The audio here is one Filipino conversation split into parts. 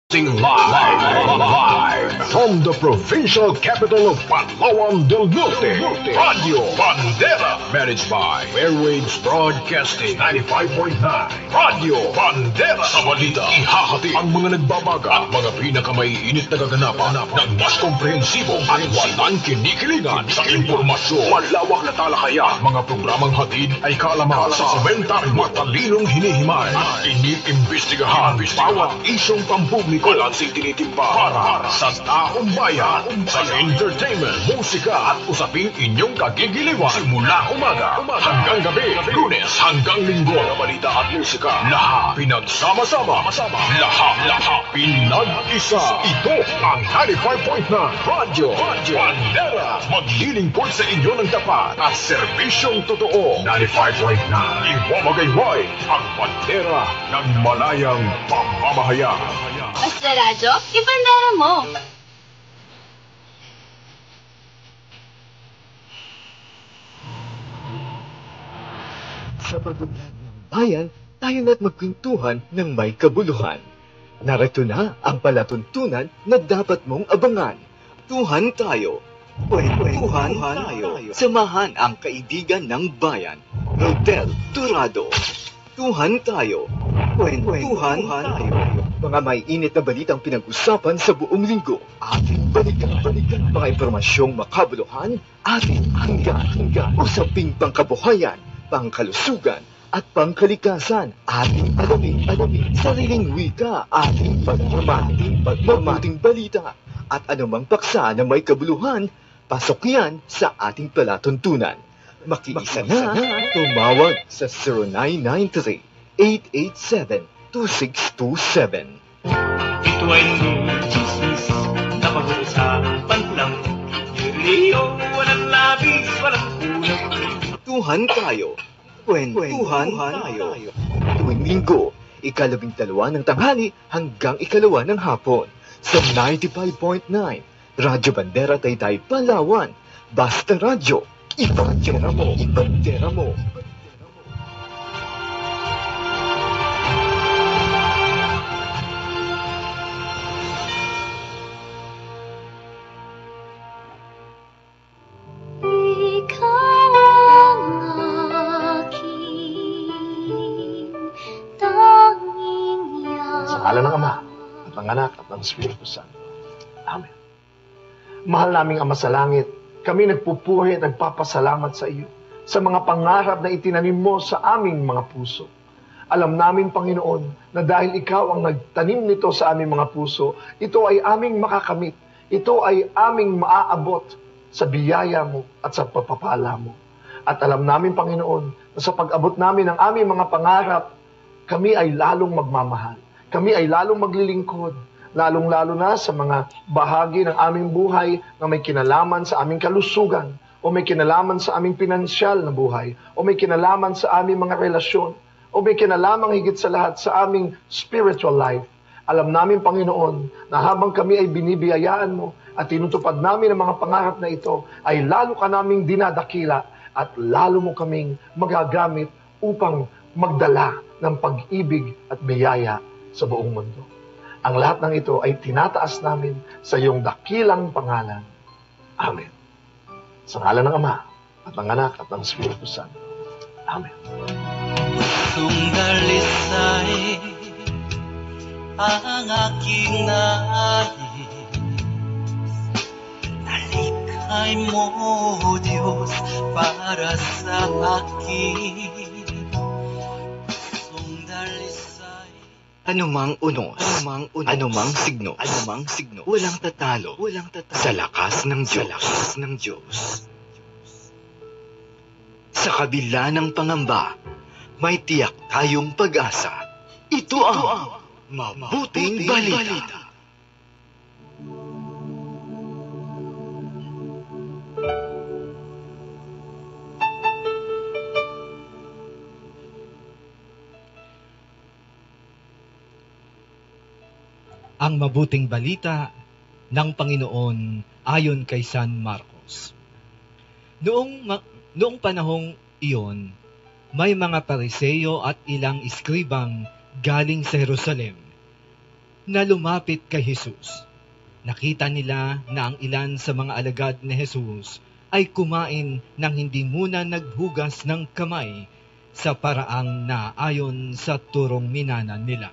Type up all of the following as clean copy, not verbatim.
Live from the provincial capital of Palawan del Norte, Radio Bandera, managed by Airwaves Broadcasting 95.9. Radio Bandera, sa balita, ihahati ang mga nagbabaga at mga pinakamaiinit na kaganapan ng mas komprehensibo at walang kinikilingan sa impormasyon. Malawak na talakayan, mga programang hatid ay kaalaman sa komentary matalinong hinihimay at iniimbestigahan bawat isyong pampubliko. Balansing tinitimpa para sa taong bayan, sa entertainment, musika at usaping inyong kagigiliwan. Simula umaga hanggang gabi, Lunes hanggang Linggo, balita at musika, lahat pinagsama-sama, lahat pinag-isa. Ito ang 95.9 Radio Bandera, maglilingkod sa inyo ng tapat at serbisyong totoo. 95.9 Iwamagayway, ang bandera ng malayang pamamahayag. Basta radyo, ibandera mo. Sa pagbubulan ng bayan, tayo na't magkwentuhan ng may kabuluhan. Narito na ang palatuntunan na dapat mong abangan. Tuhan tayo. Tuhan tayo. Samahan ang kaibigan ng bayan, Rodel Turado. Tuhan tayo. Tuhan tayo. Mga may init na balitang pinag-usapan sa buong linggo. Ating balikan. Mga impormasyong makabuluhan, ating hanggang. Usaping pangkabuhayan, pangkalusugan, at pangkalikasan. Ating alamin. Sariling wika, ating pagmamating balita. At anumang paksa na may kabuluhan, pasok yan sa ating palatuntunan. Makiisa na, tumawag sa 0993-887-2627. Ito ay chismis na pag-uusapan lang. Yuriyo, walang labis, walang kulang. Tuhan tayo. Tuhan tayo. Tuwing linggo, 12 ng tanghali hanggang 2 ng hapon. Sa 95.9, Radyo Bandera Taytay, Palawan. Basta radyo. Ibandera mo. Ikaw ang aking tanging yaw. Sa ngalan ng Ama, at ng Anak, at ng Espiritu Santo. Amen. Mahal naming Ama sa langit, kami nagpupuhi at nagpapasalamat sa iyo sa mga pangarap na itinanim mo sa aming mga puso. Alam namin, Panginoon, na dahil ikaw ang nagtanim nito sa aming mga puso, ito ay aming makakamit. Ito ay aming maaabot sa biyaya mo at sa pagpapala mo. At alam namin, Panginoon, na sa pag-abot namin ng aming mga pangarap, kami ay lalong magmamahal. Kami ay lalong maglilingkod, lalong-lalo na sa mga bahagi ng aming buhay na may kinalaman sa aming kalusugan, o may kinalaman sa aming pinansyal na buhay, o may kinalaman sa aming mga relasyon, o may kinalaman higit sa lahat sa aming spiritual life. Alam namin, Panginoon, na habang kami ay binibiyayaan mo at tinutupad namin ang mga pangarap na ito, ay lalo ka naming dinadakila at lalo mo kaming magagamit upang magdala ng pag-ibig at biyaya sa buong mundo. Ang lahat ng ito ay tinataas namin sa iyong dakilang pangalan. Amen. Sa ngalan ng Ama, at ng Anak, at ng Espiritu Santo. Amen. Pusong dalisay ang aking nais. Nalikhay mo, Diyos, para sa akin. Pusong dalisay. Anumang unos, anumang signo, walang tatalo, sa lakas ng Diyos. Sa kabila ng pangamba, may tiyak tayong pag-asa. Ito ang Mabuting Balita. Ang mabuting balita ng Panginoon ayon kay San Marcos. Noong panahong iyon, may mga Pariseo at ilang iskribang galing sa Jerusalem na lumapit kay Jesus. Nakita nila na ang ilan sa mga alagad ni Jesus ay kumain nang hindi muna naghugas ng kamay sa paraang na ayon sa turong minana nila.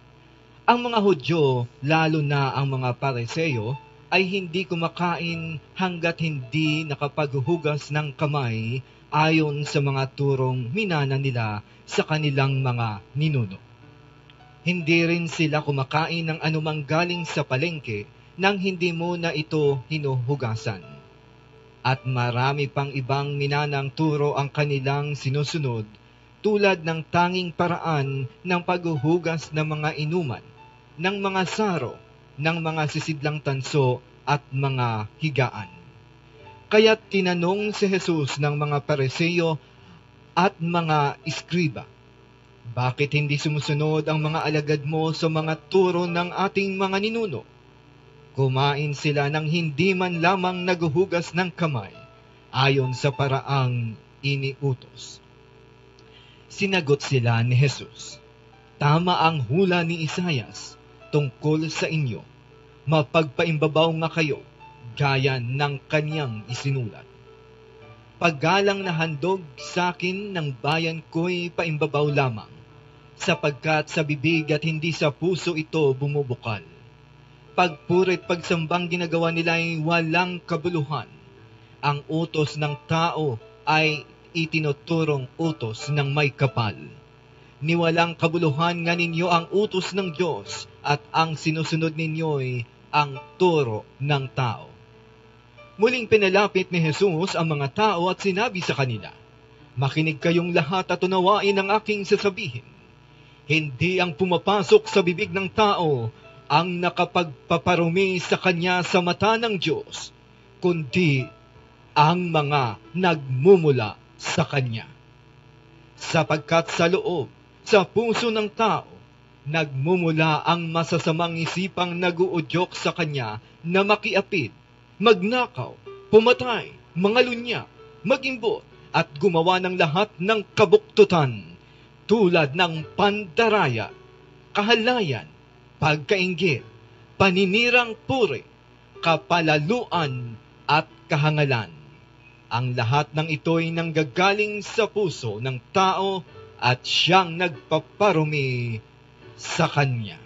Ang mga Hudyo, lalo na ang mga Pariseo, ay hindi kumakain hanggat hindi nakapaghugas ng kamay ayon sa mga turong minana nila sa kanilang mga ninuno. Hindi rin sila kumakain ng anumang galing sa palengke nang hindi muna ito hinuhugasan. At marami pang ibang minanang turo ang kanilang sinusunod, tulad ng tanging paraan ng paghuhugas ng mga inuman, ng mga saro, ng mga sisidlang tanso at mga higaan. Kaya't tinanong si Jesus ng mga Pariseo at mga iskriba, bakit hindi sumusunod ang mga alagad mo sa mga turo ng ating mga ninuno? Kumain sila nang hindi man lamang naghuhugas ng kamay, ayon sa paraang iniutos. Sinagot sila ni Jesus, tama ang hula ni Isayas tungkol sa inyo. Mapagpaimbabaw nga kayo, gaya ng kaniyang isinulat. Paggalang na handog sa akin ng bayan ko'y paimbabaw lamang, sapagkat sa bibig at hindi sa puso ito bumubukal. Pagpurit pagsambang ginagawa nila ay walang kabuluhan. Ang utos ng tao ay itinuturong utos ng may kapal. Niwalang kabuluhan nga ninyo ang utos ng Diyos at ang sinusunod ninyo'y ang turo ng tao. Muling pinalapit ni Jesus ang mga tao at sinabi sa kanila, makinig kayong lahat at unawain ang aking sasabihin. Hindi ang pumapasok sa bibig ng tao ang nakapagpaparumi sa kanya sa mata ng Diyos, kundi ang mga nagmumula sa kanya. Sapagkat sa loob, sa puso ng tao, nagmumula ang masasamang isipang naguudyok sa kanya na makiapid, magnakaw, pumatay, mangalunya, magimbot, at gumawa ng lahat ng kabuktutan, tulad ng pandaraya, kahalayan, pagkainggit, paninirang puri, kapalaluan at kahangalan. Ang lahat ng ito'y nanggagaling sa puso ng tao at siyang nagpaparumi sa kanya.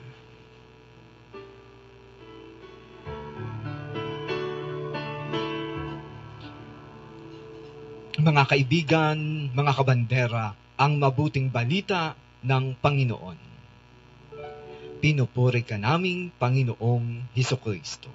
Mga kaibigan, mga kabandera, ang mabuting balita ng Panginoon. Pinupuri ka naming Panginoong Hesukristo.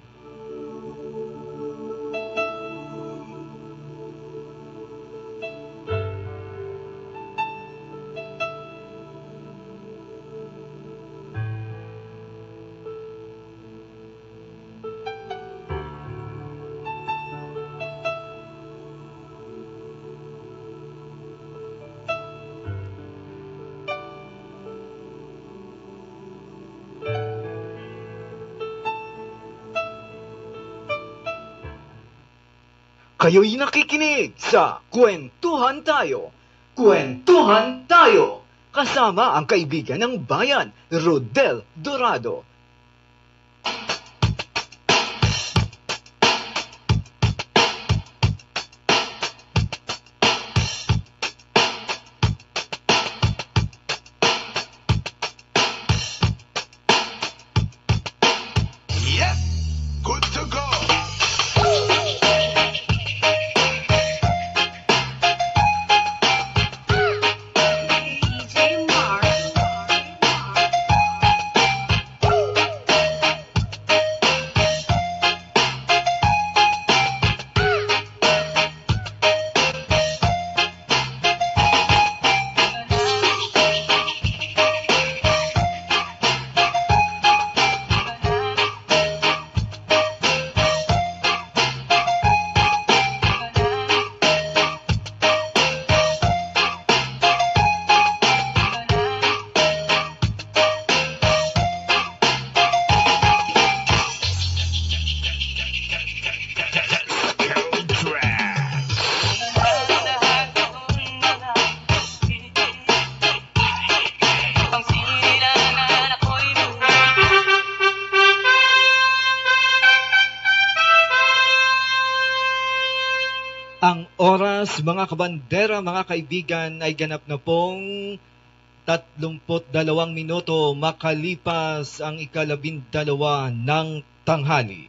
Kayo'y nakikinig sa Kwentuhan Tayo. Kwentuhan Tayo! Kasama ang kaibigan ng bayan, Rodel Dorado. Yep, good to go. DJ Mark. oras, mga kabandera, mga kaibigan, ay ganap na pong 32 minuto makalipas ang 12 ng tanghali.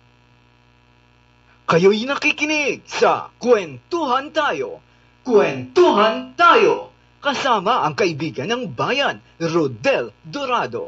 Kayo'y nakikinig sa Kwentuhan Tayo. Kwentuhan Tayo! Kasama ang kaibigan ng bayan, Rodel Dorado.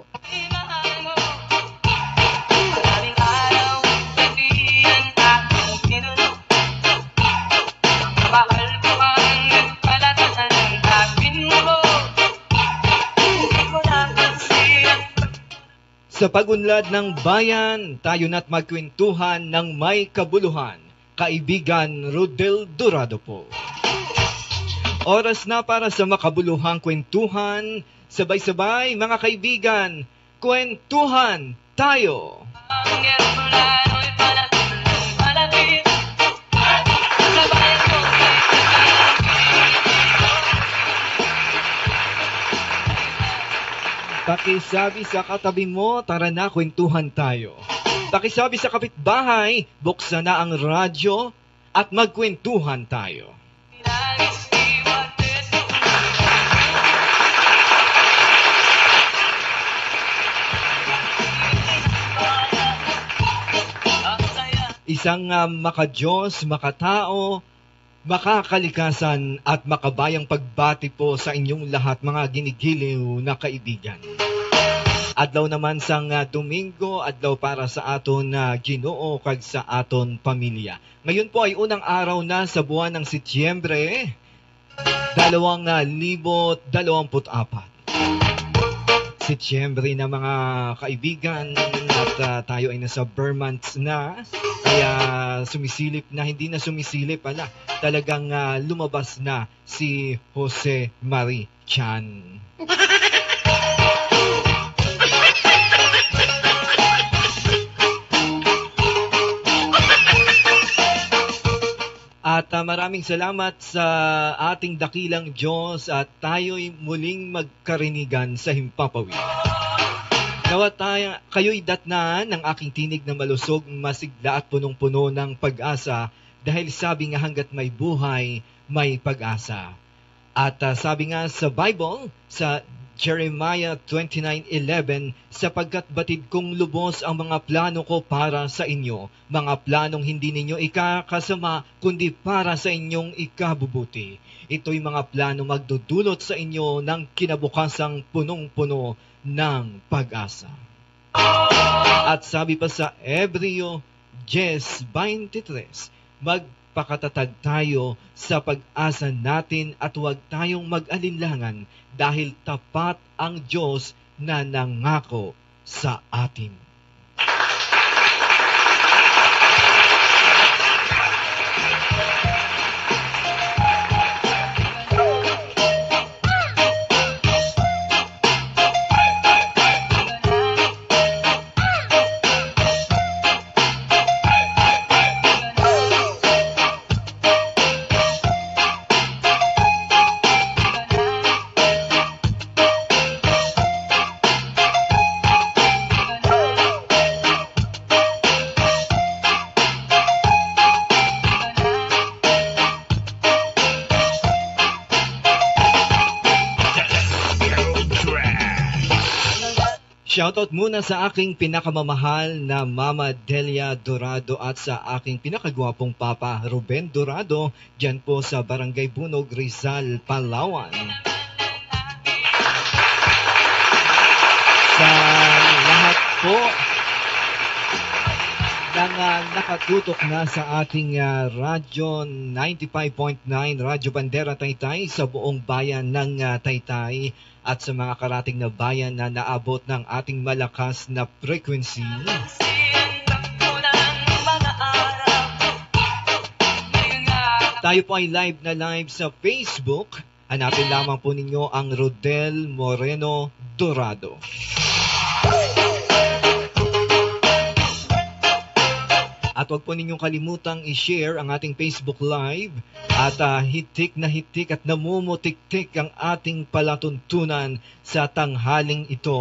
Sa pagunlad ng bayan, tayo na't magkwentuhan ng may kabuluhan. Kaibigan Rodel Dorado po. Oras na para sa makabuluhang kwentuhan. Sabay-sabay mga kaibigan, kwentuhan tayo! Pakisabi sa katabi mo, tara na, kwentuhan tayo. Pakisabi sa kapitbahay, buksan na ang radyo at magkwentuhan tayo. Isang makadiyos, makatao, makakalikasan at makabayang pagbati po sa inyong lahat mga ginigiliw na kaibigan. Adlaw naman sang Domingo, adlaw para sa aton Ginoo kag sa aton pamilya. Ngayon po ay unang araw na sa buwan ng Setyembre 2024. Setyembre na mga kaibigan at tayo ay nasa Burr months na. Kaya sumisilip na, hindi na sumisilip pala. Talagang lumabas na si Jose Marie Chan. At maraming salamat sa ating dakilang Diyos at tayo'y muling magkarinigan sa himpapawid. Nawa kayo'y datnan ng aking tinig na malusog, masigla at punong-puno ng pag-asa dahil sabi nga hanggat may buhay, may pag-asa. At sabi nga sa Bible, sa Jeremiah 29:11, sapagkat batid kong lubos ang mga plano ko para sa inyo, mga planong hindi ninyo ikakasama, kundi para sa inyong ikabubuti. Ito'y mga plano magdudulot sa inyo ng kinabukasang punong-puno ng pag-asa. At sabi pa sa Hebreo 10:23, magpakatatag tayo sa pag-asa natin at huwag tayong mag-alinlangan dahil tapat ang Diyos na nangako sa atin. Shoutout muna sa aking pinakamamahal na Mama Delia Dorado at sa aking pinakagwapong Papa Ruben Dorado dyan po sa Barangay Bunog, Rizal, Palawan. Sa lahat po ng nakatutok na sa ating radyo 95.9 Radyo Bandera Taytay sa buong bayan ng Taytay at sa mga karating na bayan na naabot ng ating malakas na frequency. Tayo po ay live na live sa Facebook. Hanapin lamang po ninyo ang Rodel Moreno Dorado. At huwag po ninyong kalimutang i-share ang ating Facebook Live at hitik na hitik at namumutik-tik ang ating palatuntunan sa tanghaling ito.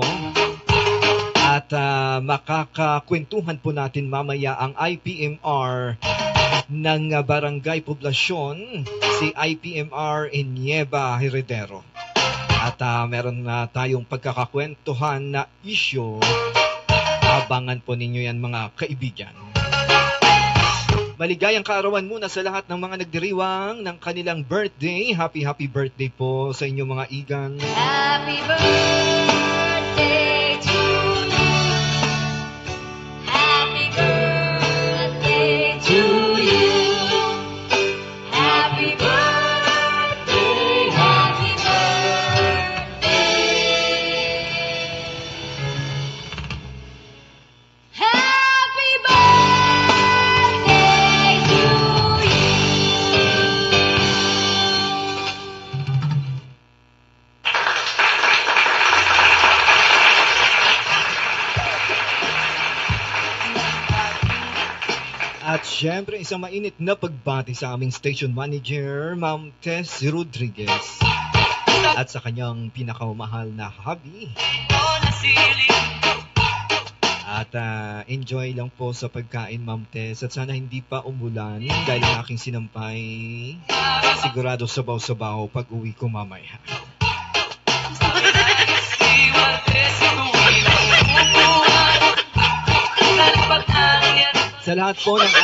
At makakakwentuhan po natin mamaya ang IPMR ng barangay poblasyon, si IPMR Nieva Heredero. At meron na tayong pagkakakwentuhan na issue. Abangan po ninyo yan mga kaibigan. Maligayang kaarawan muna sa lahat ng mga nagdiriwang ng kanilang birthday. Happy birthday po sa inyong mga igan. Happy birthday to you. Happy birthday to you. Happy birthday, happy birthday. Happy birthday to you. At syempre, isang mainit na pagbati sa aming station manager, Ma'am Tess Rodriguez. At sa kanyang pinakamahal na hubby. At enjoy lang po sa pagkain, Ma'am Tess. At sana hindi pa umulan dahil ang aking sinampay. Sigurado sabaw-sabaw pag uwi ko mamaya. Sa lahat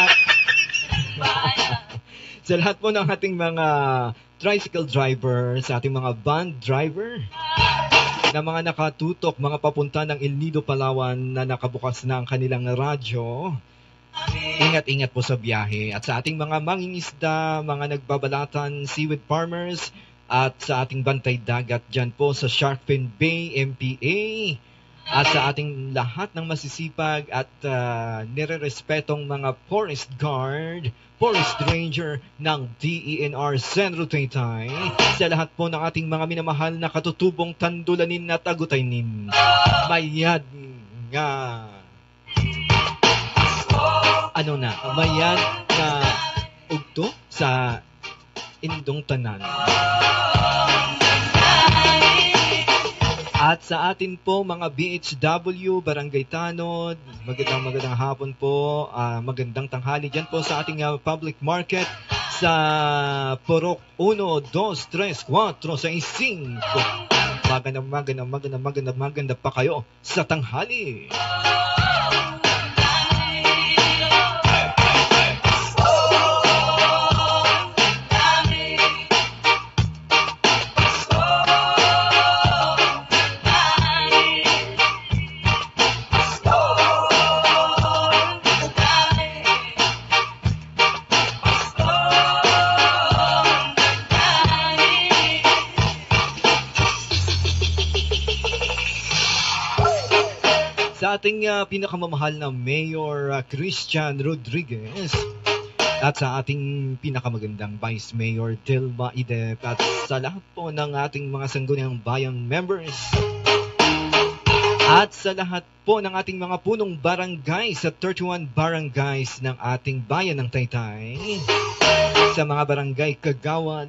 po ng ating mga tricycle driver, sa ating mga van driver, na mga nakatutok, mga papunta ng El Nido, Palawan na nakabukas na ang kanilang radyo. Ingat-ingat po sa biyahe. At sa ating mga mangingisda, mga nagbabalatan, seaweed farmers, at sa ating bantay dagat dyan po sa Shark Fin Bay, MPA. At sa ating lahat ng masisipag at nirerespetong mga forest guard, forest ranger ng DENR Centro Taytay, sa lahat po ng ating mga minamahal na katutubong tandulanin at agutaynin, mayad nga. Mayad nga ugto sa indong tanan. At sa atin po mga BHW, Barangay Tanod, magandang hapon po, magandang tanghali dyan po sa ating public market sa Purok 1, 2, 3, 4, 5. Maganda pa kayo sa tanghali. Sa ating pinakamamahal na Mayor Christian Rodriguez at sa ating pinakamagandang Vice Mayor Dilma Idep at sa lahat po ng ating mga sangguniang bayan members at sa lahat po ng ating mga punong barangay sa 31 barangays ng ating bayan ng Taytay, sa mga barangay Kagawad,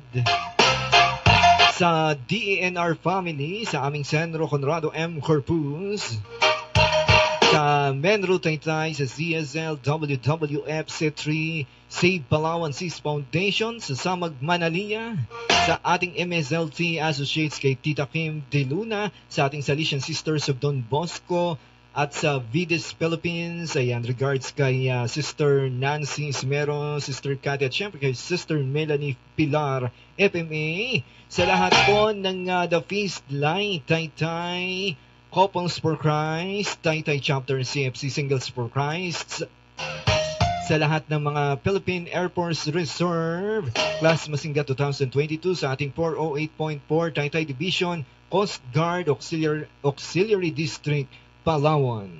sa DENR family, sa aming Senro Conrado M. Corpus, sa Menro Taytay, sa ZSL, WWF, C3, Save Palawan Seas Foundation, sa Samag Manalilla, sa ating MSLT Associates kay Tita Kim De Luna, sa ating Salesian Sisters of Don Bosco, at sa Vides Philippines. Ayan, regards kay Sister Nancy Smero, Sister Cathy, at syempre kay Sister Melanie Pilar, FMA. Sa lahat po ng The Feast Light Taytay, Couples for Christ, Taytay Chapter CFC Singles for Christ, sa lahat ng mga Philippine Air Force Reserve, Class Masinga 2022, sa ating 408.4 Taytay Division, Coast Guard Auxiliary District, Palawan.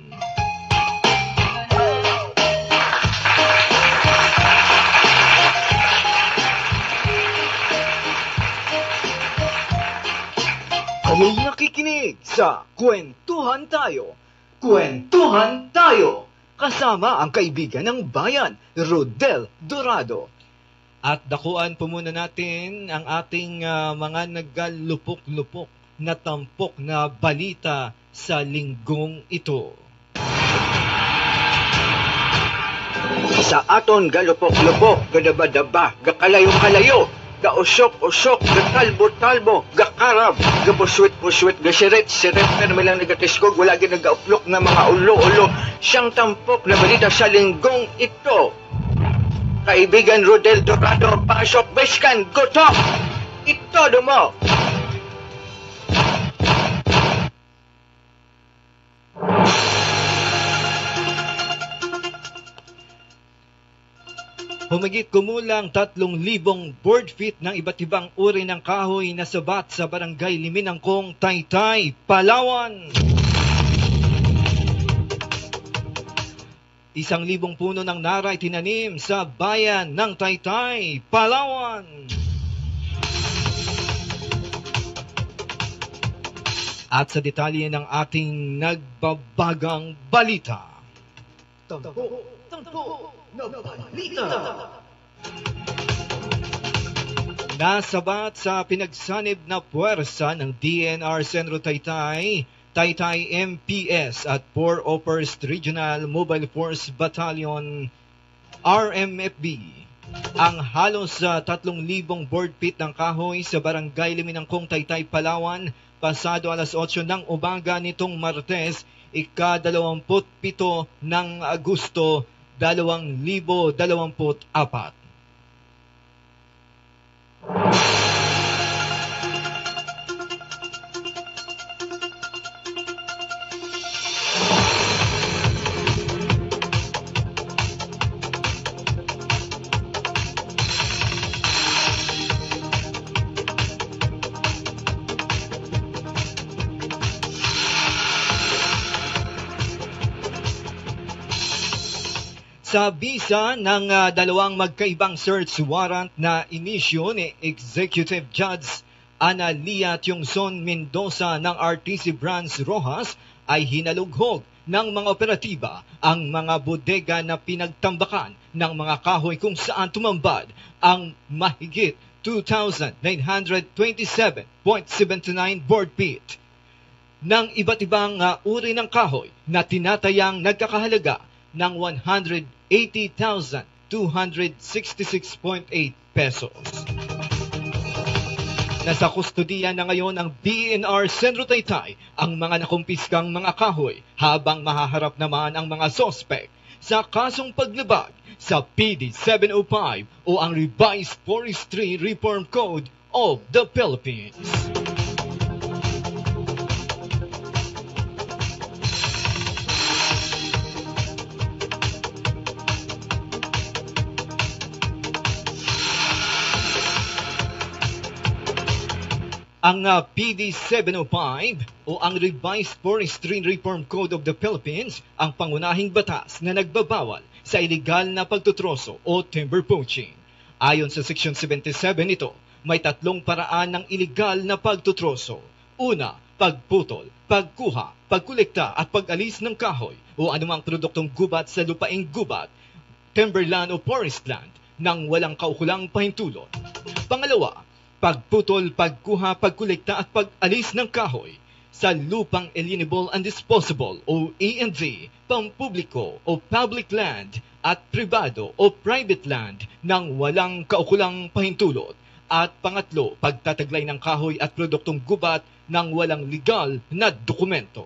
Kayo'y nakikinig sa Kwentuhan Tayo. Kwentuhan Tayo! Kasama ang kaibigan ng bayan, Rodel Dorado. At dakuan po muna natin ang ating mga naggalupok-lupok na tampok na balita sa linggong ito. Sa Sa aton galupok-lupok, gadaba-daba, gakalayo-kalayo, gausok-usok, gatalbo-talbo, gakarab, gapuswit-puswit, gasirit-sirit, ka naman lang nagatiskog, wala ginagauplok na mga ulo-ulo, siyang tampok na balita sa linggong ito. Kaibigan Rodel Dorado, pasok, Beskan, gutok! Ito dumo! Humigit kumulang 3,000 board feet ng iba't ibang uri ng kahoy na sabat sa barangay Liminangkong, Taytay, Palawan. 1,000 puno ng naray tinanim sa bayan ng Taytay, Palawan. At sa detalye ng ating nagbabagang balita. Tampo na balita. Nasabat sa pinagsanib na puwersa ng DNR Sentro Taytay, Taytay MPS at Port au Prince Regional Mobile Force Battalion RMFB ang halos 3,000 board feet ng kahoy sa barangay Liminangkong, Taytay, Palawan pasado alas 8 ng umaga nitong Martes, ika-27 ng Agosto 2024. Sa bisa ng dalawang magkaibang search warrant na inisyo ni Executive Judge Analia Tiongson Mendoza ng RTC Branch Rojas, ay hinalughog ng mga operatiba ang mga bodega na pinagtambakan ng mga kahoy kung saan tumambad ang mahigit 2,927.79 board feet ng iba't ibang uri ng kahoy na tinatayang nagkakahalaga ng 180,266.8 pesos. Nasa kustodiya na ngayon ng DNR Sentro Taytay ang mga nakumpiskang mga kahoy habang mahaharap naman ang mga sospek sa kasong paglabag sa PD 705 o ang Revised Forestry Reform Code of the Philippines. Ang PD 705 o ang Revised Forestry Reform Code of the Philippines ang pangunahing batas na nagbabawal sa iligal na pagtutroso o timber poaching. Ayon sa Section 77 nito, may 3 paraan ng iligal na pagtutroso. Una, pagputol, pagkuha, pagkolekta at pag-alis ng kahoy o anumang produktong gubat sa lupaing gubat, timberland o forestland nang walang kaukulang pahintulot. Pangalawa, pagputol, pagkuha, pagkolekta at pag-alis ng kahoy sa lupang alienable and disposable o A&D, pampubliko o public land at pribado o private land nang walang kaukulang pahintulot. At pangatlo, pagtataglay ng kahoy at produktong gubat nang walang legal na dokumento.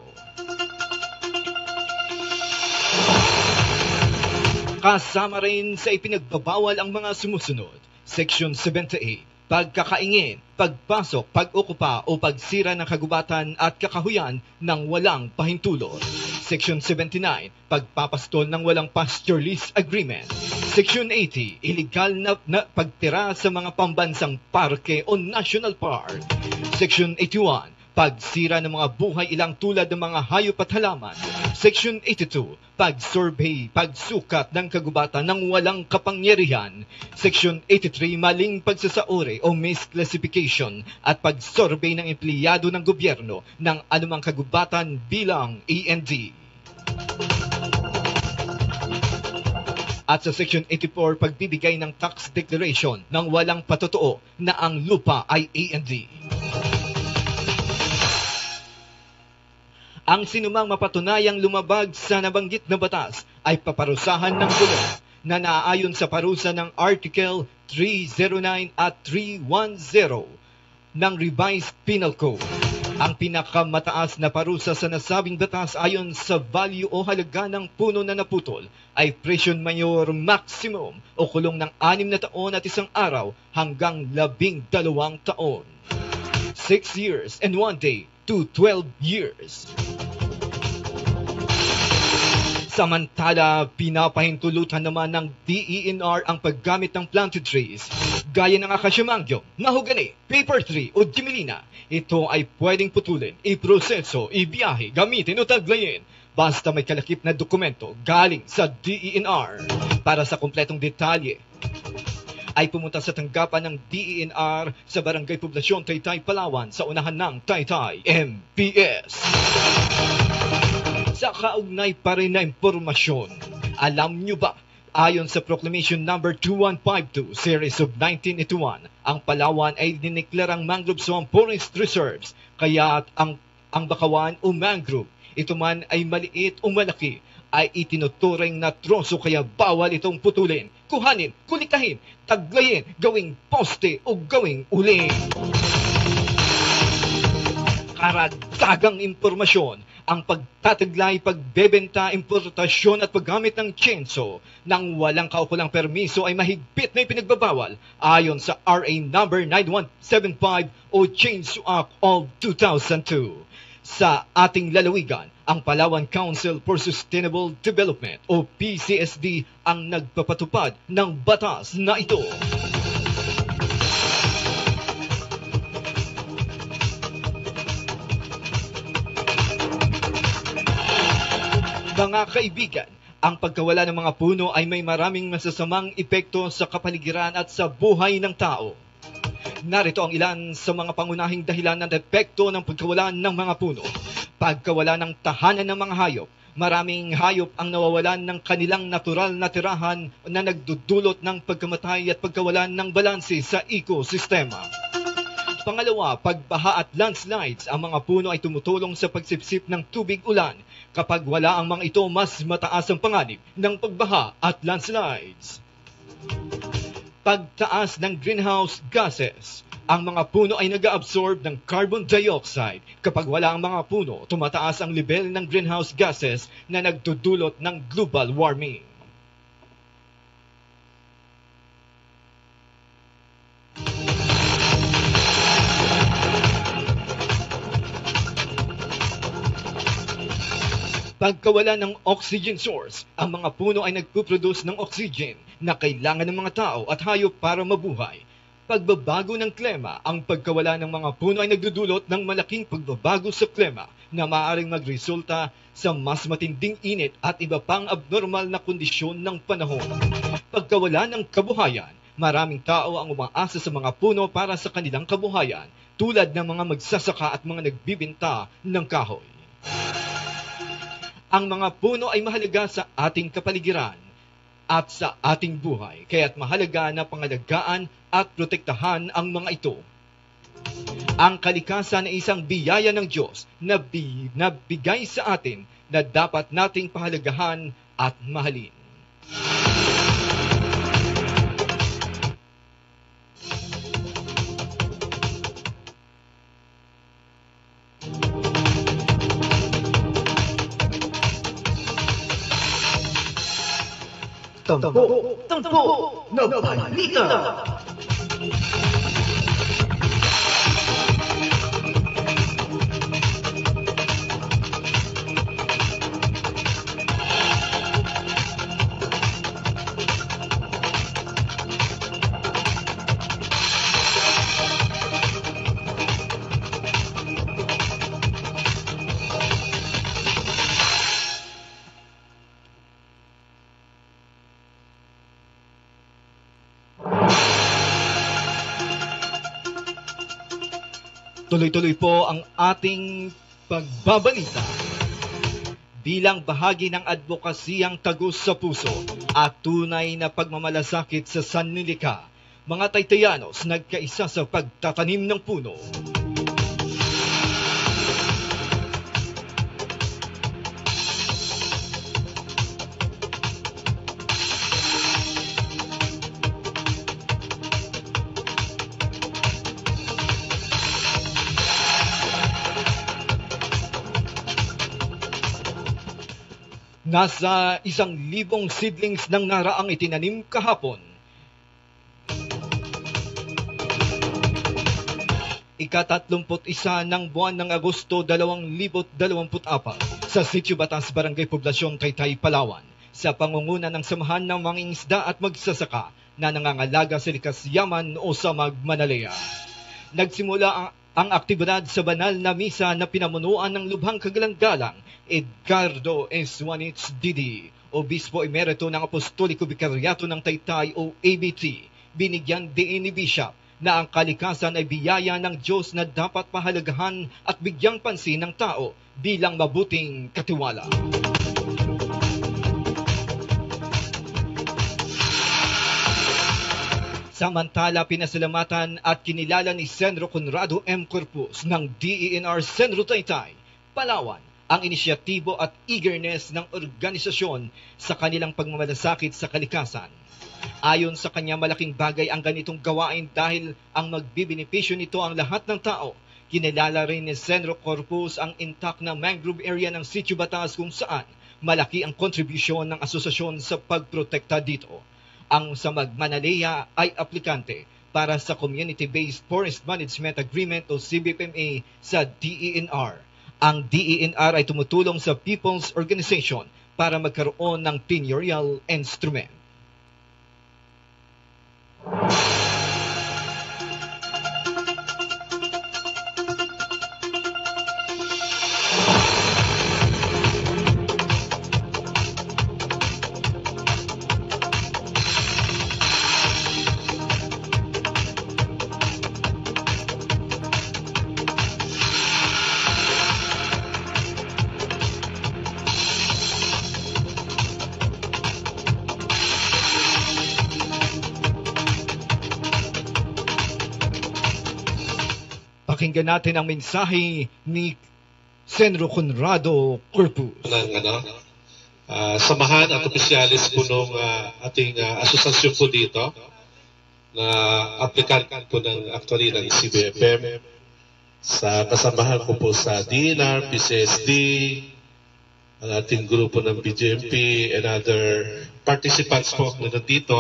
Kasama rin sa ipinagbabawal ang mga sumusunod. Section 78. Pagkakaingin, pagpasok, pag-okupa o pagsira ng kagubatan at kakahuyan ng walang pahintulot. Section 79, pagpapastol ng walang pasture lease agreement. Section 80, illegal na pagtira sa mga pambansang parke o national park. Section 81, pagsira ng mga buhay ilang tulad ng mga hayop at halaman. Section 82, pag-survey, pagsukat ng kagubatan ng walang kapangyarihan. Section 83, maling pagsasauri o misclassification at pag-survey ng empleyado ng gobyerno ng anumang kagubatan bilang A&D. At sa Section 84, pagbibigay ng tax declaration ng walang patotoo na ang lupa ay A&D. Ang sinumang mapatunayang lumabag sa nabanggit na batas ay paparusahan ng kulong na naaayon sa parusa ng Article 309 at 310 ng Revised Penal Code. Ang pinakamataas na parusa sa nasabing batas ayon sa value o halaga ng puno na naputol ay presyon mayor maximum o kulong ng 6 na taon at 1 araw hanggang 12 taon. 6 years and 1 day to 12 years. Samantala, pinapahintulutan naman ng DENR ang paggamit ng planted trees gaya ng akasya mangyo, mahogany, paper tree o dimelina. Ito ay pwedeng putulin, iproseso, ibiyahe, gamitin o taglayin basta may kalakip na dokumento galing sa DENR. Para sa kumpletong detalye, ay pumunta sa tanggapan ng DENR sa Barangay Poblasyon, Taytay, Palawan sa unahan ng Taytay MPS. Sa kaugnay pa rin na impormasyon, alam nyo ba, ayon sa Proclamation No. 2152 Series of 1981, ang Palawan ay diniklarang mangrove swamp forest reserves, kaya ang bakawan o mangrove, ito man ay maliit o malaki, ay itinuturing na troso kaya bawal itong putulin, kuhanin, kulitahin, taglayin, gawing poste o gawing uling. Karagdagang impormasyon, ang pagtataglay, pagbebenta, importasyon at paggamit ng tsenso nang walang kaukulang permiso ay mahigpit na ipinagbabawal ayon sa RA No. 9175 o Chainsaw Act of 2002. Sa ating lalawigan, ang Palawan Council for Sustainable Development o PCSD ang nagpapatupad ng batas na ito. Mga kaibigan, ang pagkawala ng mga puno ay may maraming masasamang epekto sa kapaligiran at sa buhay ng tao. Narito ang ilan sa mga pangunahing dahilan ng epekto ng pagkawala ng mga puno. Pagkawala ng tahanan ng mga hayop. Maraming hayop ang nawawalan ng kanilang natural na tirahan na nagdudulot ng pagkamatay at pagkawalan ng balanse sa ekosistema. Pangalawa, pagbaha at landslides. Ang mga puno ay tumutulong sa pagsipsip ng tubig ulan. Kapag wala ang mga ito, mas mataas ang panganib ng pagbaha at landslides. Pagtaas ng greenhouse gases. Ang mga puno ay nag-absorb ng carbon dioxide. Kapag wala ang mga puno, tumataas ang level ng greenhouse gases na nagdudulot ng global warming. Pagkawala ng oxygen source, ang mga puno ay nagpuproduce ng oxygen na kailangan ng mga tao at hayop para mabuhay. Pagbabago ng klima, ang pagkawala ng mga puno ay nagdudulot ng malaking pagbabago sa klima na maaaring magresulta sa mas matinding init at iba pang abnormal na kondisyon ng panahon. Pagkawala ng kabuhayan, maraming tao ang umaasa sa mga puno para sa kanilang kabuhayan, tulad ng mga magsasaka at mga nagbibinta ng kahoy. Ang mga puno ay mahalaga sa ating kapaligiran at sa ating buhay, kaya't mahalaga na pangalagaan at protektahan ang mga ito. Ang kalikasan ay isang biyaya ng Diyos na bigay sa atin na dapat nating pahalagahan at mahalin. Tampo na balita. Tuloy-tuloy po ang ating pagbabalita. Bilang bahagi ng advokasiyang tagos sa puso at tunay na pagmamalasakit sa sanlilika, mga Taytayanos nagkaisa sa pagtatanim ng puno. Nasa 1,000 seedlings ng naraang itinanim kahapon. Ika-31 ng buwan ng Agosto 2024 sa Sitio Batas, Barangay Poblasyon, Taytay, Palawan, sa pangunguna ng Samahan ng Mangingisda at Magsasaka na nangangalaga sa likas yaman o sa Manalea. Nagsimula ang aktibidad sa banal na misa na pinamunuan ng Lubhang Kagalang-galang Edgardo S. Juanitz Didi, Obispo Emerito ng Apostoliko Bikaryato ng Taytay o ABT. Binigyan din ni Bishop na ang kalikasan ay biyaya ng Diyos na dapat pahalagahan at bigyang pansin ng tao bilang mabuting katiwala. Samantala, pinasalamatan at kinilala ni Senro Conrado M. Corpus ng DENR Senro Taytay, Palawan, ang inisyatibo at eagerness ng organisasyon sa kanilang pagmamalasakit sa kalikasan. Ayon sa kanya, malaking bagay ang ganitong gawain dahil ang magbibenepisyo nito ang lahat ng tao. Kinilala rin ni Senro Corpus ang intact na mangrove area ng Sitio Batas kung saan malaki ang kontribusyon ng asosasyon sa pagprotekta dito. Ang sa Manalea ay aplikante para sa Community-Based Forest Management Agreement o CBFMA sa DENR. Ang DENR ay tumutulong sa People's Organization para magkaroon ng tenurial instrument. Pakinggan natin ang mensahe ni Senro Conrado Corpus. Ng samahan at opisyalis po ng ating asosasyon po dito na applicant po ng actually ng CBFM sa kasamahan ko po sa DENR, PCSD, ang ating grupo ng BGMP and other participants po na nandito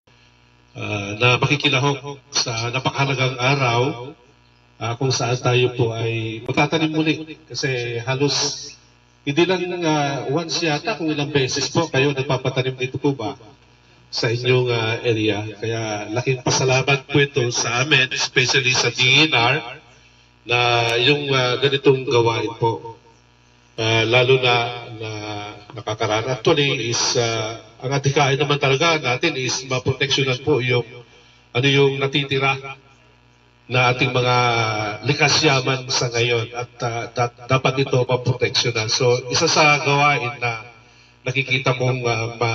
na makikilahok sa napakahalagang araw kung saan tayo po ay magtatanim muli kasi halos hindi lang once yata kung ilang beses po kayo nagpapatanim dito po ba sa inyong area. Kaya laking pasalamat po ito sa amin, especially sa DENR na yung ganitong gawain po. Lalo na nakakaraan. Actually is ang atikain naman talaga natin is maproteksyonan po yung natitira na ating mga likas yaman sa ngayon at dapat ito maproteksyonan. So isa sa gawain na nakikita kong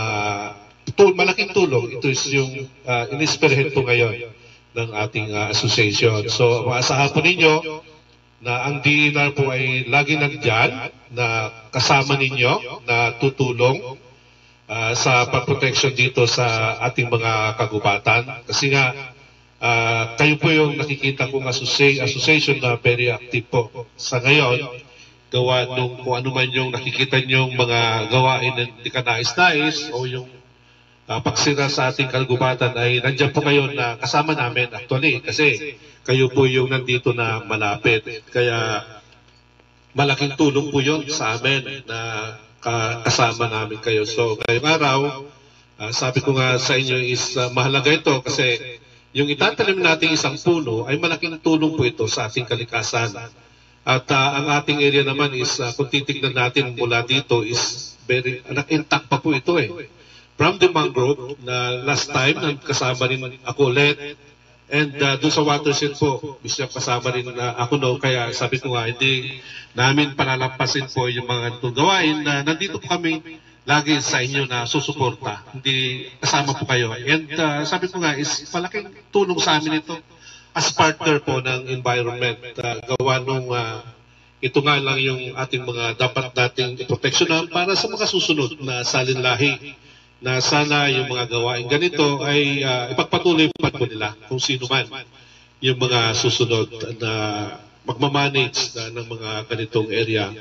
malaking tulong, ito is yung inispirahan po ngayon ng ating association. So maasahan po ninyo na ang DENR po ay lagi nandyan na kasama ninyo na tutulong sa pag-protection dito sa ating mga kagubatan. Kasi nga kayo po yung nakikita kong association na very active po. Sa ngayon, gawa nung kung ano man yung nakikita nyong mga gawain na hindi ka nais-nais o yung pagsira sa ating kagubatan ay nandiyan po ngayon na kasama namin actually kasi kayo po yung nandito na malapit. Kaya malaking tulong po yun sa amin na kasama namin kayo. So ngayong araw, sabi ko nga sa inyo is mahalaga ito kasi yung itatanim natin isang puno ay malaking tulong po ito sa ating kalikasan. At ang ating area naman is, kung titignan natin mula dito is very intact pa po ito eh. From the mangrove na last time kasama rin ako ulit and doon sa watershed po, Bishop kasama rin ako no. Kaya sabi ko nga, hindi namin palalampasin po yung mga gawain na nandito po kami lagi sa inyo na susuporta. Hindi kasama po kayo. And sabi ko nga is malaking tulong sa amin ito as partner po ng environment. Gawa nung ito nga lang yung ating mga dapat nating proteksyonan para sa mga susunod na salinlahi na sana yung mga gawain ganito ay ipagpatuloy pa po nila kung sino man yung mga susunod na magmamanage ng mga ganitong area.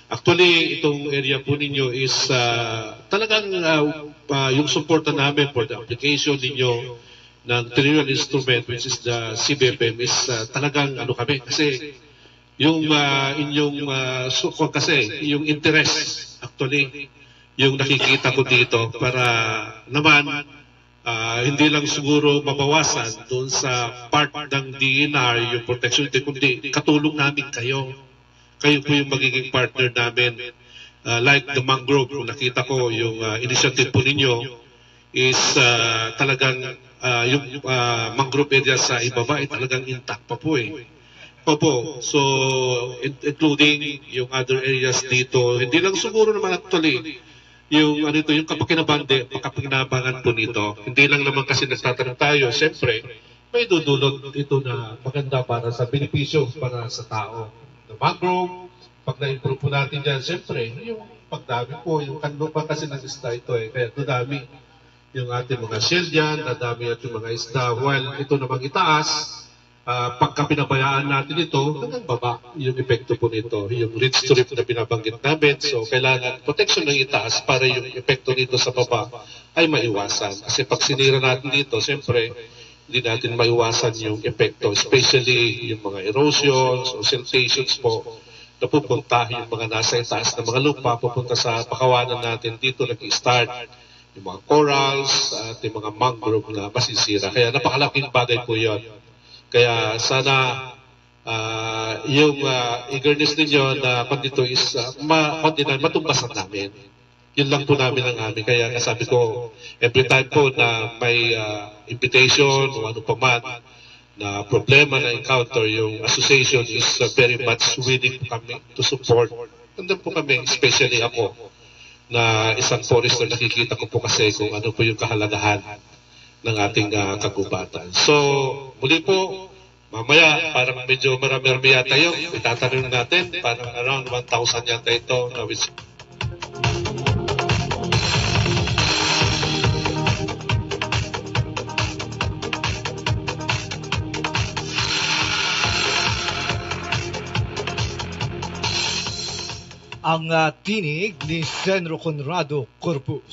Actually, itong area po ninyo is talagang yung suporta namin for the application ninyo ng trivial instrument which is the CBFM is talagang kami kasi yung inyong kasi yung interest actually yung nakikita ko dito para naman hindi lang siguro mabawasan doon sa part ng DNR yung protection, kundi katulong namin kayo. Kayo po yung magiging partner namin. Like the mangrove, kung nakita ko yung initiative po ninyo is talagang yung mangrove area sa ibaba ay talagang intact pa po eh. Opo, so including yung other areas dito, hindi lang siguro naman actually yung yung kapakinabangan po nito. Hindi lang naman kasi nagtatanong tayo, siyempre, may dudulot ito na maganda para sa benepisyo para sa tao. The mangrove, pag na-improve po natin dyan, siyempre, yung pagdami po, yung kanlo pa kasi ng isda ito eh. Kaya dudami yung ating mga shell dyan, dadami at yung mga isda. While ito namang itaas, pagka pinabayaan natin ito, hanggang baba yung epekto po nito, yung ridge to rip na binabanggit namin. So, kailangan protection ng itaas para yung epekto nito sa baba ay maiwasan. Kasi pag sinira natin dito, siyempre, hindi natin maiwasan yung epekto, especially yung mga erosions o siltations po na pupunta yung mga nasa itaas na mga lupa, pupunta sa pakawanan natin. Dito nag-start yung mga corals at yung mga mangrove na masisira. Kaya napakalaking bagay po yun. Kaya sana yung eagerness ninyo na kung dito is matumbasan namin. Yun lang po namin ang amin. Kaya sabi ko, every time po na may invitation o ano pa man na problema na encounter, yung association is very much willing kami to support. Nandun po kami, especially ako, na isang forester, nakikita ko po kasi kung ano po yung kahalagahan ng ating kagubatan. So, muli po, mamaya, parang medyo marami-rami yata yun. Itatanong natin, parang around 1,000 yata ito. Which... Ang tinig ni Senro Conrado Corpus.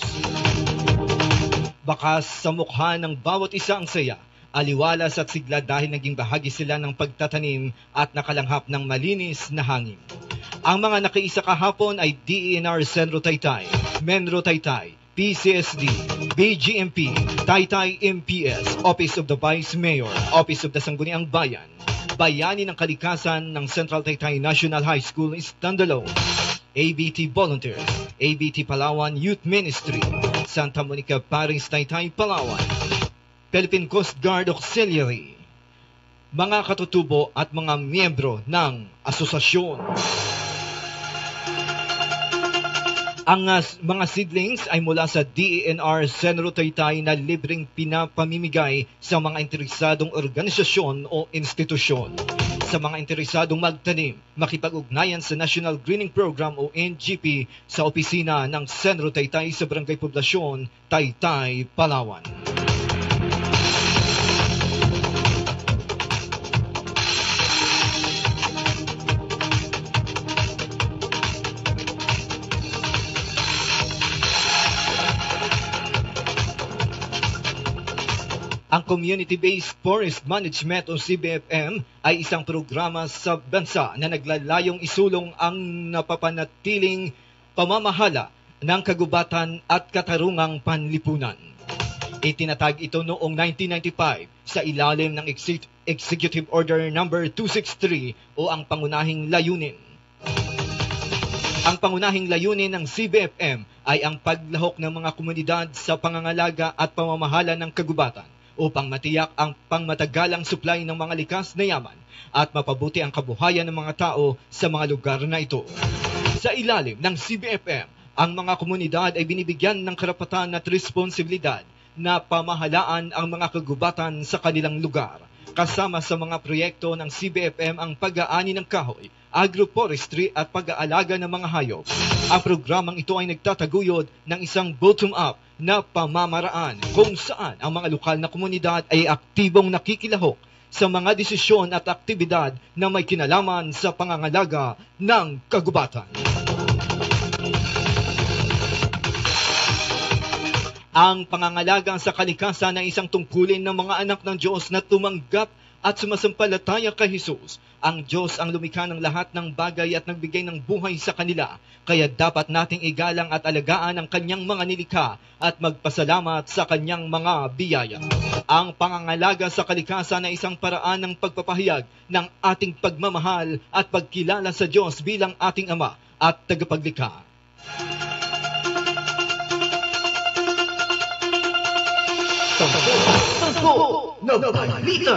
Bakas sa mukha ng bawat isa ang saya, aliwalas at sigla dahil naging bahagi sila ng pagtatanim at nakalanghap ng malinis na hangin. Ang mga nakiisa kahapon ay DENR Senro Taytay, Menro Taytay, PCSD, BGMP, Taytay MPS, Office of the Vice Mayor, Office of the Sangguniang Bayan, Bayani ng Kalikasan ng Central Taytay National High School Standalone, ABT Volunteers, ABT Palawan Youth Ministry, Santa Monica Parish Taytay Palawan, Philippine Coast Guard Auxiliary, mga katutubo at mga miyembro ng asosasyon. Ang mga seedlings ay mula sa DENR Senro Taytay na libreng pinapamimigay sa mga interesadong organisasyon o institusyon. Sa mga interesadong magtanim, makipag-ugnayan sa National Greening Program o NGP sa opisina ng Senro Taytay sa Barangay Poblasyon, Taytay, Palawan. Ang Community-Based Forest Management o CBFM ay isang programa sa bansa na naglalayong isulong ang napapanatiling pamamahala ng kagubatan at katarungang panlipunan. Itinatag ito noong 1995 sa ilalim ng Executive Order No. 263 o ang pangunahing layunin. Ang pangunahing layunin ng CBFM ay ang paglahok ng mga komunidad sa pangangalaga at pamamahala ng kagubatan upang matiyak ang pangmatagalang supply ng mga likas na yaman at mapabuti ang kabuhayan ng mga tao sa mga lugar na ito. Sa ilalim ng CBFM, ang mga komunidad ay binibigyan ng karapatan at responsibilidad na pamahalaan ang mga kagubatan sa kanilang lugar. Kasama sa mga proyekto ng CBFM ang pag-aani ng kahoy, agroforestry at pag-aalaga ng mga hayop. Ang programang ito ay nagtataguyod ng isang bottom-up na pamamaraan kung saan ang mga lokal na komunidad ay aktibong nakikilahok sa mga desisyon at aktibidad na may kinalaman sa pangangalaga ng kagubatan. Ang pangangalaga sa kalikasan ay isang tungkulin ng mga anak ng Diyos na tumanggap at sumasampalataya kay Jesus. Ang Diyos ang lumikha ng lahat ng bagay at nagbigay ng buhay sa kanila. Kaya dapat nating igalang at alagaan ang kanyang mga nilikha at magpasalamat sa kanyang mga biyaya. Ang pangangalaga sa kalikasan ay isang paraan ng pagpapahayag ng ating pagmamahal at pagkilala sa Diyos bilang ating Ama at tagapaglikha. Tampo na balita.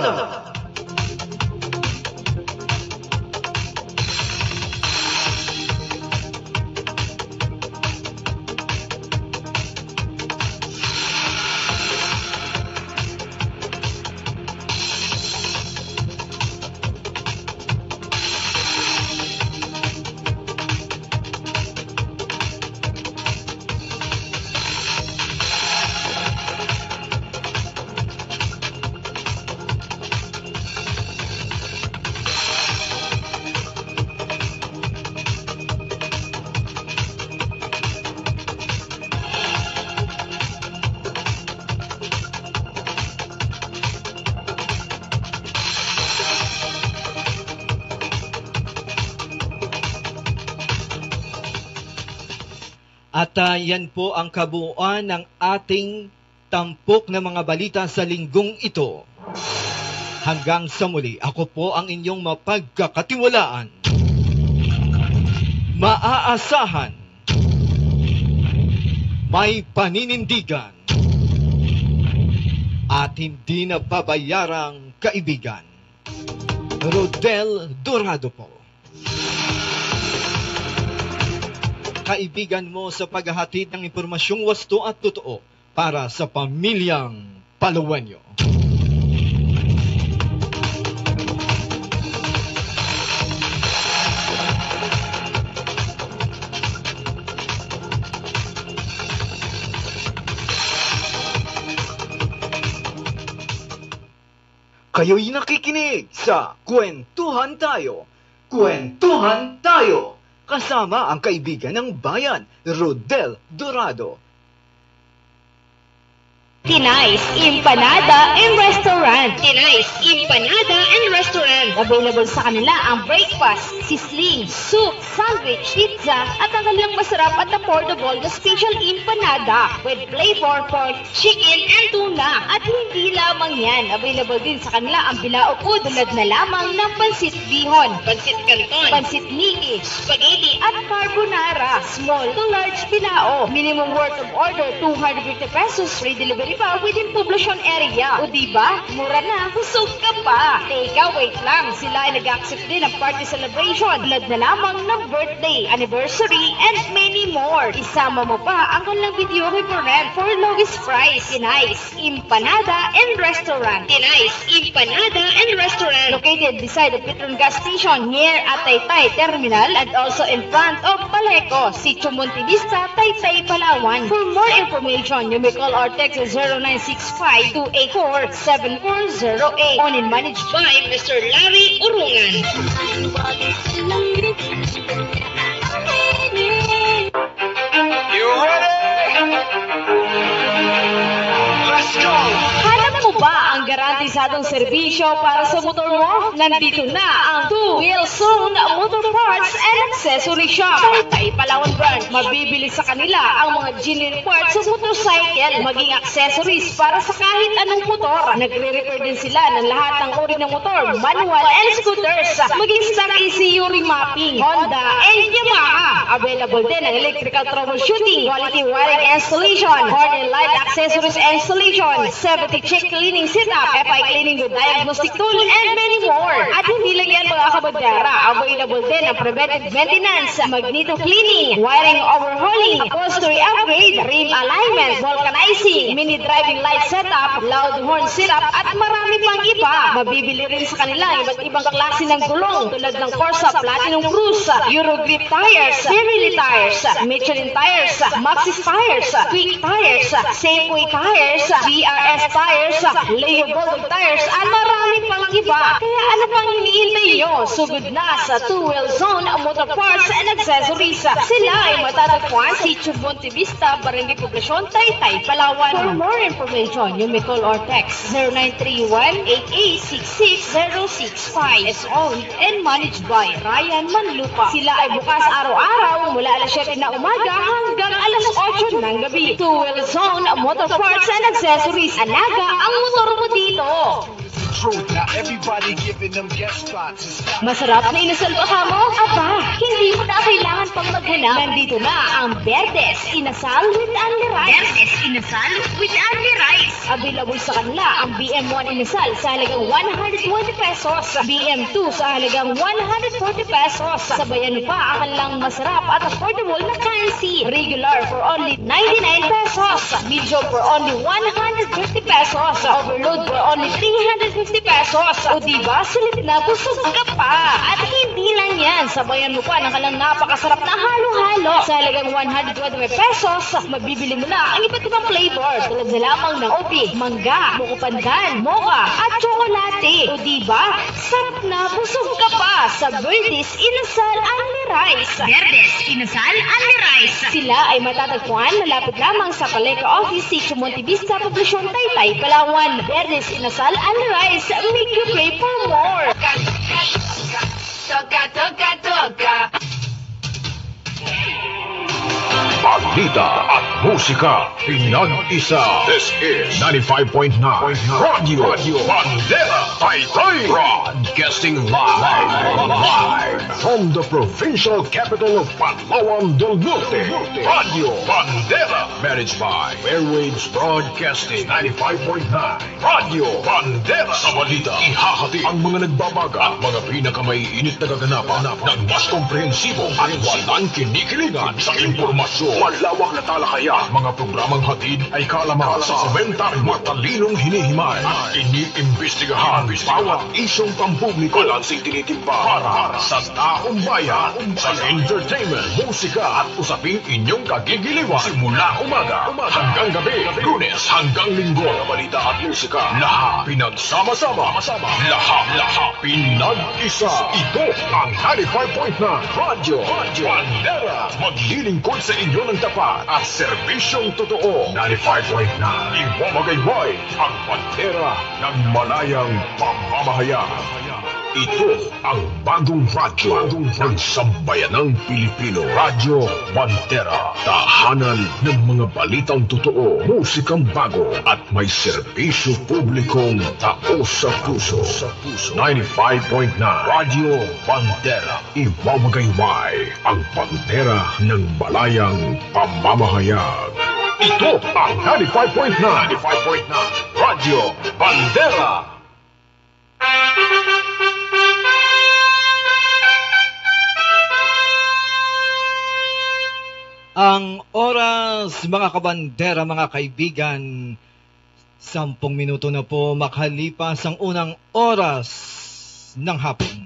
At yan po ang kabuuan ng ating tampok na mga balita sa linggong ito. Hanggang sa muli, ako po ang inyong mapagkakatiwalaan, maaasahan, may paninindigan, at hindi na babayarang kaibigan. Rodel Dorado po. Kaibigan mo sa paghahatid ng impormasyong wasto at totoo para sa pamilyang Palawenyo. Kayo'y nakikinig sa Kwentuhan Tayo. Kwentuhan Tayo! Kasama ang kaibigan ng bayan, Rodel Dorado. Tinay's Empanada and Restaurant. Tinay's Empanada and Restaurant. Available sa kanila ang breakfast, sisling, soup, sandwich, pizza, at ang kanilang masarap at affordable na special empanada with flavor pork, chicken, and tuna. At hindi lamang yan, available din sa kanila ang bilao food tulad na lamang ng pansit bihon, pansit canton, pansit niki, spaghetti, at carbonara. Small to large bilao. Minimum worth of order, 250 pesos. Free delivery pa within poblacion area. O diba? Mura na, busog ka pa. Teka, wait lang. Sila ay nag-accept din ng party celebration. Tulad na lamang ng birthday, anniversary, and many more. Isama mo pa ang kanilang video for rent for lowest price. Tinay's Empanada and Restaurant. Tinay's Empanada and Restaurant. Located beside the Petron gas station near Ataytay Terminal and also in front of Paleco, Sitio Montevista, Taytay, Palawan. For more information, you may call or text 0965-284-7408. Owned and managed by Mr. Larry Urungan. You ready? Let's go! Hanap mo ba ang garantisadong serbisyo para sa motor mo? Nandito na ang Two Wheels Zone Motor Parts and Accessory Shop. Taytay, Palawan branch. Mabibili sa kanila ang mga genuine parts sa motorcycle, maging accessories para sa kahit anong motor. Nagre-repair din sila ng lahat ng uri ng motor, manual and scooters, maging stock ECU remapping, Honda and Yamaha. Available din ang electrical troubleshooting, quality wiring installation, horn and light accessories installation, 70 check cleaning setup, FI cleaning with diagnostic tool, and many more. At hindi lang yan mga kabadyara, available din ang preventive maintenance, magneto cleaning, wiring overhauling, upholstery upgrade, rim alignment, vulcanizing, mini driving light setup, loud horn setup, at marami pang iba. Mabibili rin sa kanila iba't ibang klase ng gulong tulad ng Corsa Platinum Cruise, Eurogrip tires, Pirelli tires, Michelin tires, Maxxis tires, Quick tires, Safeway tires, GRS tires, Leo Volvo Tires at maraming pang iba. Kaya ano pang hinihintay nyo? Sugod na sa Two-Wheel Zone Motor Parts and Accessories. Sila ay matatagpuan sa Sitio Monte Vista, Barangay Poblacion, Taytay, Palawan. For more information, you may call or text 0931-8866-065. It's owned and managed by Ryan Manlupa. Sila ay bukas araw-araw mula alas 7 na umaga hanggang alas 8 ng gabi. Two-Wheel Zone Motor Parts and Accessories. Alaga ang motor mo dito. Masarap na inasal ba ka mo? Aba, hindi mo na kailangan pang maghanap. Nandito na ang Verdes Inasal with Only Rice. Verdes Inasal with Only Rice. Available sa kanila ang BM1 Inasal sa halagang 120 pesos. BM2 sa halagang 140 pesos. Sabayan pa ang kanilang masarap at affordable na currency. Regular for only 99 pesos. Medium for only 150 pesos. Overload for only 350 pesos. O diba, sulit na busog ka pa. At hindi lang yan, sabayan mo pa ng kanilang napakasarap na halo-halo. Sa halagang 125 pesos, mabibili mo na ang iba't ibang flavor tulad na lamang ng ubi, mangga, buko pandan, mocha, at tsokolate. O diba, sarap na busog ka pa sa Verdes Inasal Only Rice. Verdes Inasal Only Rice. Sila ay matatagpuan malapit lamang sa Palengke Office, Sitio Monte Vista, Poblacion, Taytay, Palawan. Verdes Inasal Only Rice, make you pray for more. Toka, toka, toka. Balita at musika, pinag-isa. This is 95.9 Radio Bandera, Taytay. Broadcasting live from the provincial capital of Palawan del Norte. Radio Bandera, managed by Airwaves Broadcasting 95.9 Radio Bandera. Sa balita, ihahati ang mga nagbabaga at mga pinakamaiinit na kaganapan ng mas komprehensibo at walang kinikilingan sa impormasyon. Malawak na talakaya, mga programang hatid ay kaalaman sa komentary matalinong hinihimay at iniimbestigahan bawat isyong pampubliko balansing tinitimpa para sa taong bayan sa entertainment, musika at usaping inyong kagigiliwan simula umaga hanggang gabi, Lunes hanggang Linggo. Balita at musika, lahat pinagsama-sama, lahat pinag-isa. Ito ang 95.9 Radio Bandera, maglilingkod sa inyo ng tapat at serbisyong totoo. 95.9 Iwamagayway, ang bandera ng malayang pamamahayag. Ito ang bagong radyo ng sambayanang Pilipino. Radyo Bandera, tahanan ng mga balitang totoo, musikang bago at may serbisyo publikong taos sa puso. 95.9 Radio Bandera, Iwamagayway, ang bandera ng malayang pamamahayag. Ito ang 95.9 Radio Bandera. Ang oras, mga kabandera, mga kaibigan, 10 minuto na po makalipas ang unang oras ng hapon.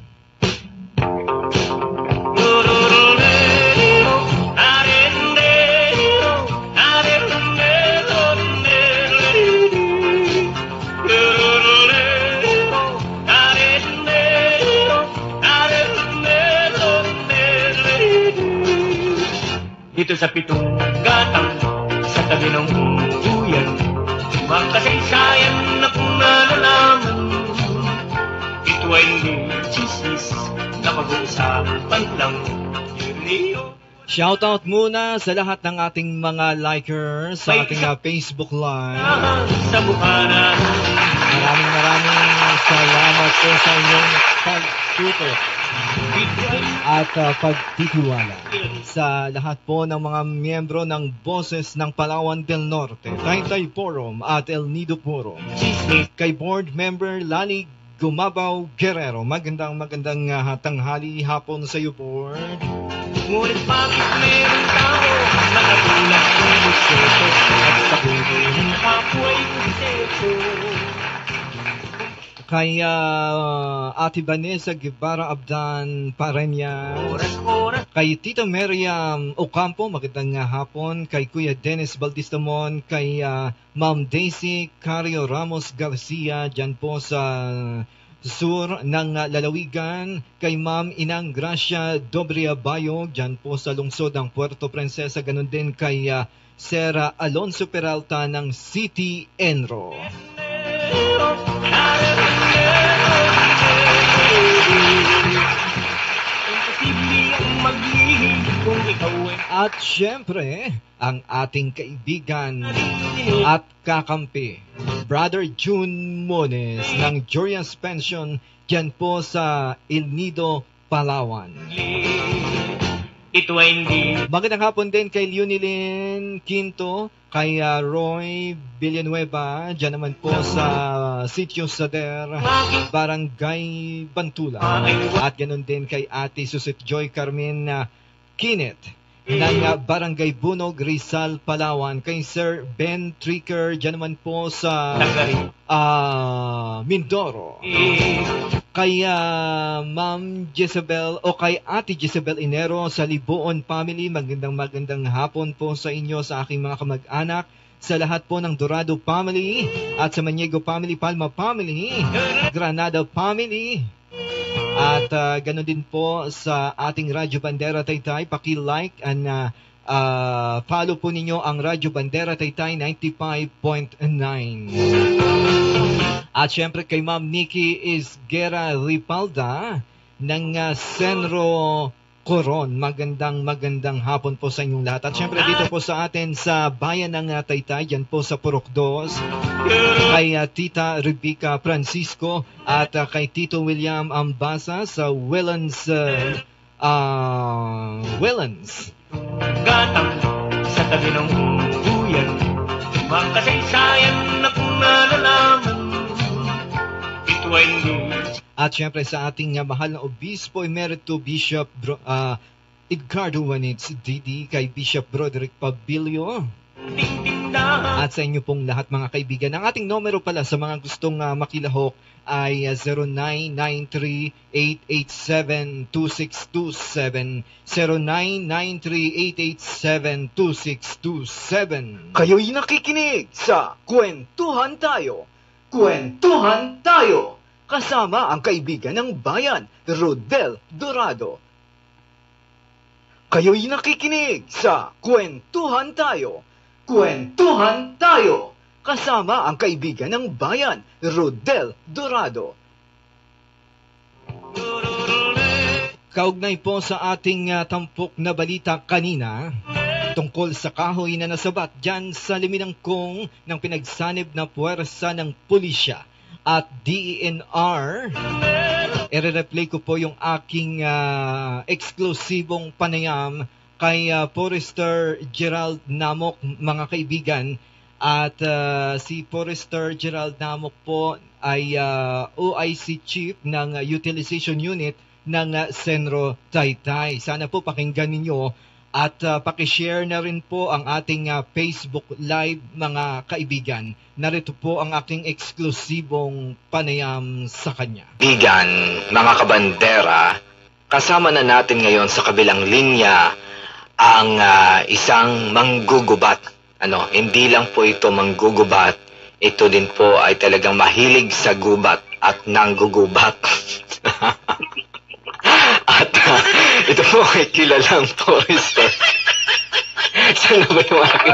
Dito sa pitong gatang sa tabi ng uyan, makasaysayan na kung nalalaman. Ito ay hindi chismis na pag-uusapan lang. Shoutout muna sa lahat ng ating mga likers sa ating Facebook Live. Sa buhana. Maraming salamat po sa inyong pagtutok at pagtitiwala sa lahat po ng mga miyembro ng Boses ng Palawan del Norte, Taytay Forum at El Nido Forum. Kay board member Lani Gumabaw Guerrero, magandang tanghali hapon sa iyo, board. Ngunit bakit meron tao na katulad ng buseto at sa puno ng kapwa ay buseto? kay Ate Vanessa Guevara Abdan Parenya, kay Tita Miriam Ocampo, magandang hapon, kay Kuya Dennis Baldistamon, kay Ma'am Daisy Cario Ramos Garcia, dyan po sa sur ng lalawigan, kay Ma'am Inang Gracia Dobria Bayo, dyan po sa lungsod ng Puerto Princesa, ganun din kay Sir Alonso Peralta ng City Enro. At syempre, ang ating kaibigan at kakampi, Brother June Mones ng Jorias Pension, dyan po sa El Nido, Palawan. Ito ay hindi. Magandang hapon din kay Leonilyn Quinto, kay Roy Villanueva, dyan naman po sa Sitio Sader, Barangay Bantula. At ganoon din kay Ate Susit Joy Carmen Kinet ng Barangay Bunog, Rizal, Palawan. Kay Sir Ben Tricker, dyan naman po sa Mindoro. Kay Ma'am Jezebel o kay Ate Jezebel Inero sa Libuon Family, magandang hapon po sa inyo, sa aking mga kamag-anak, sa lahat po ng Dorado Family at sa Maniego Family, Palma Family, Granada Family. At ganoon din po sa ating Radyo Bandera Taytay, paki-like and follow po ninyo ang Radyo Bandera Taytay 95.9. At syempre kay Ma'am Nikki Isguera Ripalda ng Senro Coron, magandang hapon po sa inyong lahat. At syempre dito po sa atin sa bayan ng Taytay, yan po sa Purok 2, kay Tita Rebecca Francisco at kay Tito William Ambasa sa Wellens. Gatang sa tabi ng huyan, makasaysayan na kung nalalaman. Ito ay hindi. At syempre sa ating mahal na Obispo Emerito Bishop Edgardo Wanitz Didi, kay Bishop Broderick Pabilio, at sa inyo pong lahat mga kaibigan. Ang ating numero pala sa mga gustong makilahok ay 0993-887-2627, 0993-887-2627. Kayo'y nakikinig sa Kwentuhan Tayo. Kwentuhan Tayo! Kasama ang kaibigan ng bayan, Rodel Dorado. Kayo'y nakikinig sa Kwentuhan Tayo. Kwentuhan Tayo! Kasama ang kaibigan ng bayan, Rodel Dorado. Kaugnay po sa ating tampok na balita kanina, tungkol sa kahoy na nasabat dyan sa Liminangkong ng pinagsanib na puwersa ng pulisya at DENR, i-replay ko po yung aking eksklusibong panayam kay Forester Gerald Namok, mga kaibigan. At si Forester Gerald Namok po ay OIC Chief ng Utilization Unit ng Senro Taytay. Sana po pakinggan ninyo at pakishare na rin po ang ating Facebook Live, mga kaibigan. Narito po ang aking eksklusibong panayam sa kanya. Kaibigan, mga kabandera, kasama na natin ngayon sa kabilang linya ang isang manggugubat. Hindi lang po ito manggugubat, ito din po ay talagang mahilig sa gubat at nanggugubat. At ito po ay kilalang forester. Sana ba yung aking...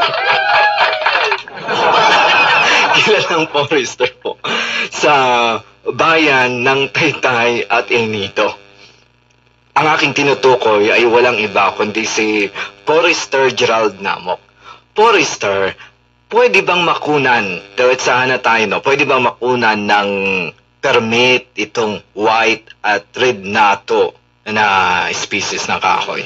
Kilalang forester po sa bayan ng Taytay at El Nido. Ang aking tinutukoy ay walang iba kundi si Forester Gerald Namok. Forester, pwede bang makunan, diretsahan na tayo, no? Pwede bang makunan ng permit itong white at red natto na species ng kahoy?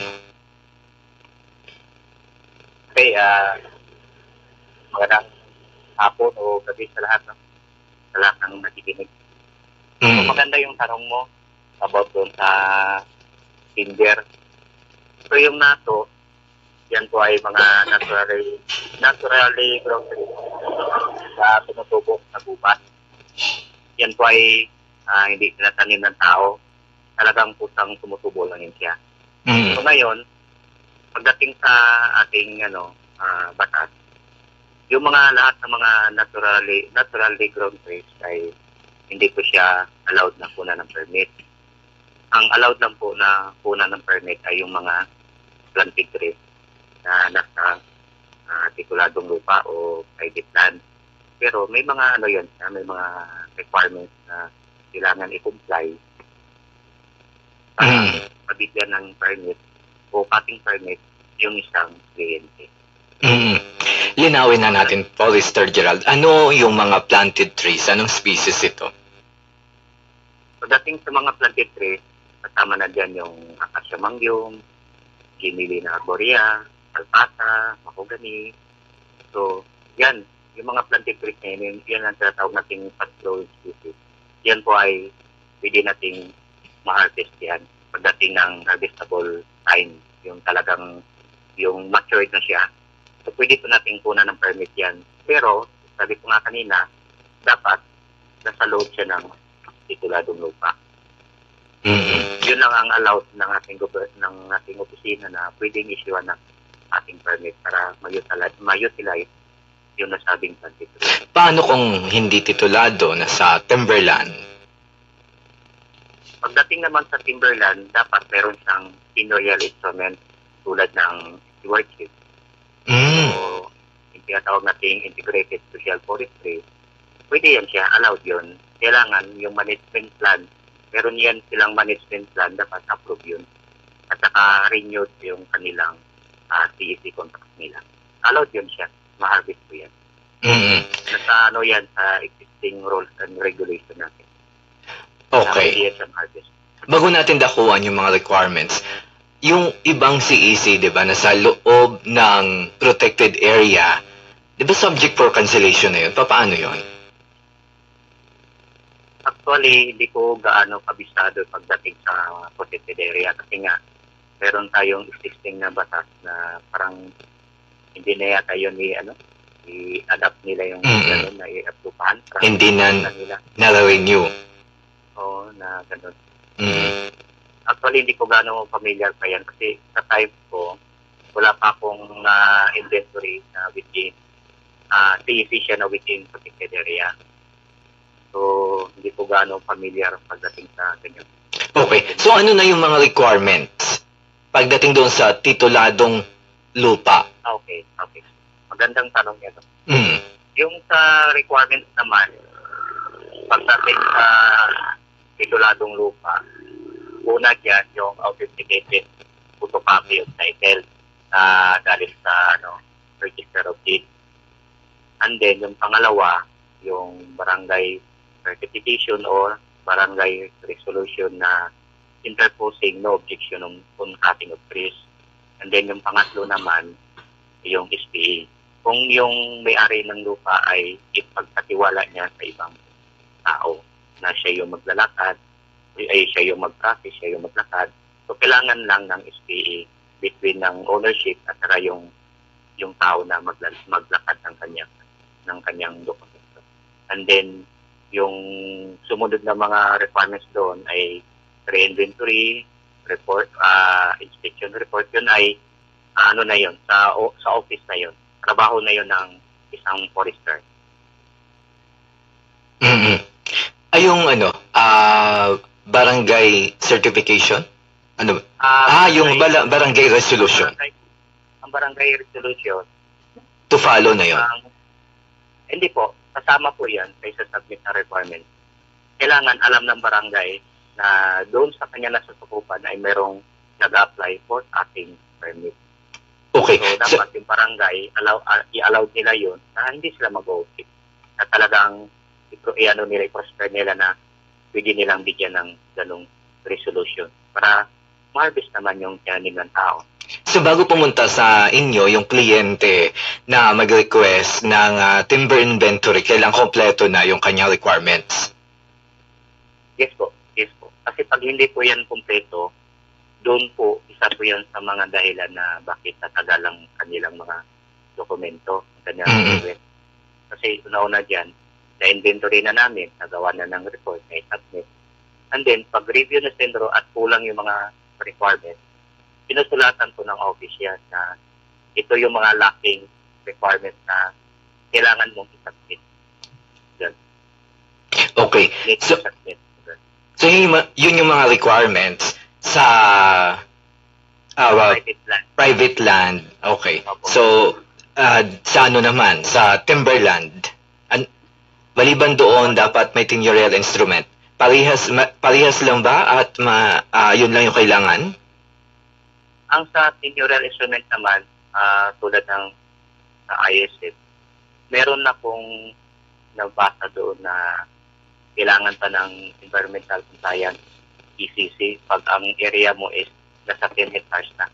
Okay, magandang hapon o gabi sa lahat, no? Sa lahat ng nakikinig. So, maganda yung tanong mo about doon sa timber. So, yung natto, yan po ay mga naturally grown na tumutubok sa gubat. Yan po ay hindi tinatanim ng tao. Talagang kusang tumutubo lang yun siya. So ngayon, pagdating sa ating batas, yung mga lahat ng mga naturally grown trees ay hindi po siya allowed na kuna ng permit. Ang allowed lang po na kuna ng permit ay yung mga planted trees na nasa tituladong lupa o private land. Pero may mga may mga requirements na kailangan i-comply para mabigyan ng permit o cutting permit yung isang kliyente. Linawin na natin, Forester Gerald, ano yung mga planted trees? Anong species ito? Pagdating sa mga planted trees, kasama na dyan yung Acacia mangyum, Gimilina arborea, Alpasa, Mahogany. So, yan, yung mga planted trees na yun, yan ang tinatawag nating fast-growing species. Yan po ay pwede nating ma-harvest yan pagdating ng harvestable time, yung talagang yung matured na siya. So, pwede po nating kunan ng permit yan. Pero, sabi ko nga kanina, dapat nasa load siya ng tituladong lupa. Yun lang ang allowed ng ating opisina na pwedeng issuean ng ating permit para ma-utilize yung nasabing planted tree. Paano kung hindi titulado na sa timberland? Pagdating naman sa timberland, dapat meron siyang seigneurial instrument tulad ng stewardship. So, yung tinatawag nating integrated social forestry, pwede yan siya, allowed yun. Kailangan yung management plan, meron yan silang management plan, dapat approve yun. At saka renewed yung kanilang CEC contract nila. Allowed yun siya, ma-harvest po yan. Nasa yan, sa existing rules and regulation natin. Okay. Bago natin dakuan yung mga requirements, yung ibang CEC, di ba, nasa loob ng protected area, di ba subject for cancellation na yun? Paano yun? Actually, hindi ko gaano kabisado pagdating sa protected area kasi nga, meron tayong existing na batas na parang hindi na yata yun i-adapt nila yung gano'n na i-approvehan. Hindi na-renew. Oo, na gano'n. Actually, hindi ko gaano familiar pa yan kasi sa time ko, wala pa akong inventory na within CEC siya na within protected area. So, hindi ko gaano familiar pagdating sa ganyan. Okay. So, ano na yung mga requirements pagdating doon sa tituladong lupa? Okay. Magandang tanong yan. Yung sa requirements naman, pagdating sa tituladong lupa, una dyan yung authenticated photocopy of title na galing sa Register of Deeds. And then, yung pangalawa, yung barangay certification or barangay resolution na interposing no objection on cutting of trees. And then, yung pangatlo naman, yung SPA. Kung yung may-ari ng lupa ay ipagkatiwala niya sa ibang tao na siya yung maglalakad, ay siya yung mag-practice, siya yung maglakad. So, kailangan lang ng SPA between ng ownership at saka yung tao na maglakad ng kanyang dokumento. And then, yung sumunod na mga requirements doon ay re-inventory, report, inspection report. Yun ay, na yun, sa office na yun. Trabaho na yun ng isang forester. Ay, yung barangay certification? Ano? Yung barangay resolution. Ang barangay resolution. To follow na yun? Hindi po. Kasama po yan sa submit na requirement. Kailangan alam ng barangay na doon sa kanya nasusukupan ay merong nag-apply for cutting permit. Okay. So, dapat yung barangay, i-allow nila yun na hindi sila mag-o-okay. Na talagang i-prosper nila na pwede nilang bigyan ng ganong resolution para ma-harvest naman yung tinanim ng tao. So bago pumunta sa inyo, yung kliyente na mag-request ng timber inventory, kailang kompleto na yung kanyang requirements? Yes po. Kasi pag hindi po yan kompleto, doon po, isa po yan sa mga dahilan na bakit tatagal ang kanilang mga dokumento, kanyang Kasi una-una dyan, na-inventory na namin, nagawa na ng report, na i-submit. And then, pag review na sendro at kulang yung mga requirements, pinusulatan po ng office yan na ito yung mga lacking requirements na kailangan mong isubmit. Yan. Okay. So yun yung mga requirements sa private land. Okay. So, sa ano naman, sa timberland, maliban doon, dapat may tenurial instrument. Parehas lang ba at yun lang yung kailangan? Ang sa tenurial instrument naman, tulad ng ISF, meron na pong nabasa doon na kailangan pa ng environmental compliance ECC pag ang area mo is nasa 10 hectares na.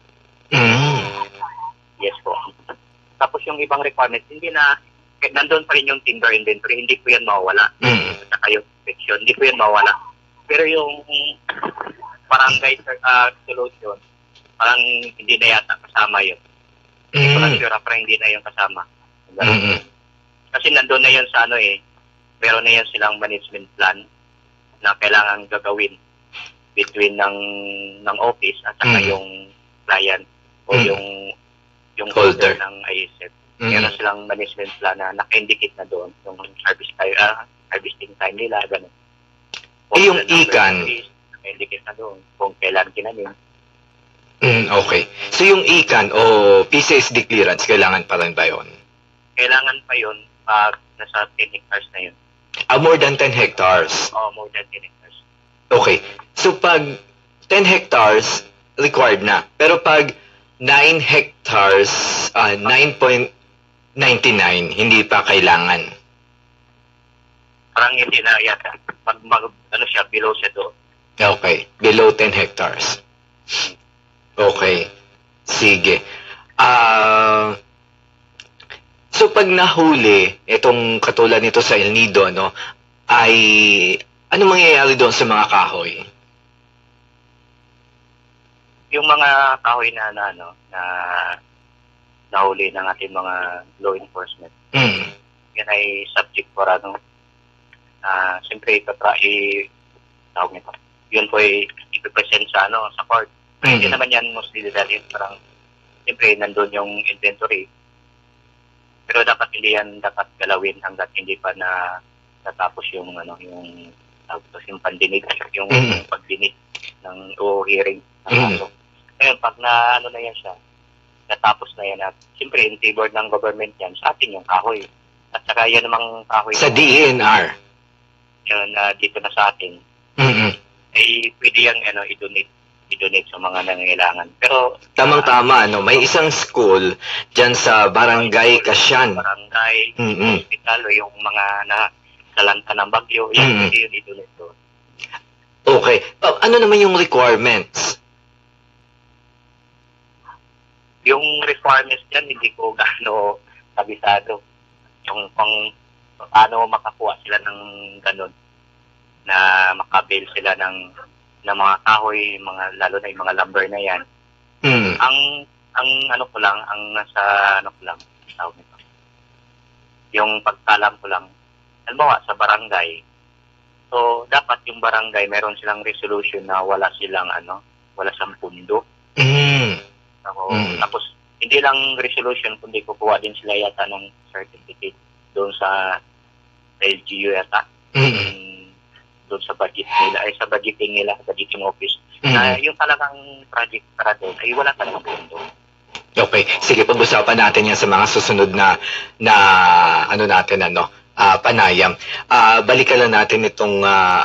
Yes po. Tapos yung ibang requirements, hindi na, nandun pa rin yung timber inventory, hindi po yan mawawala. At saka yung inspection, hindi po yan mawawala. Pero yung barangay solution, parang hindi na yata kasama yun. Hindi ko lang sure, parang hindi na yung kasama. Kasi nandun na yun sa meron na yan silang management plan na kailangan gagawin between ng office at saka yung client o yung holder ng ISF. Meron silang management plan na naka-indicate na doon yung harvesting time nila, gano'n. Yung ikan, naka-indicate na doon kung kailan kinanin. Okay. So yung ikan o PCSD clearance, kailangan pa rin ba yun? Kailangan pa yun pag nasa 10 hectares na yun. More than 10 hectares? More than 10 hectares. Okay. So pag 10 hectares, required na. Pero pag 9 hectares, 9.99, hindi pa kailangan. Parang hindi na yata. Pag below siya doon. Okay. Below 10 hectares. Okay. Sige. So pag nahuli, itong katulad nito sa El Nido, ay ano mangyayari doon sa mga kahoy? Yung mga kahoy na nahuli ng ating mga law enforcement, yan ay subject for siyempre tawag nito. Yun po ay ipipresent sa court. Hindi naman yan mostly dahil parang siyempre nandun yung inventory. Pero dapat hindi yan dapat galawin hanggat hindi pa natapos yung pandinig, yung pagdinig o hearing ng kaso. Ngayon, pag na yan siya, natapos na yan at siyempre in favor ng government yan, sa atin yung kahoy. At saka yan namang kahoy. Sa DENR? Yun, dito na sa atin. Ay pwede yung i-donate sa mga nangangailangan. Pero tamang-tama, may isang school dyan sa Barangay Kasyan. Barangay, hospital, o yung mga nasalanta ng bagyo, yan yun i-donate doon. Okay. Ano naman yung requirements? Yung requirements dyan, hindi ko gaano kabisado. Yung paano makakuha sila ng ganun, na makabil sila ng mga kahoy, lalo na yung mga lumber na yan. Ang nasa tawag nito. Yung pagkalam ko lang, halimbawa sa barangay, so dapat yung barangay meron silang resolution na wala silang pundo. Tapos hindi lang resolution, kundi kukuha din sila yata ng certificate doon sa LGU yata. Doon sa budget nila, sa budgeting office, na yung talagang project para doon ay wala talagang pundo. Okay, sige, pag-usapan natin yan sa mga susunod na panayam. Balikan lang natin itong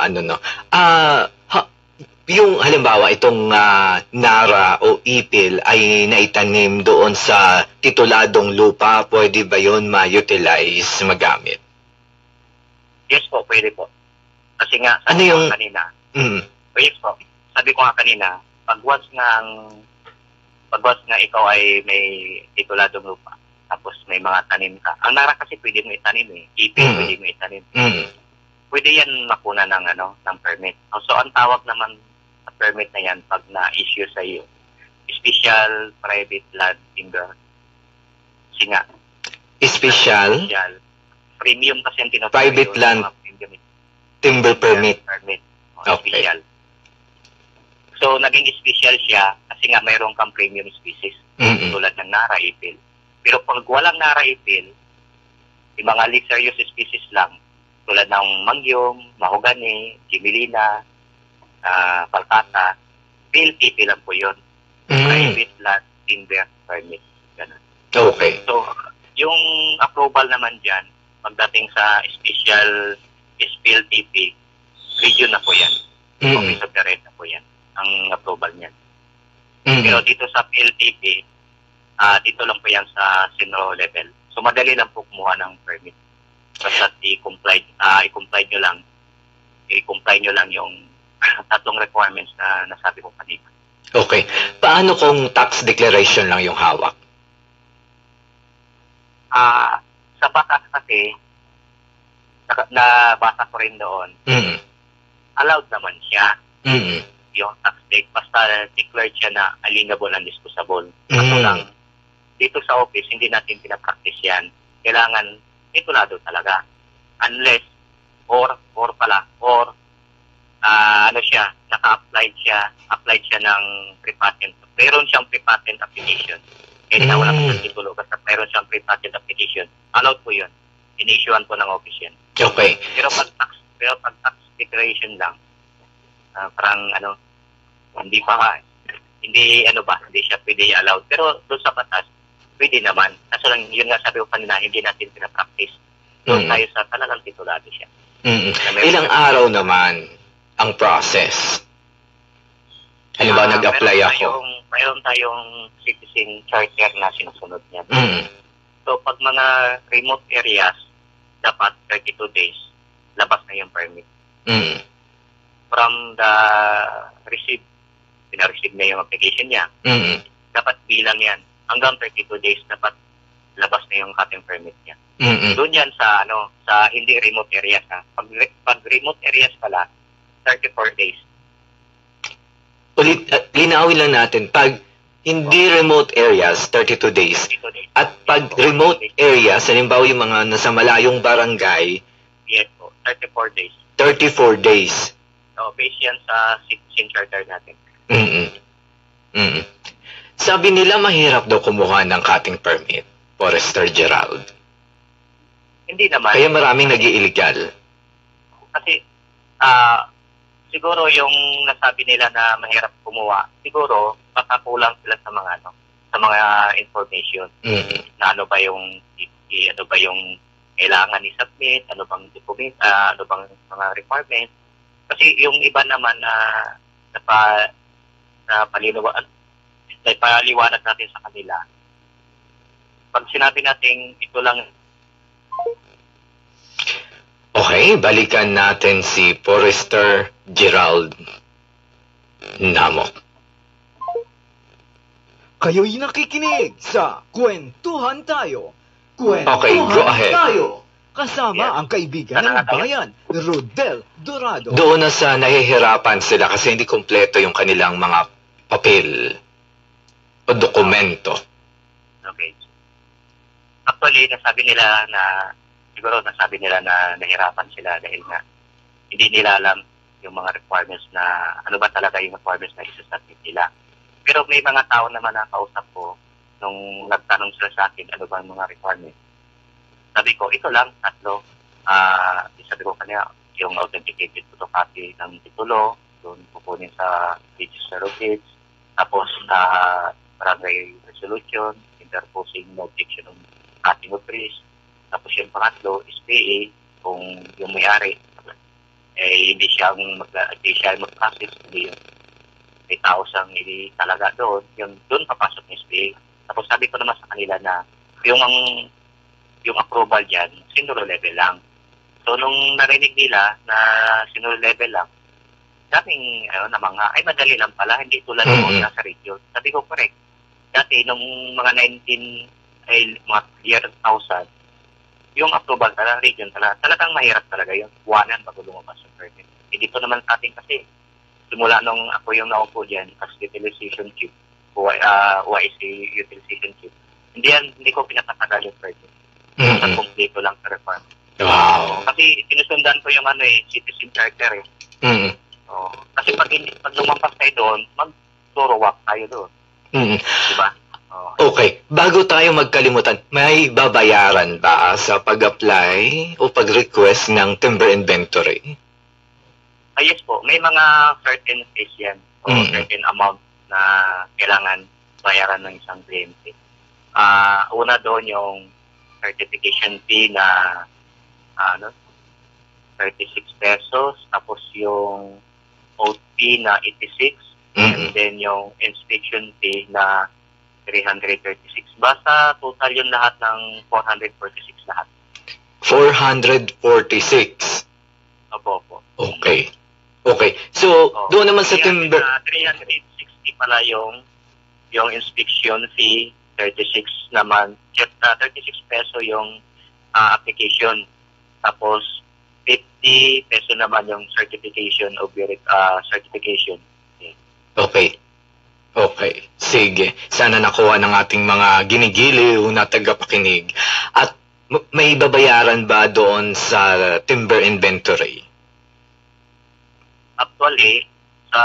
yung halimbawa itong Nara o Ipil ay naitanim doon sa tituladong lupa, pwede ba yun ma-utilize, magamit? Yes po, pwede po. Kasi nga, kanina, yes po, sabi ko nga kanina, pag once nga ikaw ay may tituladong lupa, tapos may mga tanim ka, ang Nara kasi pwede mo itanim Ipil pwede mo itanim. Pwede yan makuna ng permit. So, ang tawag naman sa permit na yan, pag na-issue sa iyo, Special Private Land Timber. Kasi nga, Premium kasi ang tinatawag Private Land Timber Permit. Okay. Special. So, naging special siya kasi nga mayroon kang premium species tulad ng Nara Ipil. Pero pag walang Nara Ipil, yung mga Lizarius species lang, tulad ng Mangyong, Mahogany, Gimilina, Palkata, PLTP lang po yun. Private land, timber, permit. Ganun. Okay. So, yung approval naman dyan, pagdating sa special SPLTP, region na po yan. Office of the Red na po yan, ang approval niyan. Pero dito sa PLTP, dito lang po yan sa Sinro level. So, madali lang po kumuha ng permit. Basta i-comply nyo lang yung tatlong requirements na nasabi ko kanina. Okay. Paano kung tax declaration lang yung hawak? Sa batas kasi, nabasa ko rin doon, allowed naman siya yung tax deck. Basta declared siya na alienable and disposable. Kaso lang, dito sa office, hindi natin pinapractice yan. Kailangan titulado talaga. Unless, applied siya ng pre-patent. Meron siyang pre-patent application. Kahit na wala kang titulo, basta meron siyang pre-patent application. Allowed po yun. In-issuean po ng office yan. Okay. Pero pag tax declaration lang, parang hindi siya pwede allowed. Pero doon sa batas, pwede naman. Kaso lang, yun nga sabi ko kanina, hindi natin pinapractice. Doon tayo sa talagang titulado siya. Ilang araw naman ang process? Halimbawa, nag-apply ako. Mayroon tayong citizen charter na sinusunod niyan. So, pag mga remote areas, dapat 32 days, labas na yung permit. From the pina-receive na yung application niya, dapat bilang yan. Hanggang 32 days, dapat labas na yung cutting permit niya. Doon yan sa hindi remote areas. Pag remote areas pala, 34 days. Ulit, linawin lang natin, pag hindi remote areas, 32 days. At pag remote areas, halimbawa yung mga nasa malayong barangay, yes po, 34 days. 34 days. So, based yan sa citizen charter natin. Sabi nila mahirap daw kumuha ng cutting permit, Forester Gerald. Hindi naman. Kaya maraming nag-i-illegal. Kasi, siguro yung nasabi nila na mahirap kumuha, siguro baka kulang sila sa mga information. Na ano ba yung kailangan i-submit, ano bang document, ano bang mga requirements. Kasi yung iba naman na paliwanag natin sa kanila. Pag sinabi natin ito lang. Okay, balikan natin si Forester Gerald Namok. Kayo'y nakikinig sa Kwentuhan Tayo. Okay, go ahead. Tayo. Kasama ang kaibigan ng bayan, Rodel Dorado. Doon na sa nahihirapan sila kasi hindi kumpleto yung kanilang mga papel o dokumento. Okay. Actually, nasabi nila na nahirapan sila dahil nga hindi nila alam yung mga requirements na ano ba talaga yung requirements na isasubmit nila. Pero may mga tao naman na kausap ko nung nagtanong sila sa akin ano ba ang mga requirements. Sabi ko, ito lang, tatlo. Sabi ko kanya, yung authenticated photocopy ng titulo, doon pupunin sa register of deeds, tapos barangay resolution, interposing no objection ng cutting of trees, tapos yung pangatlo is PA, kung yung may-ari, hindi siya mag-process, hindi yung may tao siyang hindi talaga doon, doon papasok yung SPA. Tapos sabi ko naman sa kanila na yung approval dyan, sinuro level lang. So, nung narinig nila na sinuro level lang, daming ay madali lang pala, hindi tulad ng nasa region. Sabi ko, correct. Dati, nung mga mga year 2000, yung approval talaga, region talagang mahirap talaga yun. Buwanan bago lumabas yung permit. Dito naman sa atin kasi, simula nung ako yung naupo dyan as utilization chief, OIC utilization chief, hindi ko pinapatagal yung permit. Sa kompleto lang sa requirement. Wow. Kasi sinusundan ko yung citizen charter . Kasi pag lumampas tayo doon, mag-turowak tayo doon. Diba? Okay, bago tayo magkalimutan, may babayaran ba sa pag-apply o pag-request ng timber inventory? Yes po, may mga certain fees yan o certain amount na kailangan bayaran ng isang kliyente. Una doon yung certification fee na 36 pesos, tapos yung oath fee na 86, and then yung inspection fee na 336. Basta total yung lahat ng 446 lahat. 446? Opo. Okay. So, doon naman sa timber... 360 pala yung inspection fee, 36 naman, 36 peso yung application. Tapos, 50 peso naman yung certification o certification. Okay. Sige. Sana nakuha ng ating mga ginigiliw na tagapakinig. At may babayaran ba doon sa timber inventory? Actually, sa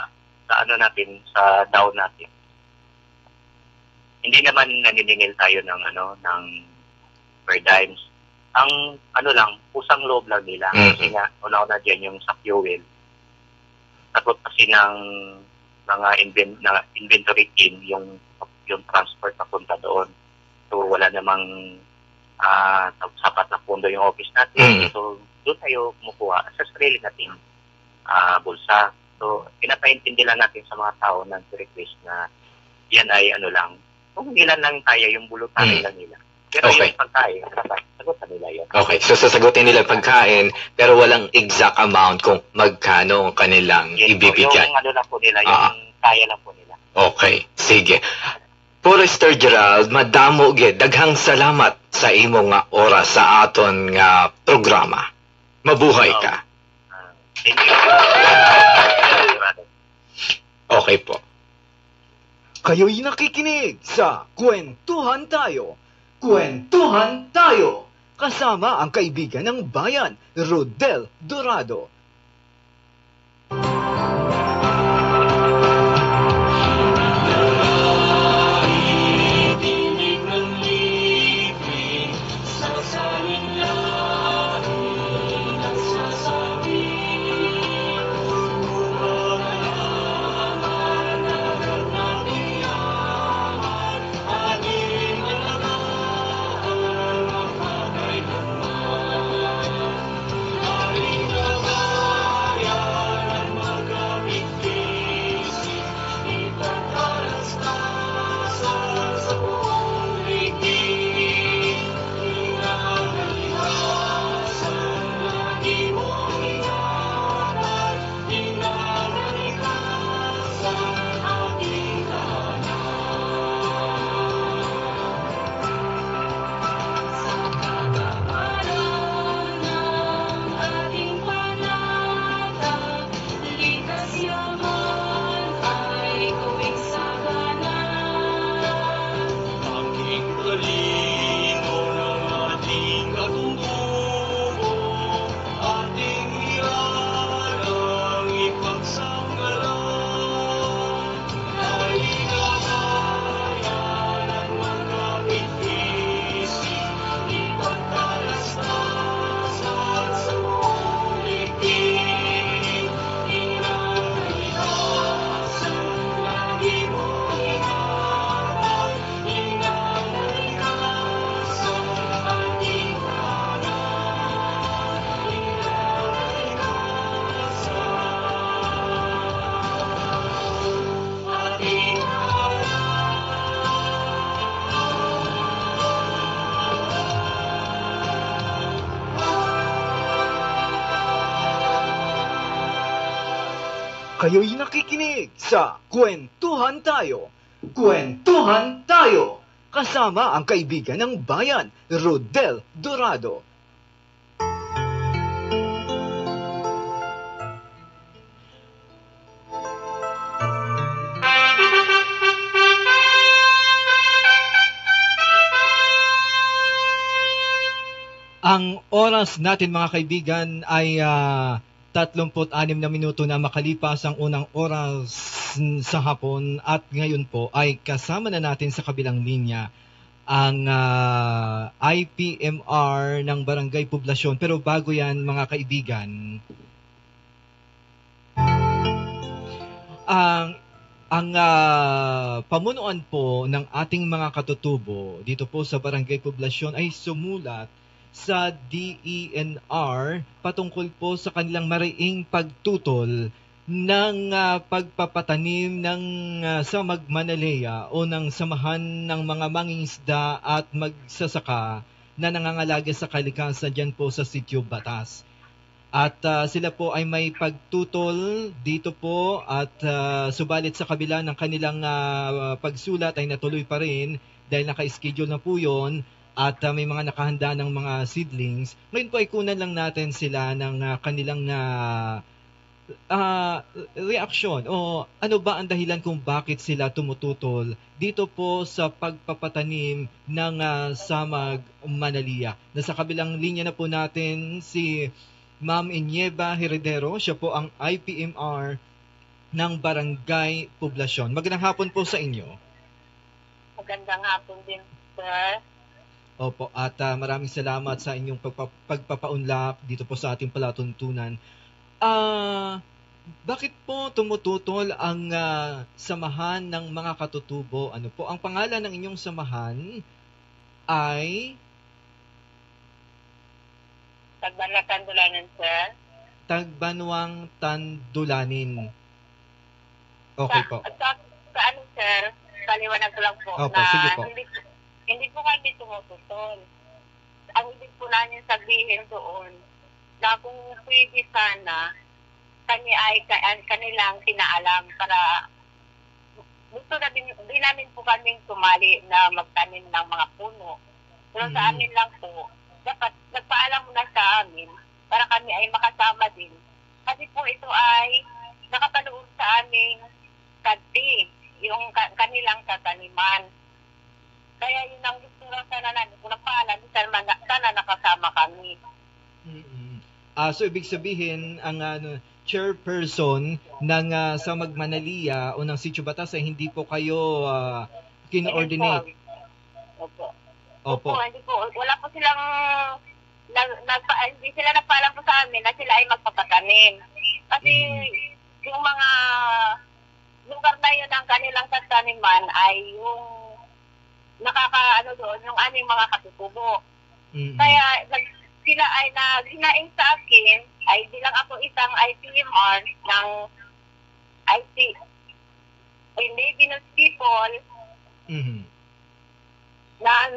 down natin, hindi naman naniningil tayo ng per dimes. Ang pusang loob lang nila. Kasi nga, una-una dyan yung sa fuel. Takot kasi ng mga inventory team yung transport papunta doon. So, wala namang sapat na pondo yung office natin. So, doon tayo kumukuha sa sarili nating bulsa. So, pinapaintindi lang natin sa mga tao na request na yan ay kung ilan lang tayo, yung bulutan lang nila. Pero yung pagkain, sagutan nila yun. Okay, so sasagutin nila pagkain, pero walang exact amount kung magkano kanilang ibibigay. Yung lang po nila, yung kaya lang po nila. Okay, sige. Forester Gerald, madamo daghang salamat sa imong nga oras sa aton nga programa. Mabuhay ka. Thank you. Okay po. Kayo'y nakikinig sa Kwentuhan Tayo. Kwentuhan Tayo! Kasama ang kaibigan ng bayan, Rodel Dorado. Kayo'y nakikinig sa Kwentuhan Tayo. Kwentuhan Tayo! Kasama ang kaibigan ng bayan, Rodel Dorado. Ang oras natin mga kaibigan ay 36 na minuto na makalipas ang unang oras sa hapon at ngayon po ay kasama na natin sa kabilang linya ang IPMR ng Barangay Poblasyon. Pero bago yan mga kaibigan, ang pamunuan po ng ating mga katutubo dito po sa Barangay Poblasyon ay sumulat sa DENR patungkol po sa kanilang mariing pagtutol ng pagpapatanim ng Samag Manalea o ng samahan ng mga mangingisda at magsasaka na nangangalaga sa kalikasan dyan po sa Sitio Batas. At sila po ay may pagtutol dito po at subalit sa kabila ng kanilang pagsulat ay natuloy pa rin dahil naka-schedule na po yun. At may mga nakahanda ng mga seedlings. Ngayon po ay kunan lang natin sila ng kanilang reaksyon o ano ba ang dahilan kung bakit sila tumututol dito po sa pagpapatanim ng Samag Manalea. Nasa kabilang linya na po natin si Ma'am Inyeba Heredero. Siya po ang IPMR ng Barangay Poblasyon. Magandang hapon po sa inyo. Magandang hapon din, sir. Opo, at maraming salamat sa inyong pagpapaunlak dito po sa ating palatuntunan. Bakit po tumututol ang samahan ng mga katutubo? Ano po, ang pangalan ng inyong samahan ay Tagbanwang Tandulanin, sir. Tagbanwang Tandulanin. Okay po. Sa ano, sir, paliwanag ko lang po Opo, na sige po. hindi po kami tumututol. Ang ibig po namin sabihin doon na kung pwede sana kanilang pinaalam para gusto na din namin po kaming sumali na magtanim ng mga puno. Pero sa amin lang po, dapat nagpaalam mo na sa amin para kami ay makasama din. Kasi po ito ay nakapanood sa aming kadti, yung kanilang tataniman. Kaya yun ang gusto lang sana namin. Kung nagpaalam, sana nakasama kami. So, ibig sabihin, ang chairperson ng Samag Manalea o ng Sitio Batas ay hindi po kayo kino-ordinate? Opo. Opo. Hindi po. Wala po silang, hindi sila nagpaalam po sa amin na sila ay magpapatanim. Kasi yung mga lugar na yun ang kanilang tataniman ay yung doon, yung aming mga katutubo. Kaya sila ay hinaing sa akin, ay bilang ako isang IPMR ng Indigenous People na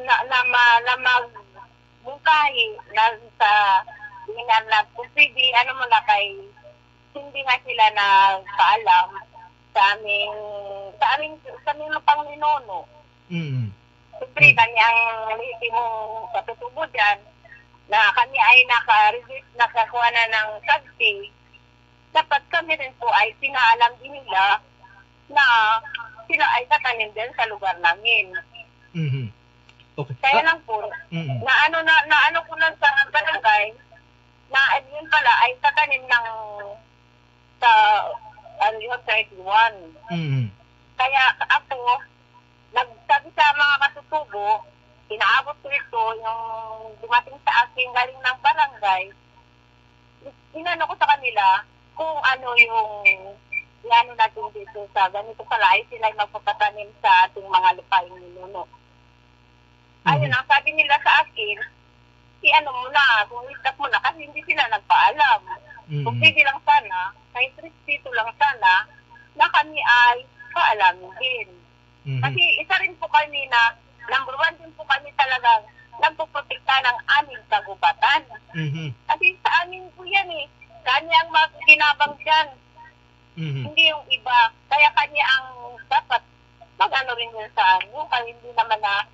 magmungkahi na sa kung pwede, hindi nga sila nagpaalam sa aming Panginono. Siyempre, kanyang lihitimong katutubo dyan, na kami ay nakakuha na ng sagti, dapat kami rin po ay pinaalam din nila na sila ay tatanim din sa lugar namin. Okay. Kaya lang po, na ko lang sa barangay, na yun pala ay tatanim ng sa 31. Kaya ako, nagsabi sa mga katutubo, inaabot ko ito, yung dumating sa akin galing ng barangay, inano ko sa kanila kung ano yung plano natin dito sa ganito pala ay sila ay magpapatanim sa ating mga lupaing ninuno. Ayun, ang sabi nila sa akin, i-ano mo na, kung i-stop mo na, kasi hindi sila nagpaalam. Kung pwede lang sana, kahit respeto lang sana, na kami ay paalamin din. Kasi isa rin po kami na, number one din po kami talagang nagpuprotekta ng aming kagubatan. Kasi sa amin po yan kanya ang maginabang dyan. Hindi yung iba. Kaya kanya ang dapat mag-ano rin yun sa ano, kaya hindi naman na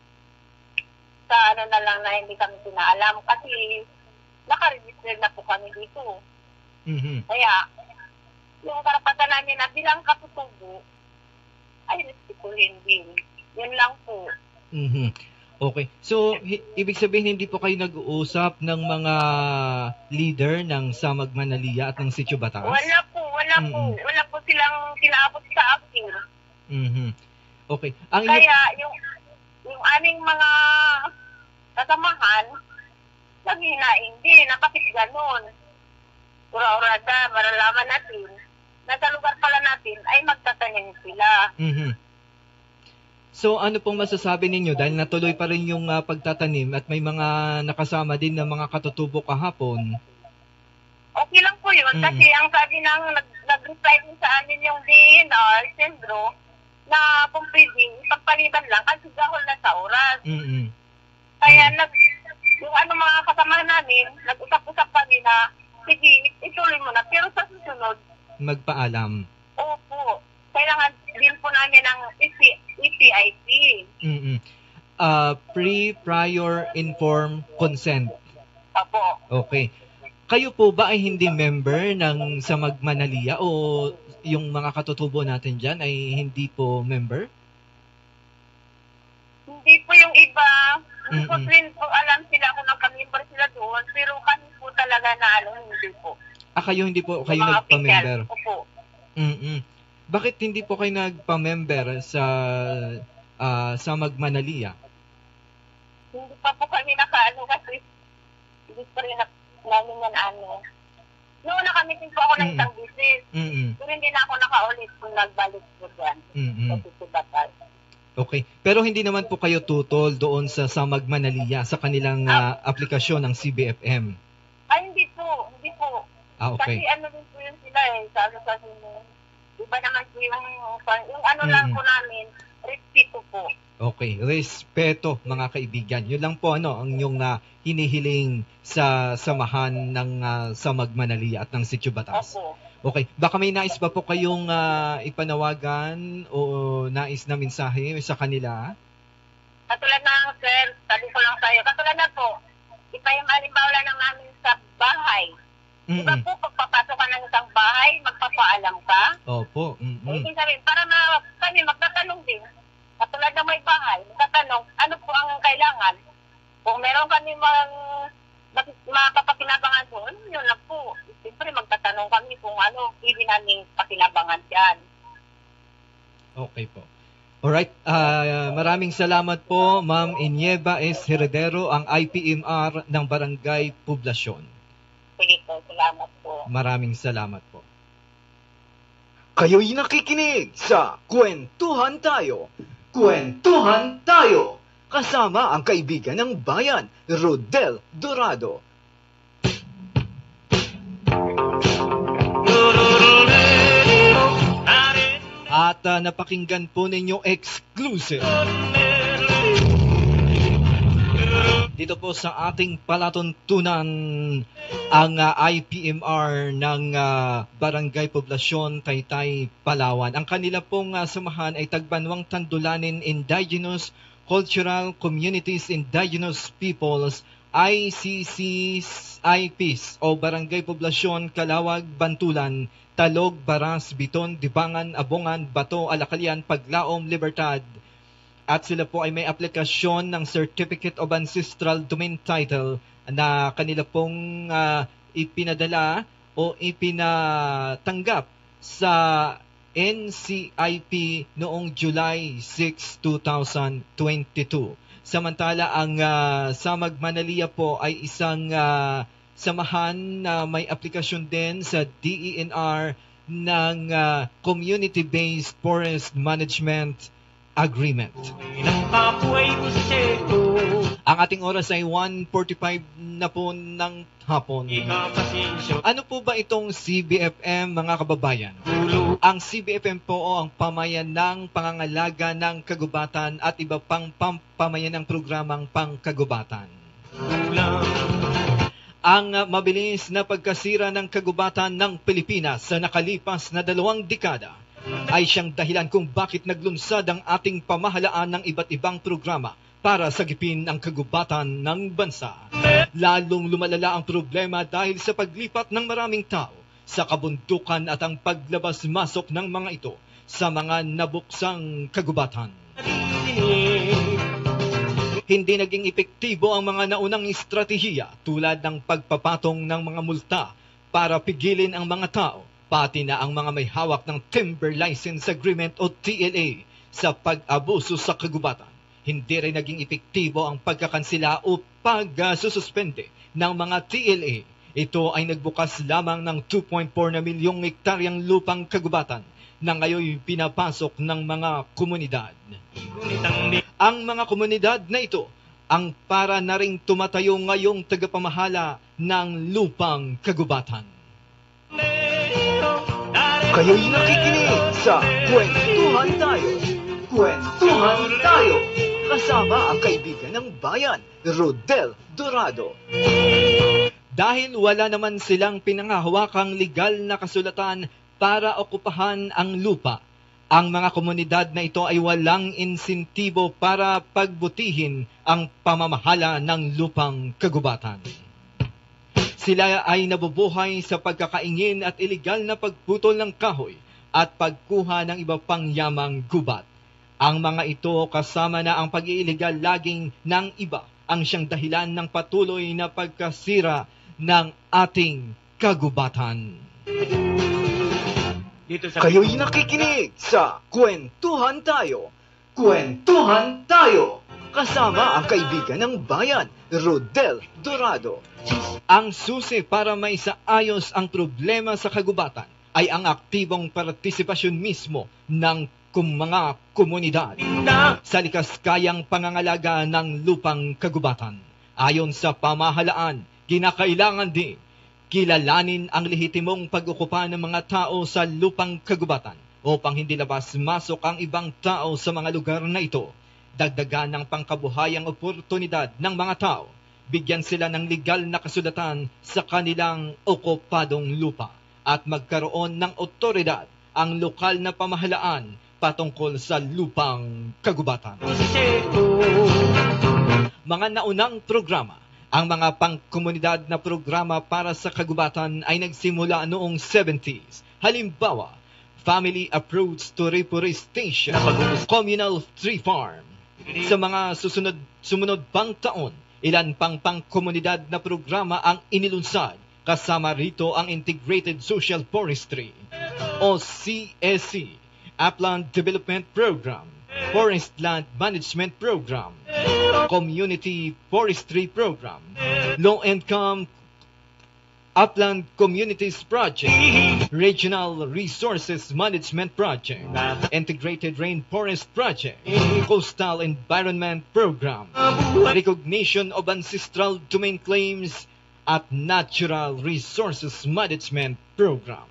sa ano na lang na hindi kami pinaalam. Kasi nakaregister na po kami dito. Kaya yung karapatan namin na bilang katutubo, ay respetuhin din. Yun lang po. Okay. So, ibig sabihin hindi po kayo nag-uusap ng mga leader ng Samag Manalya at ng Sitio Batas? Wala po. Wala po silang tinapos sa akin. Mhm. Okay. Kaya yung aming mga kasamahan, naghinaing din, bakit ganun? Ura-urada, maralaman natin, na sa lugar pala natin ay magtatanim sila. Mhm. So ano pong masasabi ninyo dahil natuloy pa rin yung pagtatanim at may mga nakasama din na mga katutubo kahapon? Okay lang po yun kasi ang sabi ng nag-reply din sa amin yung DNR, Sendro, na kung pwedeng ipagpaliban lang kasi gahol na sa oras. Kaya yung mga kasama namin, nag-usap-usap kami na sige, ituloy mo na. Pero sa susunod, magpaalam. Opo. Kailangan din po namin ng ECIP. Prior informed consent. Opo. Okay. Kayo po ba ay hindi member ng Samag Manalya o yung mga katutubo natin dyan ay hindi po member? Hindi po yung iba. Hindi ko rin po alam sila kung nagka-member sila doon. Pero kami po talaga na hindi po. Kayo hindi po kayo nagpa-member? Opo. Bakit hindi po kayo nagpa-member sa Samag Manalya? Hindi pa po kami nakaano kasi hindi pa rin namin yan Noon nakamitin po ako ng isang business. Pero hindi na ako nakaulit kung nagbalik po dyan. Okay. Pero hindi naman po kayo tutol doon sa Samag Manalya sa kanilang aplikasyon ng CBFM? Ay, hindi po. Hindi po. Okay. Kasi din po yun sila Sabi iba naman po yung lang po namin, respeto po. Okay, respeto mga kaibigan. Yun lang po ang yung hinihiling sa samahan ng Samag Manalya at ng Sitio Batas. Opo. Okay, baka may nais ba po kayong ipanawagan o nais na mensahe sa kanila? Katulad ng sir, sabi ko lang sa'yo, katulad na po, ipahalimbawa lang namin sa bahay. Diba po, pagpapasok ka ng isang bahay, magpapaalam ka? Opo. Ibig sabihin, para kami magtatanong din, katulad na may bahay, magtatanong, ano po ang kailangan? Kung meron kami mapapakinabangan po, yun na po. Siyempre, magtatanong kami kung pwede namin pakinabangan dyan. Okay po. Alright, maraming salamat po, Ma'am Inyeba S. Heredero, ang IPMR ng Barangay Poblasyon. Sige po, salamat po. Maraming salamat po. Kayo'y nakikinig sa Kwentuhan Tayo. Kwentuhan Tayo. Kasama ang kaibigan ng bayan, Rodel Dorado. At napakinggan po ninyo exclusive dito po sa ating palatuntunan ang IPMR ng Barangay Poblasyon, Taytay, Palawan. Ang kanila pong samahan ay Tagbanwang Tandulanin Indigenous Cultural Communities Indigenous Peoples ICCIPs o Barangay Poblasyon, Kalawag, Bantulan, Talog, Baras, Biton, Dibangan, Abongan, Bato, Alacalian, Paglaom, Libertad. At sila po ay may aplikasyon ng Certificate of Ancestral Domain Title na kanila pong ipinadala o ipinatanggap sa NCIP noong July 6, 2022. Samantala, ang Samag Manalya po ay isang samahan na may aplikasyon din sa DENR ng Community-Based Forest Management Agreement. Ang ating oras ay 1:45 na po ng hapon. Ano po ba itong CBFM, mga kababayan? Ang CBFM po ang pamayanang pangangalaga ng kagubatan at iba pang pamayanang programang pangkagubatan. Ang mabilis na pagkasira ng kagubatan ng Pilipinas sa nakalipas na 2 dekada ay siyang dahilan kung bakit naglunsad ang ating pamahalaan ng iba't ibang programa para sagipin ang kagubatan ng bansa. Lalong lumalala ang problema dahil sa paglipat ng maraming tao sa kabundukan at ang paglabas-masok ng mga ito sa mga nabuksang kagubatan. Hindi naging epektibo ang mga naunang estratehiya tulad ng pagpapatong ng mga multa para pigilin ang mga tao, pati na ang mga may hawak ng Timber License Agreement o TLA sa pag-abuso sa kagubatan. Hindi rin naging epektibo ang pagkakansila o pag-sususpende ng mga TLA. Ito ay nagbukas lamang ng 2.4 na milyong hektaryang lupang kagubatan na ngayon pinapasok ng mga komunidad. Ang mga komunidad na ito ang para na ring tumatayo ngayong tagapamahala ng lupang kagubatan. Kayo'y nakikinig sa Kwentuhan Tayo. Kwentuhan Tayo. Kasama ang kaibigan ng bayan, Rodel Dorado. Dahil wala naman silang pinangahawakang legal na kasulatan para okupahan ang lupa, ang mga komunidad na ito ay walang insentibo para pagbutihin ang pamamahala ng lupang kagubatan. Sila ay nabubuhay sa pagkakaingin at ilegal na pagputol ng kahoy at pagkuha ng iba pang yamang gubat. Ang mga ito kasama na ang pag-iilegal laging ng iba ang siyang dahilan ng patuloy na pagkasira ng ating kagubatan. Kayo'y nakikinig sa Kwentuhan Tayo. Kwentuhan Tayo. Kasama ang kaibigan ng bayan, Rodel Dorado. Ang susi para maisaayos ang problema sa kagubatan ay ang aktibong partisipasyon mismo ng mga komunidad sa likaskayang pangangalaga ng lupang kagubatan. Ayon sa pamahalaan, kinakailangan din kilalanin ang lehitimong pag-ukupa ng mga tao sa lupang kagubatan upang hindi labas-masok ang ibang tao sa mga lugar na ito. Dagdagan ng pangkabuhayang oportunidad ng mga tao. Bigyan sila ng legal na kasulatan sa kanilang okupadong lupa at magkaroon ng otoridad ang lokal na pamahalaan patungkol sa lupang kagubatan. Mga naunang programa. Ang mga pangkomunidad na programa para sa kagubatan ay nagsimula noong 70s. Halimbawa, Family Approach to Reforestation, Communal Tree Farm. Sa mga sumunod pang taon, ilan pang pangkomunidad na programa ang inilunsad. Kasama rito ang Integrated Social Forestry o CSC, Upland Development Program, Forest Land Management Program, Community Forestry Program, Low Income Upland Communities Project, Regional Resources Management Project, Integrated Rainforest Project, Coastal Environment Program, Recognition of Ancestral Domain Claims, at Natural Resources Management Program.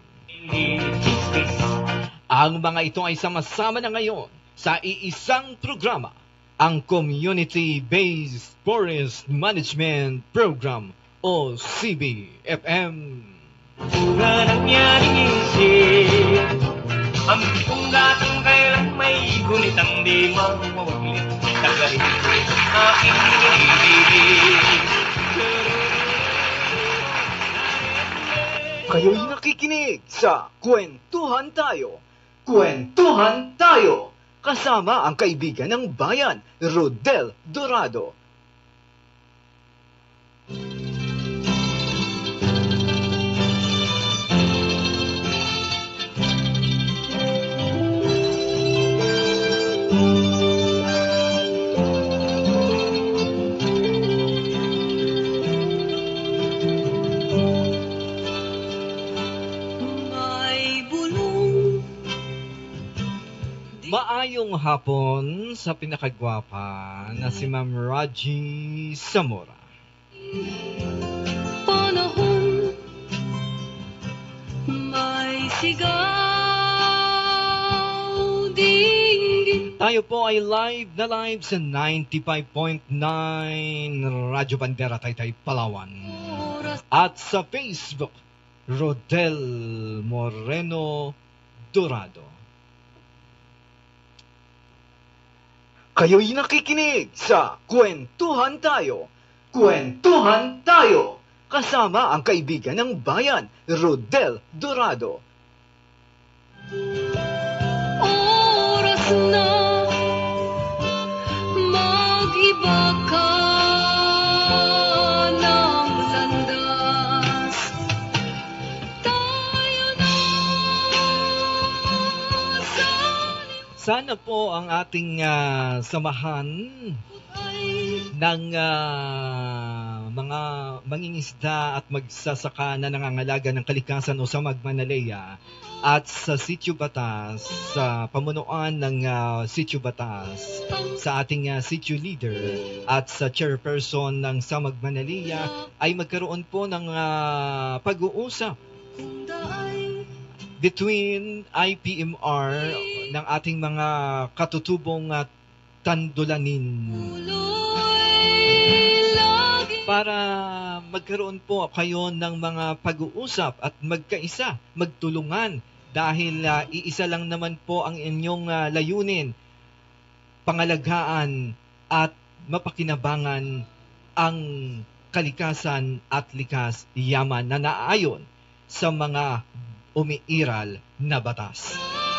Ang mga ito ay sama-sama na ngayon sa iisang programa, ang Community-Based Forest Management Program o CBFM. Bunga nangyaring isip, ang punggatang kailang may gunitang di mawawaglit. Tagarin aking pinibig. Kayo'y nakikinig sa Kwentuhan Tayo. Kwentuhan Tayo. Kasama ang kaibigan ng bayan, Rodel Dorado. Maayong hapon sa pinakagwapa na si Ma'am Raji Zamora. Panahon may sigaw dinggin. Tayo po ay live na live sa 95.9 Radyo Bandera Taytay, Palawan. At sa Facebook, Rodel Moreno Dorado. Kayo'y nakikinig sa Kwentuhan Tayo. Kwentuhan Tayo. Kasama ang kaibigan ng bayan, Rodel Dorado. Oras na mag-ibig. Mag-iba ka ng landas. Tayo na Sana po ang ating samahan ng mga mangingisda at magsasaka na nangangalaga ng kalikasan o sa Magmanalaya at sa Sitio Batas, sa pamunuan ng Sitio Batas, sa ating Sitio Leader at sa Chairperson ng Samag Manalaya ay magkaroon po ng pag-uusap between IPMR ng ating mga katutubong tandulanin para magkaroon po kayo ng mga pag-uusap at magkaisa, magtulungan dahil iisa lang naman po ang inyong layunin, pangalagaan at mapakinabangan ang kalikasan at likas yaman na naayon sa mga umiiral na batas.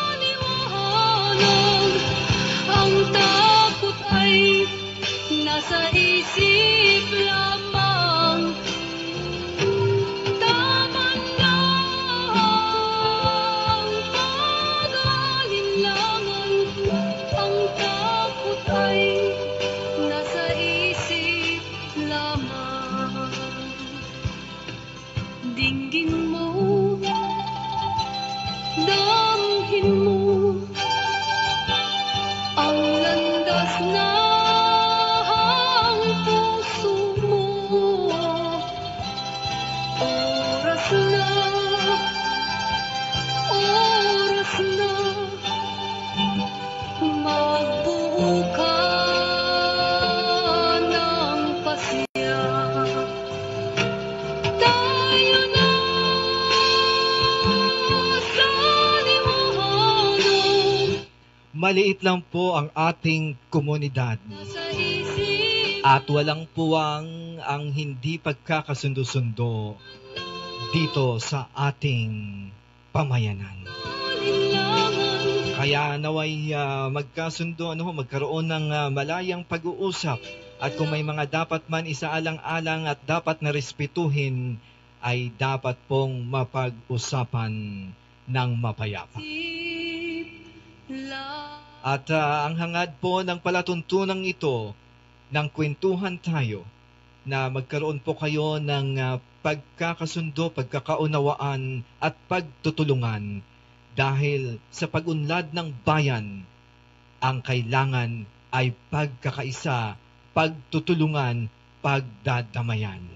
ang takot ay nasa isip lamang. Tama na ang pag-alinlangan. Ang takot ay nasa isip lamang. Dinggin mo, damhin mo ang landas na ang puso mo. Oras na magbuo ka ng pasya. Tayo na sa liwanag. Maliit lang po ang ating komunidad at walang puwang ang hindi pagkakasundo-sundo dito sa ating pamayanan. Kaya naway magkasundo, magkaroon ng malayang pag-uusap at kung may mga dapat man isaalang-alang at dapat na respetuhin ay dapat pong mapag-usapan ng mapayapa. At ang hangad po ng palatuntunang ito ng kwentuhan tayo na magkaroon po kayo ng pagkakasundo, pagkakaunawaan at pagtutulungan dahil sa pag-unlad ng bayan, ang kailangan ay pagkakaisa, pagtutulungan, pagdadamayan.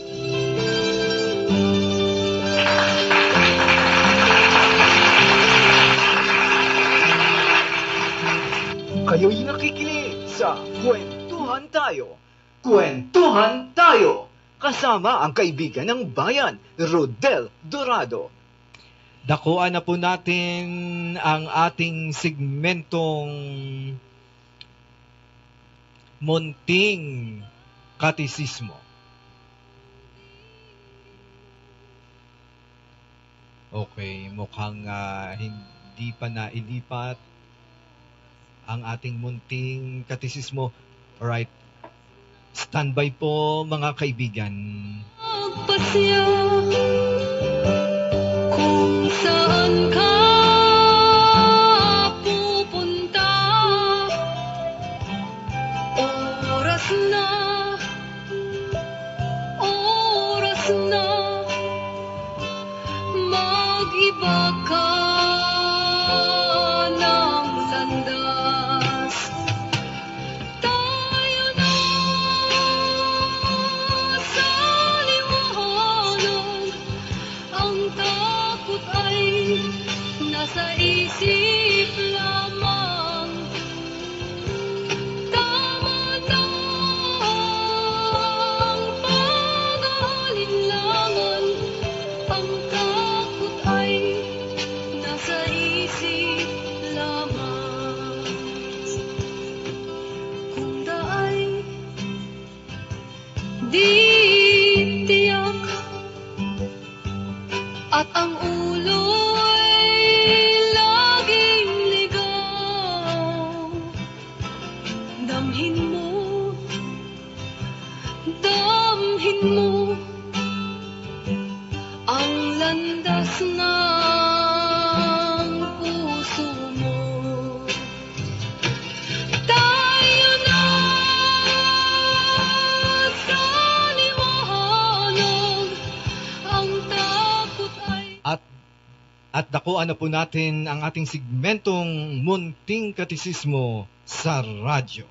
Kayo'y nakikinig sa Kwentuhan Tayo. Kwentuhan Tayo! Kasama ang kaibigan ng bayan, Rodel Dorado. Dakuan na po natin ang ating segmentong Munting Katisismo. Okay, mukhang hindi pa nailipat ang ating munting katisismo. Alright. Standby po mga kaibigan. Magpasya kung saan ka pupunta. Oras na mag-iba ka ng landas. Tayo na sa liwanag. Ang takot ay nasa isip lamang. Tama na ang pag-alinlangan. Ang takot ay nasa isip lamang. Kung daay di tiyak at ang ulo'y laging ligaw, damhin mo landas ng puso mo. Tayo na sa liwanag, ang takot ay... At dakuan na po natin ang ating segmentong Munting Katisismo sa radyo.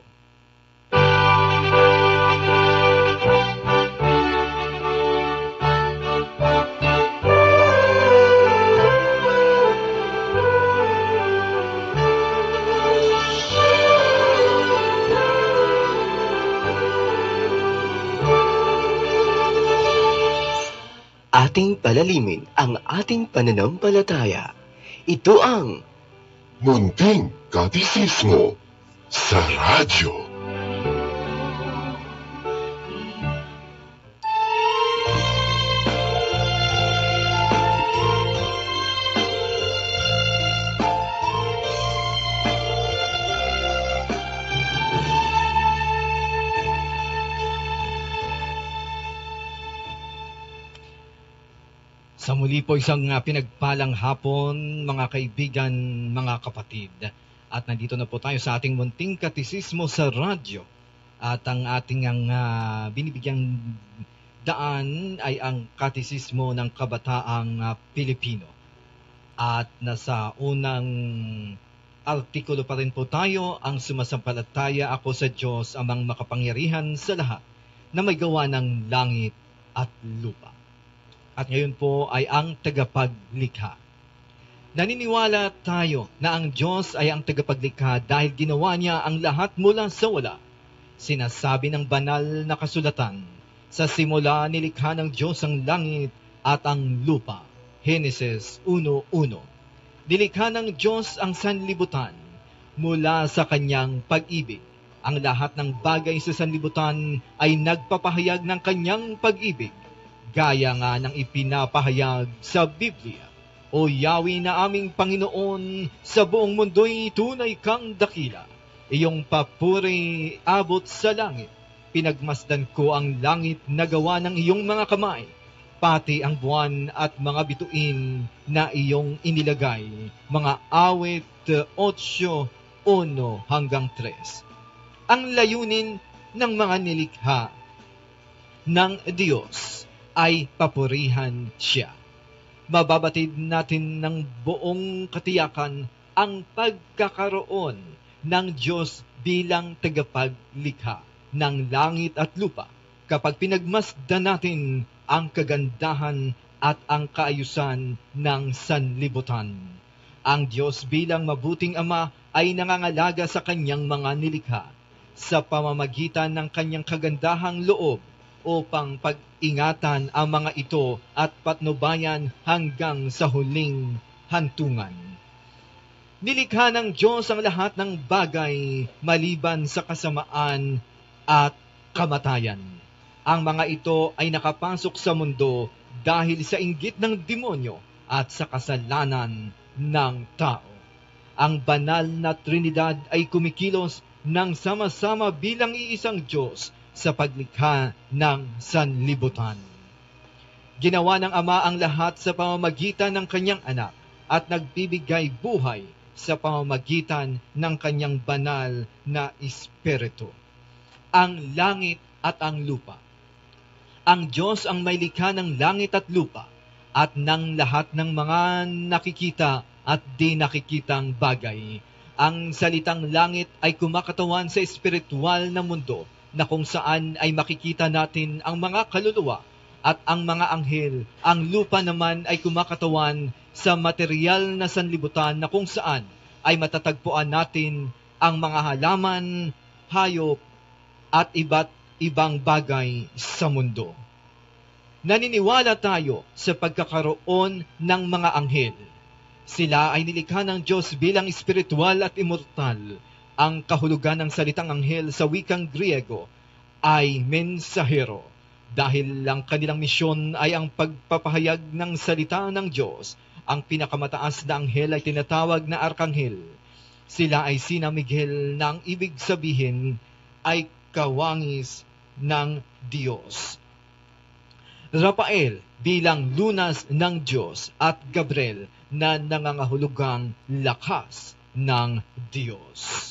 Ating palalimin ang ating pananampalataya. Ito ang Munting Katisismo sa radyo. Sa muli po isang pinagpalang hapon, mga kaibigan, mga kapatid. At nandito na po tayo sa ating Munting Katisismo sa radyo. At ang ating binibigyang daan ay ang Katisismo ng Kabataang Pilipino. At nasa unang artikulo pa rin po tayo, ang sumasampalataya ako sa Diyos amang makapangyarihan sa lahat na may gawa ng langit at lupa. At ngayon po ay ang tagapaglikha. Naniniwala tayo na ang Diyos ay ang tagapaglikha dahil ginawa niya ang lahat mula sa wala. Sinasabi ng banal na kasulatan, sa simula nilikha ng Diyos ang langit at ang lupa. Henesis 1:1. Nilikha ng Diyos ang sanlibutan mula sa kanyang pag-ibig. Ang lahat ng bagay sa sanlibutan ay nagpapahayag ng kanyang pag-ibig. Gaya nga ng ipinapahayag sa Biblia, O Yahweh na aming Panginoon, sa buong mundo'y tunay kang dakila. Iyong papuri abot sa langit. Pinagmasdan ko ang langit na gawa ng iyong mga kamay, pati ang buwan at mga bituin na iyong inilagay. Mga awit 8:1-3. Ang layunin ng mga nilikha ng Diyos ay papurihan siya. Mababatid natin ng buong katiyakan ang pagkakaroon ng Diyos bilang tagapaglikha ng langit at lupa kapag pinagmasdan natin ang kagandahan at ang kaayusan ng sanlibutan. Ang Diyos bilang mabuting Ama ay nangangalaga sa kanyang mga nilikha sa pamamagitan ng kanyang kagandahang loob upang pag-ingatan ang mga ito at patnubayan hanggang sa huling hantungan. Nilikha ng Diyos ang lahat ng bagay maliban sa kasamaan at kamatayan. Ang mga ito ay nakapasok sa mundo dahil sa inggit ng demonyo at sa kasalanan ng tao. Ang banal na Trinidad ay kumikilos ng sama-sama bilang iisang Diyos sa paglikha ng sanlibutan. Ginawa ng Ama ang lahat sa pamamagitan ng kanyang anak at nagbibigay buhay sa pamamagitan ng kanyang banal na Espiritu. Ang langit at ang lupa. Ang Diyos ang may likha ng langit at lupa at ng lahat ng mga nakikita at di nakikitang bagay. Ang salitang langit ay kumakatawan sa espiritual na mundo na kung saan ay makikita natin ang mga kaluluwa at ang mga anghel. Ang lupa naman ay kumakatawan sa material na sanlibutan na kung saan ay matatagpuan natin ang mga halaman, hayop, at iba't ibang bagay sa mundo. Naniniwala tayo sa pagkakaroon ng mga anghel. Sila ay nilikha ng Diyos bilang espiritual at immortal. Ang kahulugan ng salitang anghel sa wikang Griego ay mensahero, dahil ang kanilang misyon ay ang pagpapahayag ng salita ng Diyos. Ang pinakamataas na anghel ay tinatawag na arkanghel. Sila ay sina Miguel na ang ibig sabihin ay kawangis ng Diyos. Rafael bilang lunas ng Diyos at Gabriel na nangangahulugang lakas ng Diyos.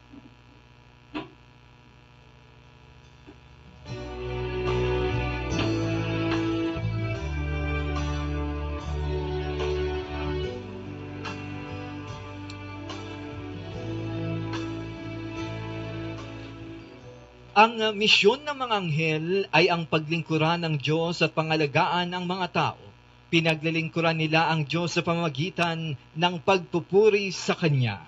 Ang misyon ng mga anghel ay ang paglingkuran ng Diyos at pangalagaan ng mga tao. Pinaglilingkuran nila ang Diyos sa pamamagitan ng pagpupuri sa Kanya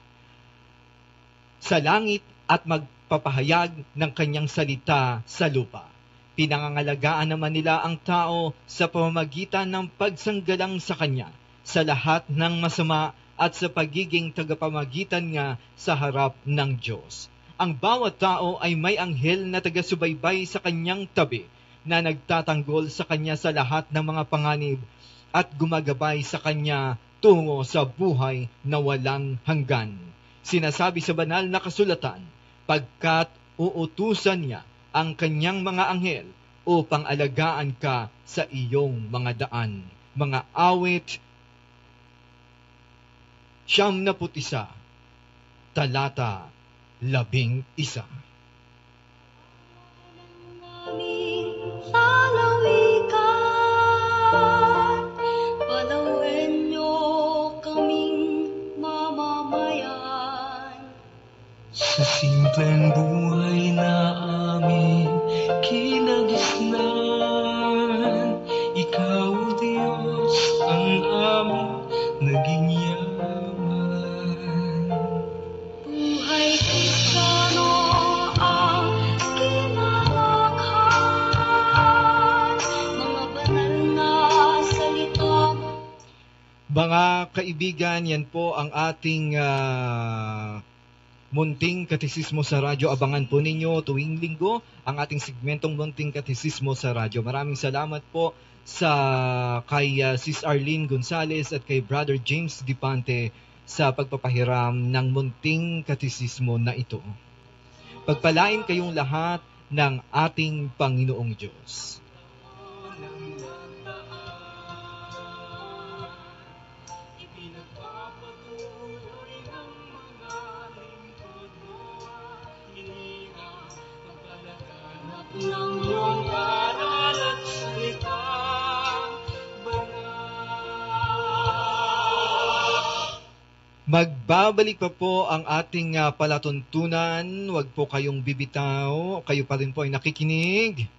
sa langit at magpapahayag ng Kanyang salita sa lupa. Pinangangalagaan naman nila ang tao sa pamamagitan ng pagsanggalang sa Kanya sa lahat ng masama at sa pagiging tagapamagitan nga sa harap ng Diyos. Ang bawat tao ay may anghel na taga-subaybay sa kanyang tabi na nagtatanggol sa kanya sa lahat ng mga panganib at gumagabay sa kanya tungo sa buhay na walang hanggan. Sinasabi sa banal na kasulatan, pagkat uutusan niya ang kanyang mga anghel upang alagaan ka sa iyong mga daan. Mga awit 91, talata 11. Lalawigan, palawin niyo kaming mamamayan. Sa simpleng buhay na amin kinagisnan, Ikaw, Diyos, ang aming naging yaman. Buhay Kristiyano ang kinalakhan, mga banal na salita. Mga kaibigan, yan po ang ating Munting Katisismo sa Radyo. Abangan po ninyo tuwing linggo ang ating segmentong Munting Katisismo sa Radyo. Maraming salamat po kay Sis Arlene Gonzales at kay Brother James Dipante sa pagpapahiram ng Munting Katisismo na ito. Pagpalain kayong lahat ng ating Panginoong Diyos. Ng iyong aral at salita, Magbabalik pa po ang ating palatuntunan. Huwag po kayong bibitaw. Kayo pa rin po ay nakikinig.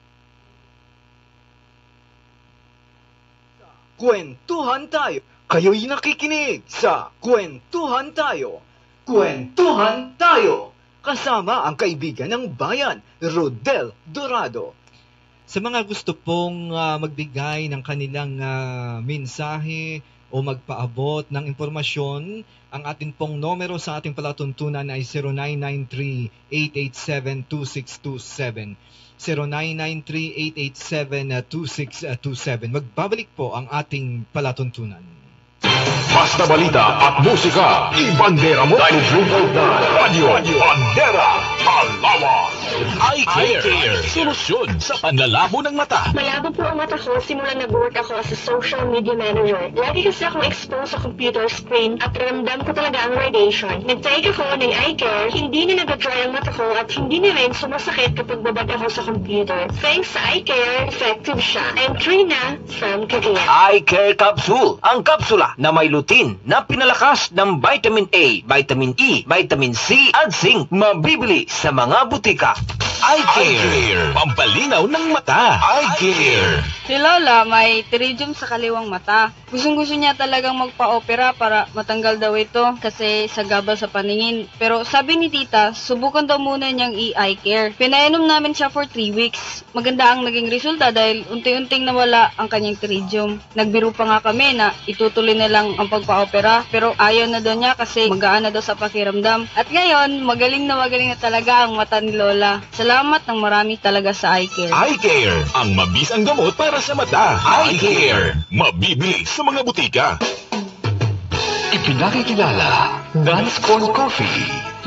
Kwentuhan tayo. Kayo'y nakikinig sa Kwentuhan Tayo. Kwentuhan Tayo. Kasama ang kaibigan ng bayan, Rodel Dorado. Sa mga gusto pong magbigay ng kanilang mensahe o magpaabot ng impormasyon, ang ating pong numero sa ating palatuntunan ay 0993-887-2627. 0993-887-2627. Magbabalik po ang ating palatuntunan. Basta balita at musika, ibandera mo 93.9 Radio Bandera, Palawan. Eye Care, solusyon sa panlalabo ng mata. Malabo po ang mata ko simula nag-work ako as a social media manager. Lagi kasi akong exposed sa computer screen at ramdam ko talaga ang radiation. Nag-take ako ng Eye Care, hindi na nag-dry ang mata ko at hindi na rin sumasakit kapag babad ako sa computer. Thanks sa Eye Care, effective siya. I'm Trina from Cagayan. Eye Care Capsule, ang kapsula na may lutin na pinalakas ng vitamin A, vitamin E, vitamin C at zinc. Mabibili sa mga butika. Eye Care, pampalinaw ng mata. Eye Care. Si Lola may pterygium sa kaliwang mata. Gustong-gusto niya talagang magpa-opera para matanggal daw ito kasi sagabal sa paningin. Pero sabi ni tita, subukan daw muna niyang i-eye care. Pinainom namin siya for 3 weeks. Maganda ang naging resulta dahil unti-unting nawala ang kanyang pterygium. Nagbiro pa nga kami na itutuloy na lang ang pagpa-opera pero ayaw na daw niya kasi magaan na daw sa pakiramdam. At ngayon, magaling na talaga ang mata ni Lola. Salamat ng marami talaga sa Eye Care. Eye Care, ang mabisang gamot para sa mata. Eye Care, mabibili sa mga butika. Ipinakikilala, Nance Corn Coffee.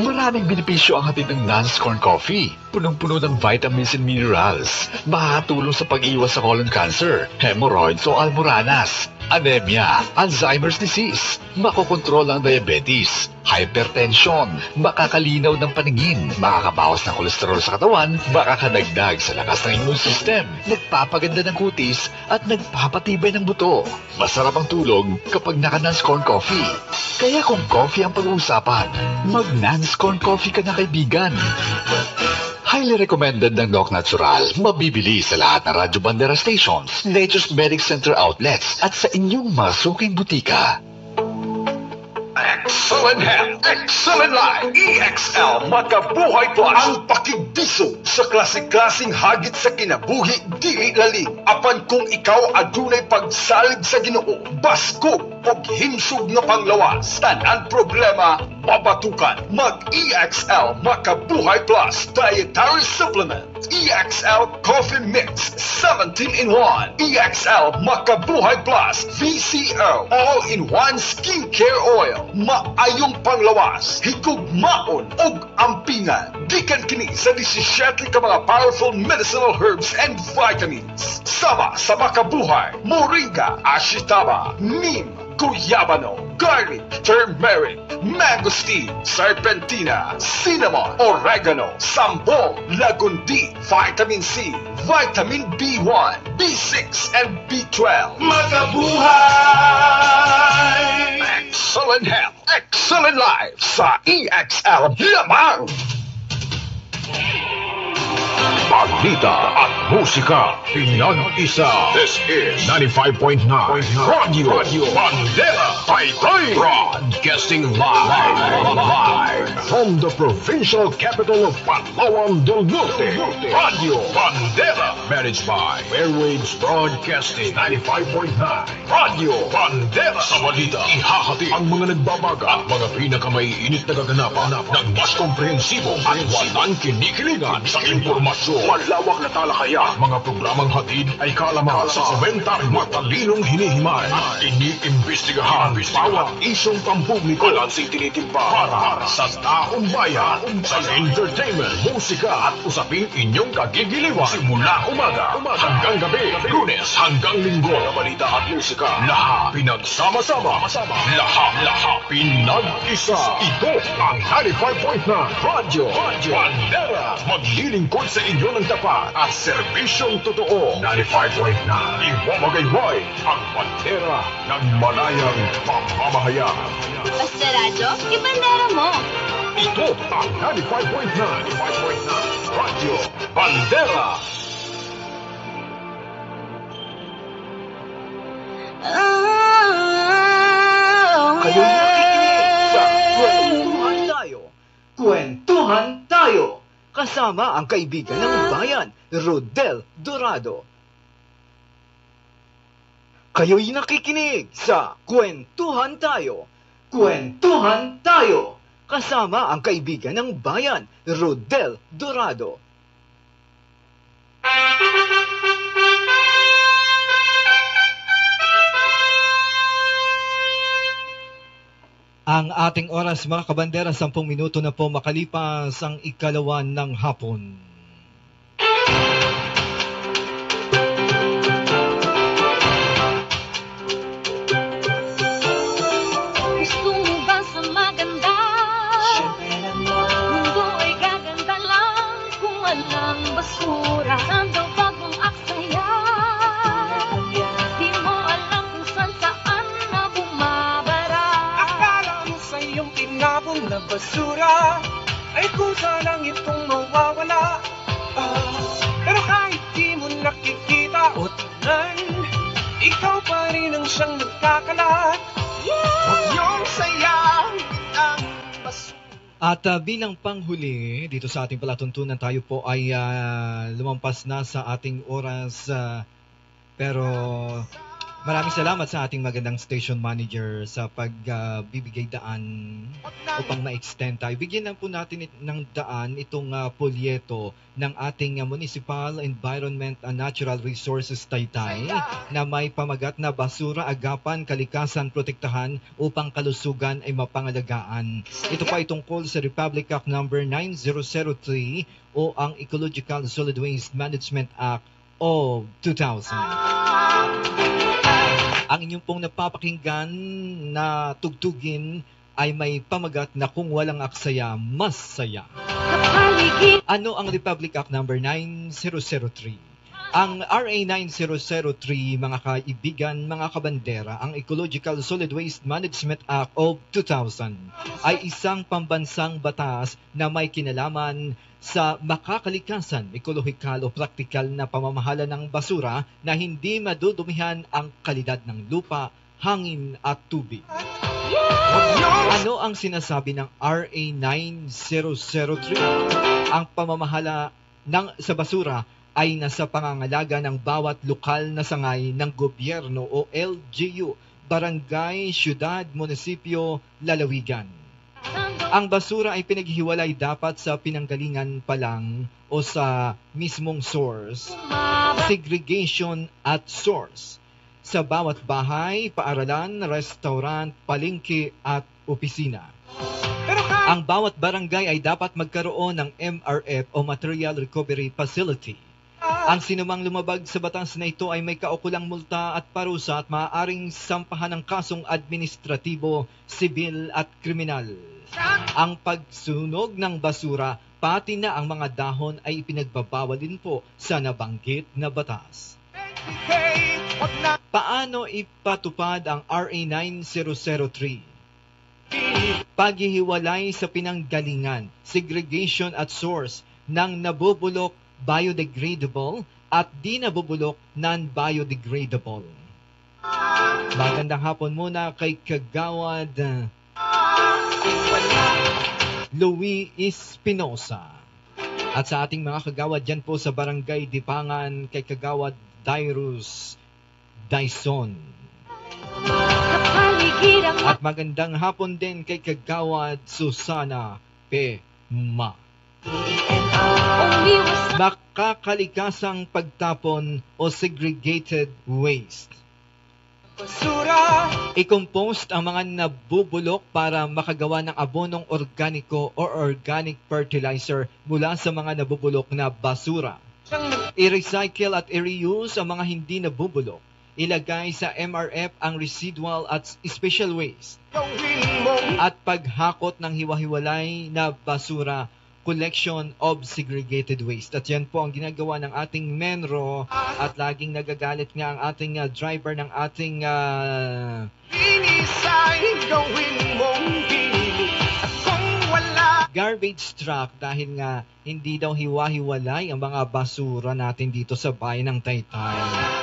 Maraming benepisyo ang hatid ng Nance Corn Coffee. Punong-puno ng vitamins and minerals. Makakatulong sa pag-iwas sa colon cancer, hemorrhoids o almoranas, anemia, Alzheimer's disease, makokontrol ang diabetes, hypertension, makakalinaw ng paningin, makakabawas ng kolesterol sa katawan, makakadagdag sa lakas ng immune system, nagpapaganda ng kutis, at nagpapatibay ng buto. Masarap ang tulog kapag naka-Nance Corn Coffee. Kaya kung coffee ang pag-uusapan, mag-Nance Corn Coffee ka na, kaibigan. Highly recommended ng Doc Natural. Mabibili sa lahat ng Radyo Bandera stations, Nature's Medic Center outlets, at sa inyong masuking butika. Excellent Health, Excellent Life, EXL Makabuhay Plus. Ang pakibisog sa klase-klaseng hagit sa kinabuhi, dili lalim. Apan kung ikaw adunay pagsalig sa Ginoo, baskog o himsog nga panglawas, tanan problema, mabatukan. Mag-EXL Makabuhay Plus Dietary Supplement. EXL Coffee Mix 17-in-1. EXL Makabuhay Plus VCO All-in-One Skincare Oil. Maayong panglawas, higugmaon ug ampingan. Gikan kini sa 17 ka mga powerful medicinal herbs and vitamins. Sama sa Makabuhay, Moringa, Ashitaba, Neem, Guyabano, garlic, turmeric, mangosteen, serpentina, cinnamon, oregano, sambol, lagundi, vitamin C, vitamin B1, B6, and B12. Makabuhay! Excellent health, excellent life sa EXL lamang! Balita at musika, pinag-isa. This is 95.9 Radio Bandera Taytay. Broadcasting live from the provincial capital of Palawan del Norte. Radio Bandera, managed by Airwaves Broadcasting 95.9 Radio Bandera. Sa balita, ihahati ang mga nagbabaga at mga pinakamaiinit na kaganapan ng mas komprehensibo at walang kinikiligan sa impormasyon. Malawak na talakaya. Mga programang hatid ay kaalaman sa komentary matalinong hinihimay at iniimbestigahan bawat isyong pampubliko. Balansing tinitimpa para sa taong bayan. Sa entertainment, musika at usaping inyong kagigiliwan. Simula umaga hanggang gabi, Lunes hanggang Linggo. Balita at musika, lahat pinagsama-sama. Lahat pinag-isa. Ito ang 95.9 Radio Bandera. Maglilingkod sa inyo ng tapat at serbisyong totoo. 95.9 Iwamagayway, ang bandera ng malayang pamamahayag. Basta radyo, ibandera mo. Ito ang 95.9 Radio Bandera. Kayo nakikinig sa Kwentuhan Tayo. Kwentuhan Tayo. Kasama ang kaibigan ng bayan, Rodel Dorado. Kayo'y nakikinig sa Kwentuhan Tayo. Kwentuhan Tayo. Kasama ang kaibigan ng bayan, Rodel Dorado. Ang ating oras, mga kabandera, 10 minuto na po makalipas ang ikalawan ng hapon. Gusto mo ba sa maganda? Mundo ay gaganda lang kung walang basura. Nandang bagong aksaya. Di mo alam kung saan na bumabara. Akala mo sa iyong tinapon na basura ay kusa lang itong mawawala. Pero kahit di mo nakikita o tingnan, ikaw pa rin ang siyang nagkakalat. Huwag niyong sayang ang basura. At bilang panghuli, dito sa ating palatuntunan, tayo po ay lumampas na sa ating oras. Pero Maraming salamat sa ating magandang station manager sa pagbibigay daan upang ma-extend tayo. Bigyan lang po natin ng daan itong polyeto ng ating Municipal Environment and Natural Resources Taytay na may pamagat na basura, agapan, kalikasan, protektahan upang kalusugan ay mapangalagaan. Ito pa ay tungkol sa Republic Act number 9003 o ang Ecological Solid Waste Management Act of 2000. Ang inyong pong napapakinggan na tugtugin ay may pamagat na kung walang aksaya, mas saya. Ano ang Republic Act number 9003? Ang RA 9003, mga kaibigan, mga kabandera, ang Ecological Solid Waste Management Act of 2000 ay isang pambansang batas na may kinalaman sa makakalikasan, ekolohikal o praktikal na pamamahala ng basura na hindi madudumihan ang kalidad ng lupa, hangin at tubig. Ano ang sinasabi ng RA 9003? Ang pamamahala sa basura ay nasa pangangalaga ng bawat lokal na sangay ng gobyerno o LGU, barangay, syudad, munisipyo, lalawigan. Ang basura ay pinaghihiwalay dapat sa pinanggalingan pa lang o sa mismong source, segregation at source, sa bawat bahay, paaralan, restaurant, palengke at opisina. Ang bawat barangay ay dapat magkaroon ng MRF o Material Recovery Facility. Ang sinumang lumabag sa batas na ito ay may kaukulang multa at parusa at maaaring sampahan ng kasong administratibo, sibil at kriminal. Ang pagsunog ng basura, pati na ang mga dahon ay ipinagbabawal din po sa nabanggit na batas. Paano ipatupad ang RA 9003? Paghihiwalay sa pinanggalingan, segregation at source ng nabubulok, biodegradable at di nabubulok, non-biodegradable. Magandang hapon muna kay Kagawad Louis Espinosa. At sa ating mga kagawad dyan po sa Barangay Dipangan kay Kagawad Dyrus Dyson. At magandang hapon din kay Kagawad Susana Pema. Makakalikasang pagtapon o segregated waste. I-compost ang mga nabubulok para makagawa ng abonong organiko o organic fertilizer mula sa mga nabubulok na basura. I-recycle at i-reuse ang mga hindi nabubulok. Ilagay sa MRF ang residual at special waste. At paghakot ng hiwa-hiwalay na basura, collection of segregated waste. At yan po ang ginagawa ng ating Menro at laging nagagalit nga ang ating driver ng ating garbage truck dahil nga hindi daw hiwa-hiwalay ang mga basura natin dito sa bayan ng Taytay.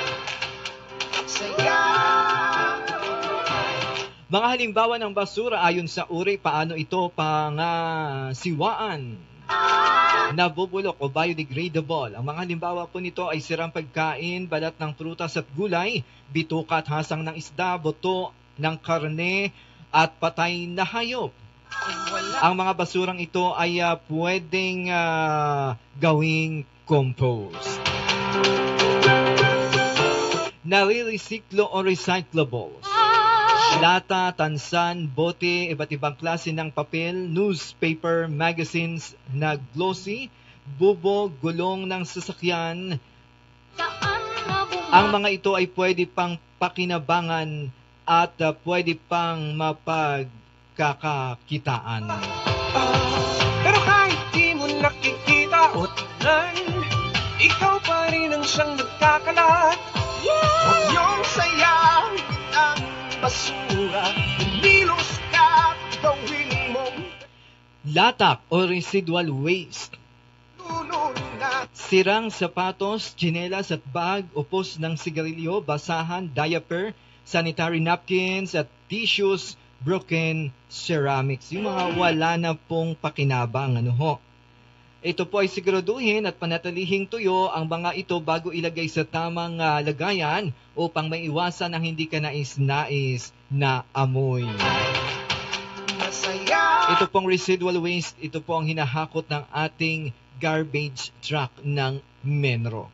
Mga halimbawa ng basura ayon sa uri, paano ito pangasiwaan? Nabubulok o biodegradable. Ang mga halimbawa po nito ay sirang pagkain, balat ng prutas at gulay, bituka at hasang ng isda, buto ng karne at patay na hayop. Ang mga basurang ito ay pwedeng gawing compost. Nare-recyclo o recyclables. Lata, tansan, bote, iba't ibang klase ng papel, newspaper, magazines na glossy, bubo, gulong ng sasakyan. Ang mga ito ay pwede pang pakinabangan at pwede pang mapagkakakitaan. Pero kahit di mo nakikita o tignan, ikaw pa rin ang siyang nagkakalat. Huwag niyong sayang ang basura, nilos ka, gawin mo. Latak o residual waste. Sirang sapatos, tsinelas at bag, upos ng sigarilyo, basahan, diaper, sanitary napkins at tissues, broken ceramics. Yung mga wala na pong pakinabang, ito po ay siguraduhin at panatilihing tuyo ang mga ito bago ilagay sa tamang lagayan upang maiwasan ang hindi ka nais-nais na amoy. Ito pong residual waste, ito po ang hinahakot ng ating garbage truck ng Menro.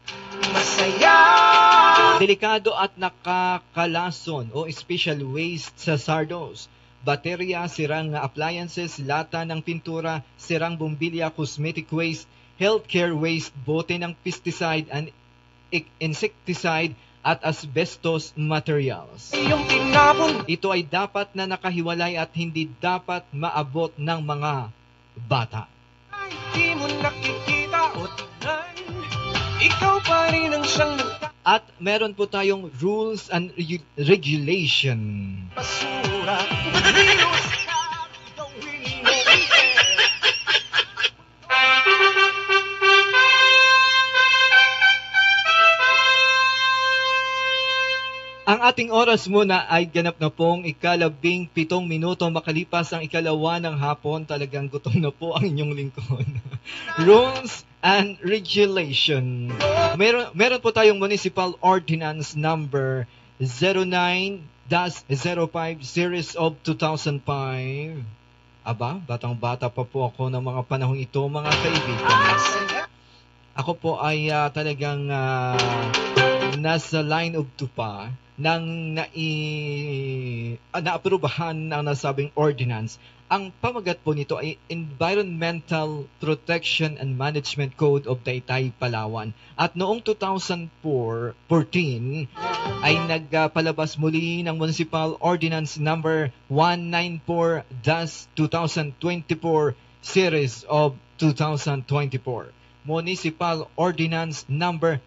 Delikado at nakakalason o special waste sa Sardos. Baterya, sirang appliances, lata ng pintura, sirang bumbilya, cosmetic waste, healthcare waste, bote ng pesticide and insecticide at asbestos materials. Ito ay dapat na nakahiwalay at hindi dapat maabot ng mga bata. Di mo nakikita o tignan, ikaw pa rin ang siyang At meron po tayong rules and regulation. basura. Ang ating oras muna ay ganap na pong 17 minuto makalipas ang 2 ng hapon. Talagang gutom na po ang inyong lingkod. Rules and regulation. Meron po tayong Municipal Ordinance number 09-05 series of 2005. Aba, batang-bata pa po ako ng mga panahong ito, mga kaibigan. Ako po ay talagang nasa line of tupa nang naaprubahan ng nasabing ordinance. Ang pamagat po nito ay Environmental Protection and Management Code of Taytay, Palawan. At noong 2014 ay nagpalabas muli ng Municipal Ordinance number 194-2024 series of 2024. Municipal Ordinance number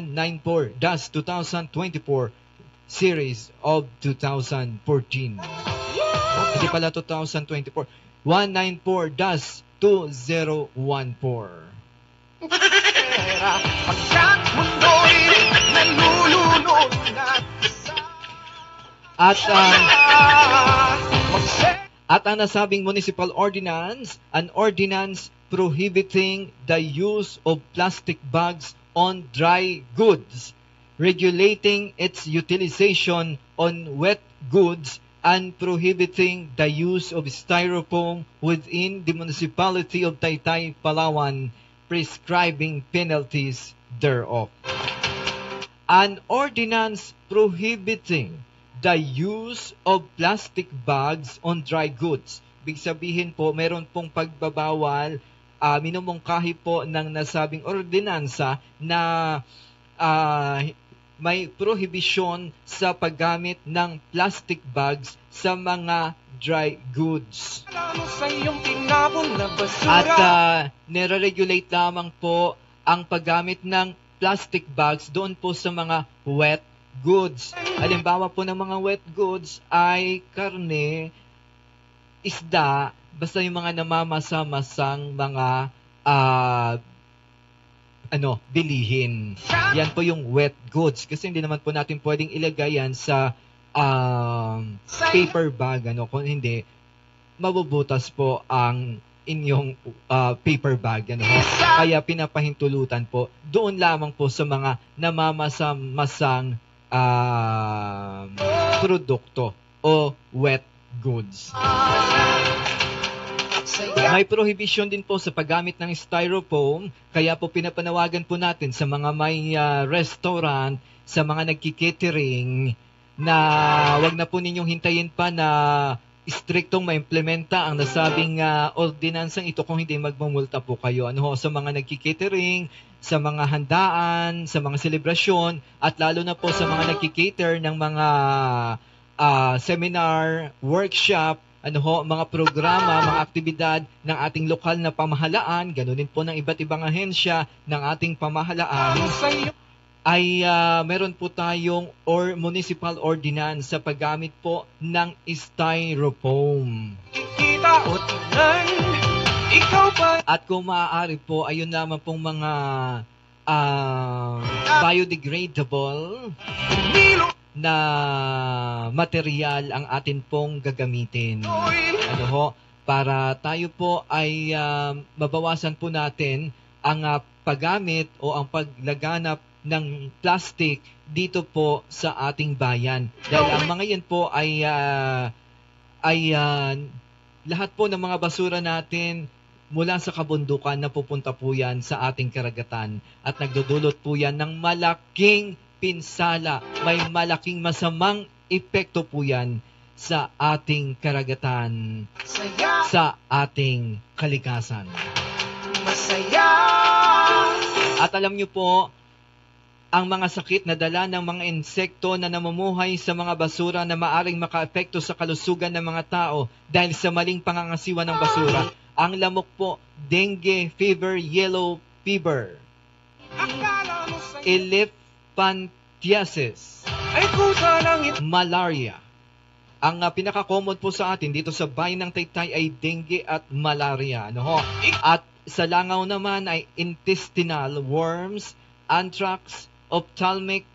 194-2024 series of 2014. Hindi pala 2024. 194-2014. At ang nasabing municipal ordinance, an ordinance prohibiting the use of plastic bags on dry goods, regulating its utilization on wet goods, and prohibiting the use of styrofoam within the municipality of Taytay, Palawan, prescribing penalties thereof. An ordinance prohibiting the use of plastic bags on dry goods. Ibig sabihin po, meron pong pagbabawal, minumungkahi po ng nasabing ordinansa na may prohibition sa paggamit ng plastic bags sa mga dry goods. At nire-regulate lamang po ang paggamit ng plastic bags doon po sa mga wet goods. Halimbawa po ng mga wet goods ay karne, isda, basta yung mga namamasa-masang mga bilihin. Yan po yung wet goods. Kasi hindi naman po natin pwedeng ilagay yan sa paper bag. Kung hindi, mabubutas po ang inyong paper bag. Kaya pinapahintulutan po doon lamang po sa mga namamasa-masang produkto o wet goods. May prohibition din po sa paggamit ng styrofoam, kaya po pinapanawagan po natin sa mga may restaurant, sa mga nagkikatering, na wag na po ninyong hintayin pa na striktong maimplementa ang nasabing ordinansang ito kung hindi magmumulta po kayo. Sa mga nagkikatering, sa mga handaan, sa mga selebrasyon, at lalo na po sa mga nagkikater ng mga seminar, workshop, mga programa, mga aktibidad ng ating lokal na pamahalaan, ganoon din po ng iba't ibang ahensya ng ating pamahalaan, ay meron po tayong municipal ordinance sa paggamit po ng styrofoam. At kung maaari po, ayun naman pong mga biodegradable na material ang atin pong gagamitin. para tayo po ay mabawasan po natin ang paggamit o ang paglaganap ng plastic dito po sa ating bayan. Dahil ang mga yan po ay lahat po ng mga basura natin mula sa kabundukan na pupunta po yan sa ating karagatan at nagdudulot po yan ng malaking pinsala. May malaking masamang epekto po yan sa ating karagatan, sa ating kalikasan. Masaya. At alam niyo po, ang mga sakit na dala ng mga insekto na namumuhay sa mga basura na maaring makaapekto sa kalusugan ng mga tao dahil sa maling pangangasiwa ng basura. Ang lamok po, dengue fever, yellow fever, elephantiasis, malaria. Ang pinaka-common po sa atin dito sa bayan ng Taytay ay dengue at malaria. At sa langaw naman ay intestinal worms, anthrax, ophthalmic,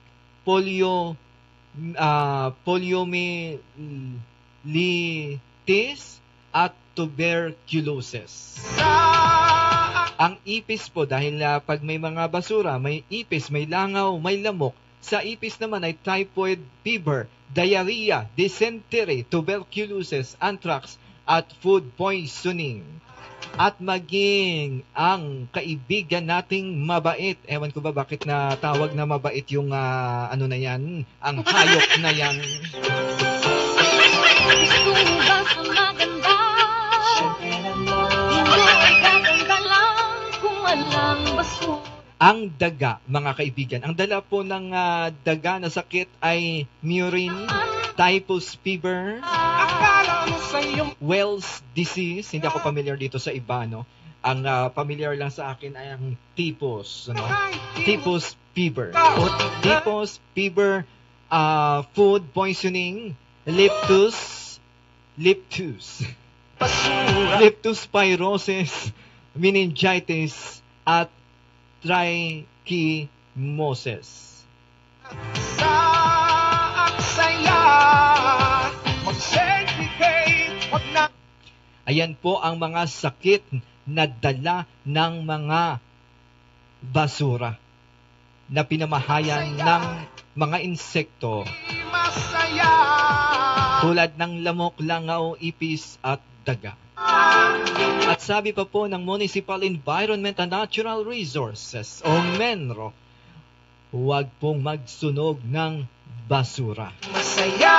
poliomyelitis at tuberculosis. Ang ipis po, dahil pag may mga basura, may ipis, may langaw, may lamok. Sa ipis naman ay typhoid fever, diarrhea, dysentery, tuberculosis, anthrax at food poisoning. At maging ang kaibigan nating mabait. Ewan ko ba bakit na tawag na mabait yung ano na yan, ang hayop na yan. Gusto mo ba sa maganda? Hindi ay gaganda lang kung walang basura. Ang daga, mga kaibigan. Ang dala po ng daga na sakit ay murine, typhus fever, Wells disease. Hindi ako familiar dito sa iba, no? Ang familiar lang sa akin ay ang typhus, no? Typhus fever. Typhus fever, food poisoning, leptospirosis, meningitis, at trichimosis. Ayan po ang mga sakit na dala ng mga basura na pinamahayan ng mga insekto tulad ng lamok, langaw, ipis at daga. At sabi pa po ng Municipal Environment and Natural Resources o MENRO, huwag pong magsunog ng basura. Masaya.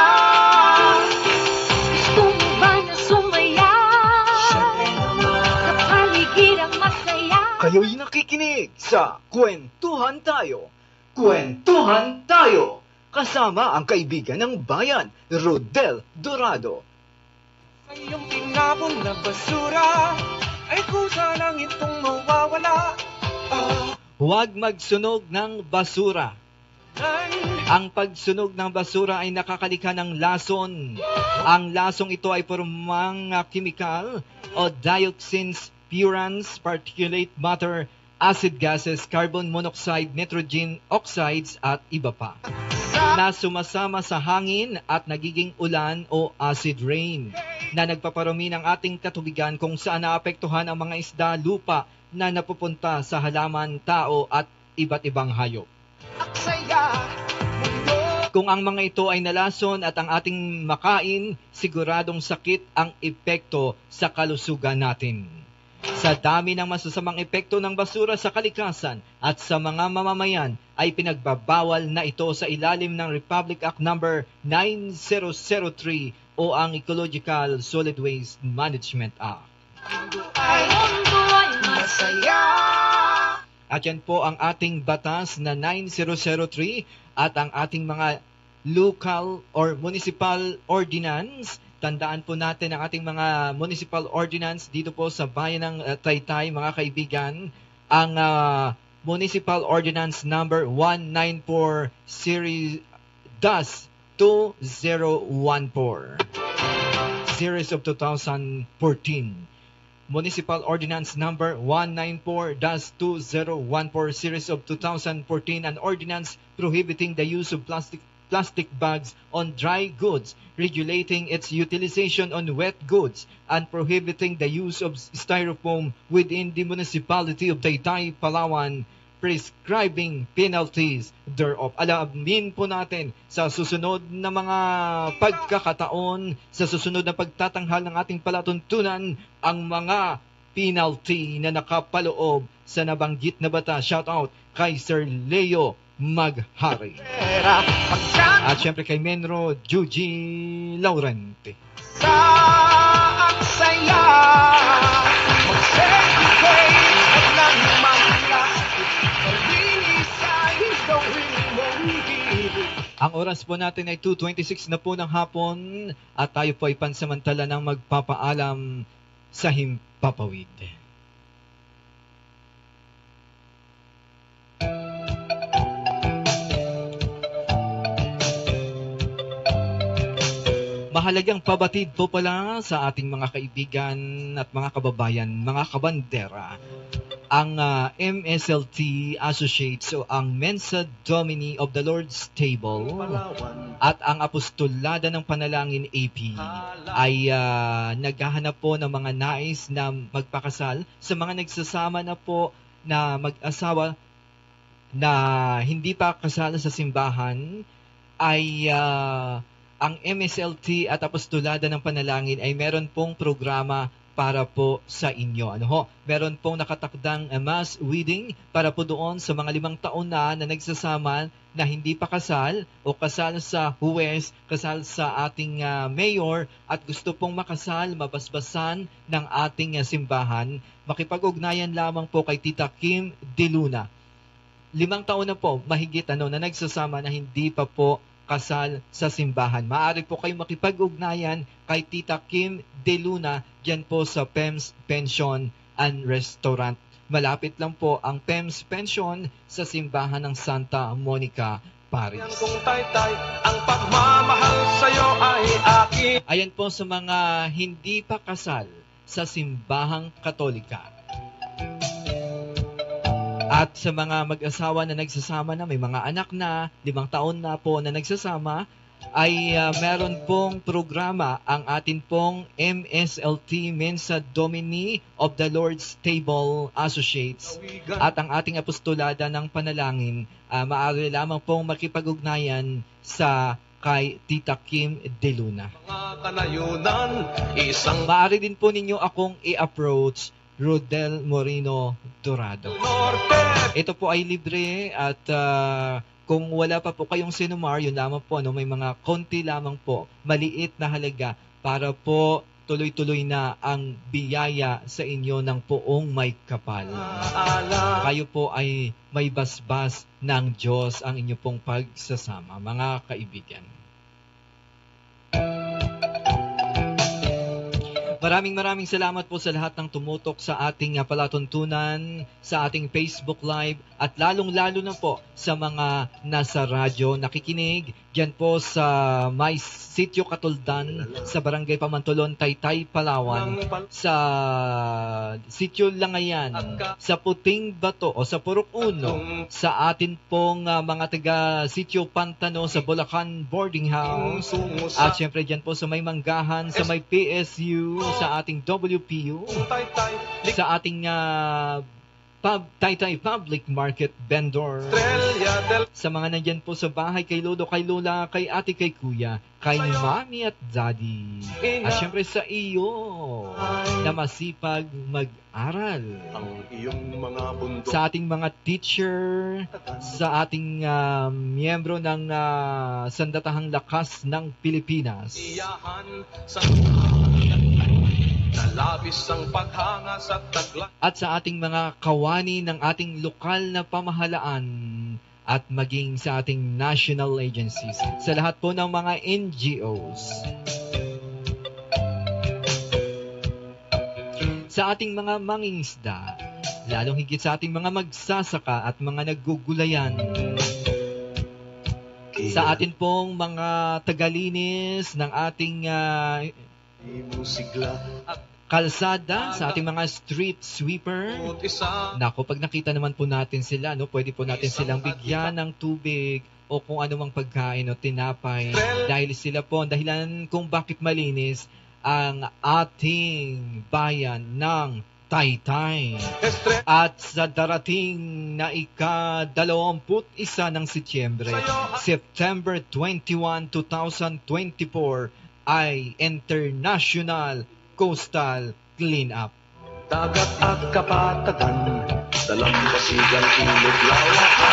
Gusto mo ba na sumaya? Kapaligid ang masaya. Kayo'y nakikinig sa Kwentuhan Tayo. Kwentuhan Tayo. Kasama ang kaibigan ng bayan, Rodel Dorado. Sa iyong tinapon na basura ay kusa lang itong mawawala. Huwag magsunog ng basura. Ang pagsunog ng basura ay nakakalika ng lason. Ang lasong ito ay pormang kimikal o dioxins, furans, particulate matter, acid gases, carbon monoxide, nitrogen oxides at iba pa na sumasama sa hangin at nagiging ulan o acid rain na nagpaparumi ng ating katubigan kung saan naapektuhan ang mga isda, lupa na napupunta sa halaman, tao at iba't ibang hayop. Kung ang mga ito ay nalason at ang ating makain, siguradong sakit ang epekto sa kalusugan natin. Sa dami ng masasamang epekto ng basura sa kalikasan at sa mga mamamayan ay pinagbabawal na ito sa ilalim ng Republic Act No. 9003 o ang Ecological Solid Waste Management Act. At yan po ang ating batas na 9003 at ang ating mga local or municipal ordinance. Tandaan po natin ang ating mga municipal ordinance dito po sa bayan ng Taytay, mga kaibigan. Ang Municipal Ordinance Number 194 Series DAS 2014 Series of 2014. Municipal Ordinance Number 194-2014 Series of 2014, an ordinance prohibiting the use of plastic plastic bags on dry goods, regulating its utilization on wet goods, and prohibiting the use of styrofoam within the municipality of Taytay, Palawan, prescribing penalties thereof. Alamin po natin sa susunod na mga pagkakataon, sa susunod na pagtatanghal ng ating palatuntunan, ang mga penalty na nakapaloob sa nabanggit na batas. Shout out kay Sir Leo Maghari. At syempre kay Menro Juji Laurente. Sa aksaya, mag-segregate at nang mamla, malinis ay gawin mong hilig. Ang oras po natin ay 2:26 na po ng hapon at tayo po ay pansamantala ng magpapaalam sa Himpapawid. Mahalagang pabatid po pala sa ating mga kaibigan at mga kababayan, mga kabandera, ang MSLT Associates o ang Mensa Domini of the Lord's Table at ang Apostolada ng Panalangin AP ay naghahanap po ng mga nais na magpakasal sa mga nagsasama na po na mag-asawa na hindi pa kasal sa simbahan. Ay ang MSLT at Apostolada ng Panalangin ay meron pong programa para po sa inyo. Meron pong nakatakdang mass wedding para po doon sa mga 5 taon na nagsasama na hindi pa kasal o kasal sa huwes, kasal sa ating mayor at gusto pong makasal, mabasbasan ng ating simbahan. Makipag-ugnayan lamang po kay Tita Kim De Luna. 5 taon na po mahigit na nagsasama na hindi pa po kasal sa simbahan. Maaari po kayong makipag-ugnayan kay Tita Kim De Luna dyan po sa PEMS Pension and Restaurant. Malapit lang po ang PEMS Pension sa simbahan ng Santa Monica Parish. Kung Taytay, ang pagmamahal sa'yo ay akin. Ayan po sa mga hindi pa kasal sa simbahang Katolika. At sa mga mag-asawa na nagsasama na, may mga anak na, 5 taon na po na nagsasama, ay meron pong programa ang atin pong MSLT Mensa Domini of the Lord's Table Associates at ang ating Apostolada ng Panalangin. Maaari lamang pong makipag-ugnayan sa kay Tita Kim De Luna. Maaari din po ninyo akong i-approach Rodel Moreno Dorado. Ito po ay libre at kung wala pa po kayong sinumar, yun lamang po, may mga konti lamang po, maliit na halaga para po tuloy-tuloy na ang biyaya sa inyo ng poong may kapal. Kayo po ay may basbas ng Diyos ang inyo pong pagsasama, mga kaibigan. Maraming salamat po sa lahat ng tumutok sa ating palatuntunan, sa ating Facebook Live, at lalong-lalo na po sa mga nasa radyo nakikinig dyan po sa may Sitio Katuldan, sa Barangay Pamantulon, Taytay, Palawan, sa Sitio Langayan, sa Puting Bato o sa Purok Uno, sa atin pong mga taga Sitio Pantano sa Bulacan Boarding House, at syempre dyan po sa may Manggahan, sa may PSU, sa ating WPU, sa ating Taytay Public Market Vendor, sa mga nandyan po sa bahay, kay Lodo, kay Lola, kay ate, kay kuya, kay mami at daddy, at syempre sa iyo na masipag mag-aral, sa ating mga teacher, sa ating miyembro ng Sandatahang Lakas ng Pilipinas, at sa ating mga kawani ng ating lokal na pamahalaan at maging sa ating national agencies, sa lahat po ng mga NGOs, sa ating mga mangingisda, lalong higit sa ating mga magsasaka at mga naggugulayan, sa atin pong mga tagalinis ng ating kalsada, sa ating mga street sweeper. Nako, pag nakita naman po natin sila, no, pwede po natin silang bigyan ng tubig o kung anumang pagkain o tinapay dahil sila po ang dahilan kung bakit malinis ang ating bayan ng Taytay. At sa darating na ika-21 ng Setyembre, September 21, 2024, ay International Coastal Cleanup. Dagat at kapatagan, dalampasigan, ilog, lawa at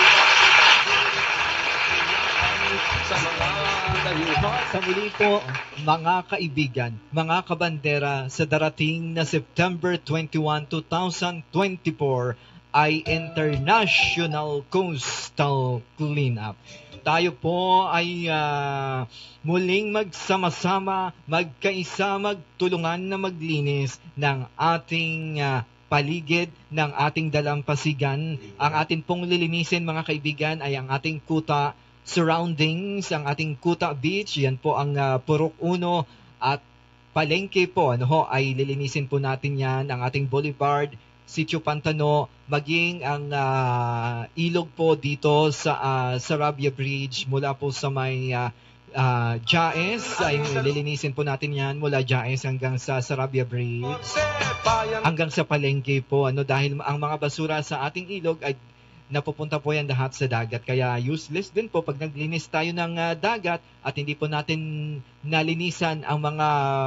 sa mga dayuhan. Sa muli po, mga kaibigan, mga kabandera, sa darating na September 21, 2024 ay International Coastal Cleanup. Tayo po ay muling magsama-sama, magkaisa, magtulungan na maglinis ng ating paligid, ng ating dalampasigan. Ang atin pong lilinisin, mga kaibigan, ay ang ating kuta surroundings, ang ating Kuta Beach. Yan po ang Purok 1 at Palengke po. Ay lilinisin po natin yan, ang ating Boulevard, Sitio Pantano, maging ang ilog po dito sa Sarabia Bridge mula po sa may Jaes, ay lilinisin po natin yan mula Jaes hanggang sa Sarabia Bridge, hanggang sa Palengke po. Dahil ang mga basura sa ating ilog ay napupunta po yan lahat sa dagat. Kaya useless din po pag naglinis tayo ng dagat at hindi po natin nalinisan ang mga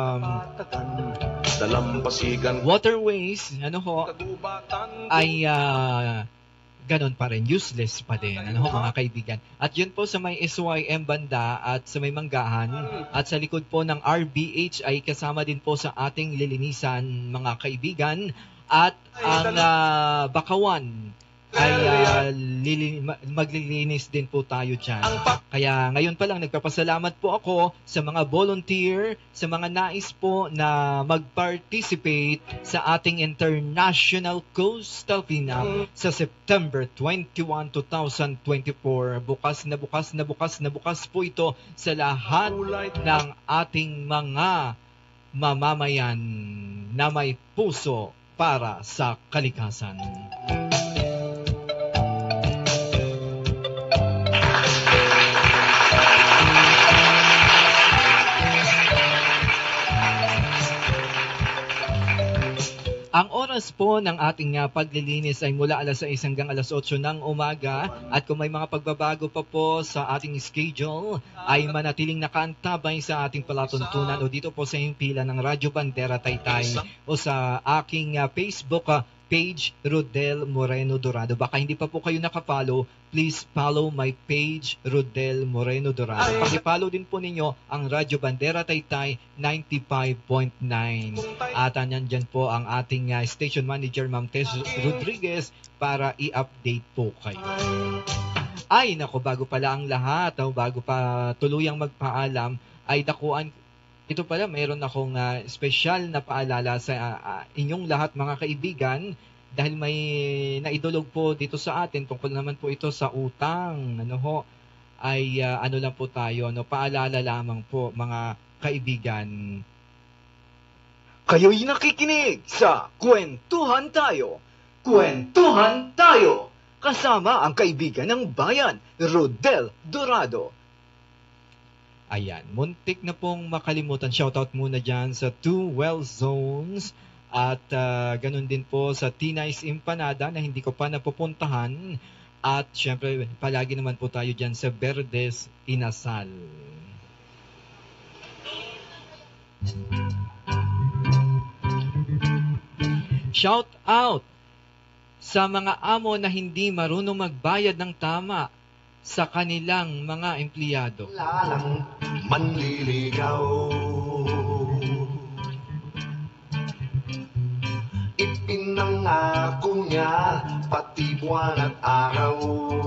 waterways, ay ganon pa rin, useless pa din, mga kaibigan. At yun po sa may SYM banda at sa may Manggahan at sa likod po ng RBH ay kasama din po sa ating lilinisan, mga kaibigan. At ang Bakawan ay maglilinis din po tayo dyan. Kaya ngayon pa lang nagpapasalamat po ako sa mga volunteer, sa mga nais po na mag-participate sa ating International Coastal Cleanup sa September 21, 2024. Bukas na bukas po ito sa lahat ng ating mga mamamayan na may puso para sa kalikasan. Ang oras po ng ating paglilinis ay mula alas 6 hanggang alas 8 ng umaga. At kung may mga pagbabago pa po sa ating schedule, ay manatiling nakaantabay sa ating palatuntunan o dito po sa himpilan ng Radyo Bandera Taytay o sa aking Facebook page, Rodel Moreno Dorado. Baka hindi pa po kayo nakapollow, please follow my page, Rodel Moreno Dorado. Pakipollow din po ninyo ang Radyo Bandera Taytay 95.9. At nandyan po ang ating station manager, Ma'am Tess Rodriguez, para i-update po kayo. Ay, nako, bago pala ang lahat, bago pa tuluyang magpaalam, ay dakuan, ito pala, mayroon akong special na paalala sa inyong lahat, mga kaibigan, dahil may naidulog po dito sa atin tungkol naman po ito sa utang. Ay ano lang po tayo, paalala lamang po, mga kaibigan. Kayo'y nakikinig sa Kwentuhan Tayo. Kwentuhan Tayo! Kasama ang kaibigan ng bayan, Rodel Dorado. Ayan, muntik na pong makalimutan. Shoutout muna dyan sa 2 Well Zones at ganun din po sa Tinay's Empanada na hindi ko pa napupuntahan. At syempre, palagi naman po tayo dyan sa Verdes Inasal. Shout out sa mga amo na hindi marunong magbayad ng tama sa kanilang mga empleyado. Lalang manliligaw, ipinangako niya pati buwan at araw.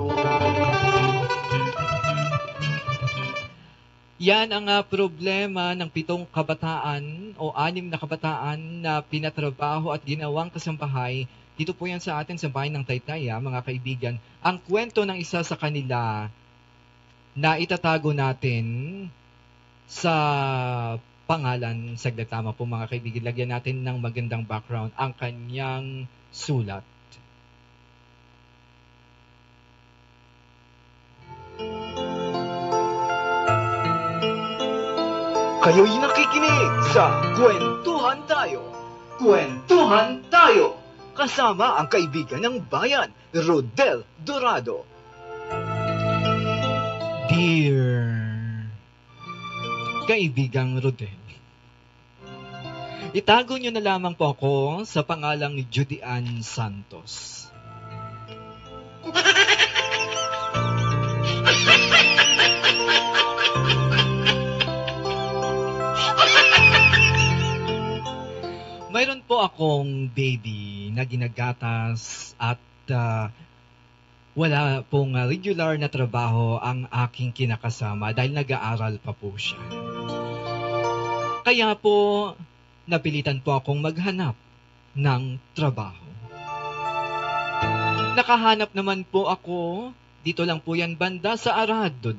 Yan ang problema ng 7 kabataan o 6 na kabataan na pinatrabaho at ginawang kasambahay. Dito po yan sa atin sa bayan ng Taytay, mga kaibigan. Ang kwento ng isa sa kanila na itatago natin sa pangalan. Saglit tama po mga kaibigan. Lagyan natin ng magandang background ang kanyang sulat. Kayo'y nakikinig sa Kwentuhan Tayo. Kwentuhan Tayo. Kasama ang kaibigan ng bayan, Rodel Dorado. Dear kaibigang Rodel, itago niyo na lamang po ako sa pangalang Judy Ann Santos. Mayroon po akong baby na ginagatas at wala pong regular na trabaho ang aking kinakasama dahil nag-aaral pa po siya. Kaya po, napilitan po akong maghanap ng trabaho. Nakahanap naman po ako, dito lang po yan banda sa Arado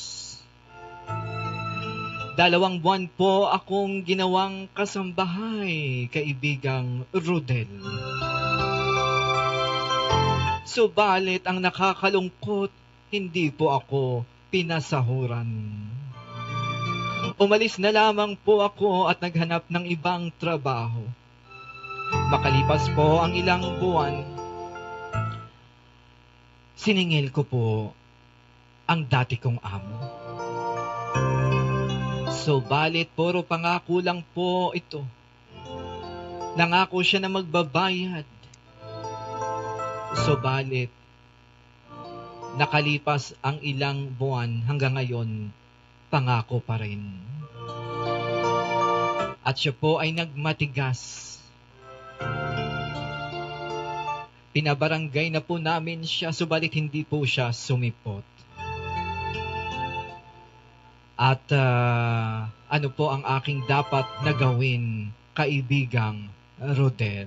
2. 2 buwan po akong ginawang kasambahay, kaibigang Rodel. Subalit ang nakakalungkot, hindi po ako pinasahuran. Umalis na lamang po ako at naghanap ng ibang trabaho. Makalipas po ang ilang buwan, siningil ko po ang dati kong amo. Subalit puro pangako lang po ito. Nangako siya na magbabayad. Subalit, nakalipas ang ilang buwan hanggang ngayon, pangako pa rin. At siya po ay nagmatigas. Pinabarangay na po namin siya, subalit hindi po siya sumipot. At ano po ang aking dapat na gawin, kaibigang Rodel?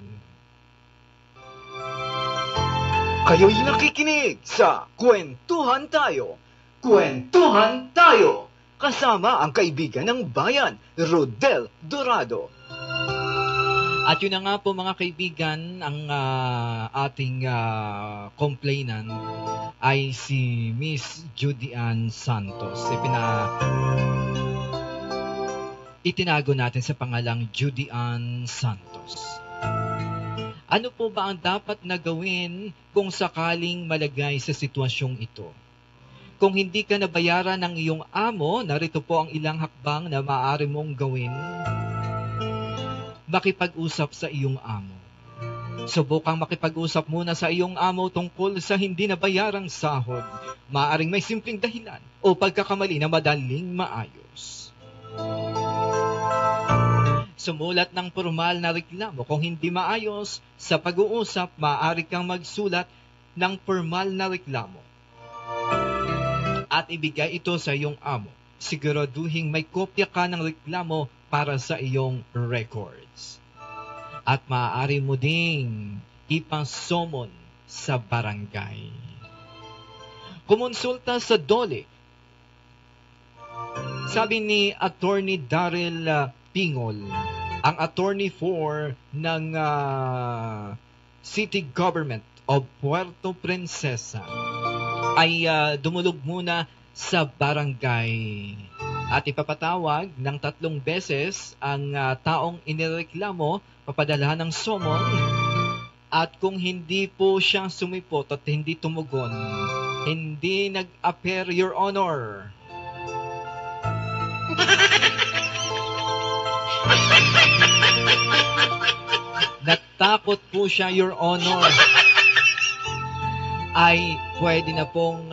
Kayo'y nakikinig sa Kwentuhan Tayo. Kwentuhan Tayo. Kasama ang kaibigan ng bayan, Rodel Dorado. At yun na nga po mga kaibigan, ang ating complainant ay si Miss Judy Ann Santos. Itinago natin sa pangalang Judy Ann Santos. Ano po ba ang dapat na gawin kung sakaling malagay sa sitwasyong ito? Kung hindi ka nabayaran ng iyong amo, narito po ang ilang hakbang na maaari mong gawin. Makipag-usap sa iyong amo. Subukang makipag-usap muna sa iyong amo tungkol sa hindi nabayarang sahod. Maaaring may simpleng dahilan o pagkakamali na madaling maayos. Sumulat ng formal na reklamo. Kung hindi maayos, sa pag-uusap, maaari kang magsulat ng formal na reklamo. At ibigay ito sa iyong amo. Siguraduhing may kopya ka ng reklamo para sa iyong records. At maaari mo ding ipasomon sa barangay. Kumonsulta sa DOLE. Sabi ni Attorney Daryl Pingol, ang attorney for ng City Government of Puerto Princesa, ay dumulog muna sa barangay at ipapatawag ng 3 beses ang taong inireklamo, papadalahan ng somon, at kung hindi po siya sumipot at hindi tumugon, hindi nag-appear, Your Honor. Natakot po siya, Your Honor, ay pwede na pong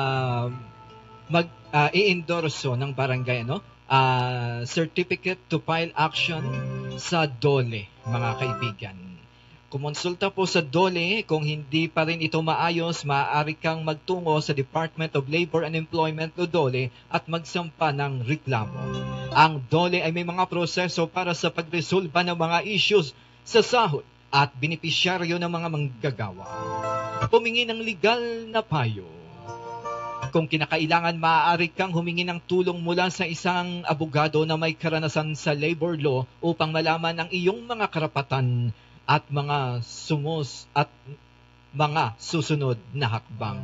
i-endorso ng barangay, certificate to file action sa DOLE, mga kaibigan. Kumonsulta po sa DOLE. Kung hindi pa rin ito maayos, maaari kang magtungo sa Department of Labor and Employment o DOLE at magsampa ng reklamo. Ang DOLE ay may mga proseso para sa pagresolba ng mga issues sa sahod at benepisyaryo ng mga manggagawa. Humingi ng legal na payo. Kung kinakailangan, maaari kang humingi ng tulong mula sa isang abogado na may karanasan sa labor law upang malaman ang iyong mga karapatan at mga mga susunod na hakbang.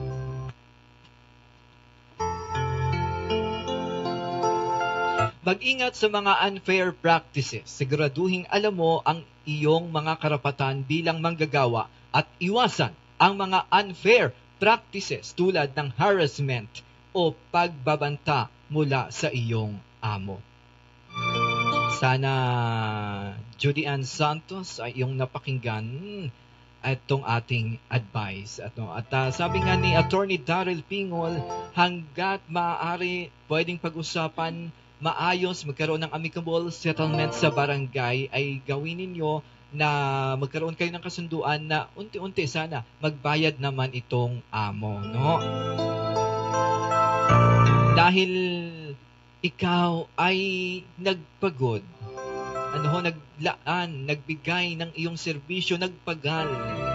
Mag-ingat sa mga unfair practices. Siguraduhin alam mo ang iyong mga karapatan bilang manggagawa at iwasan ang mga unfair practices tulad ng harassment o pagbabanta mula sa iyong amo. Sana Judy Ann Santos ay iyong napakinggan itong ating advice. At sabi nga ni Attorney Daryl Pingol, hanggat maaari pwedeng pag-usapan maayos, magkaroon ng amicable settlement sa barangay, ay gawin ninyo na magkaroon kayo ng kasunduan na unti-unti sana magbayad naman itong amo, no? Dahil ikaw ay nagpagod, naglaan, nagbigay ng iyong serbisyo, nagpagal,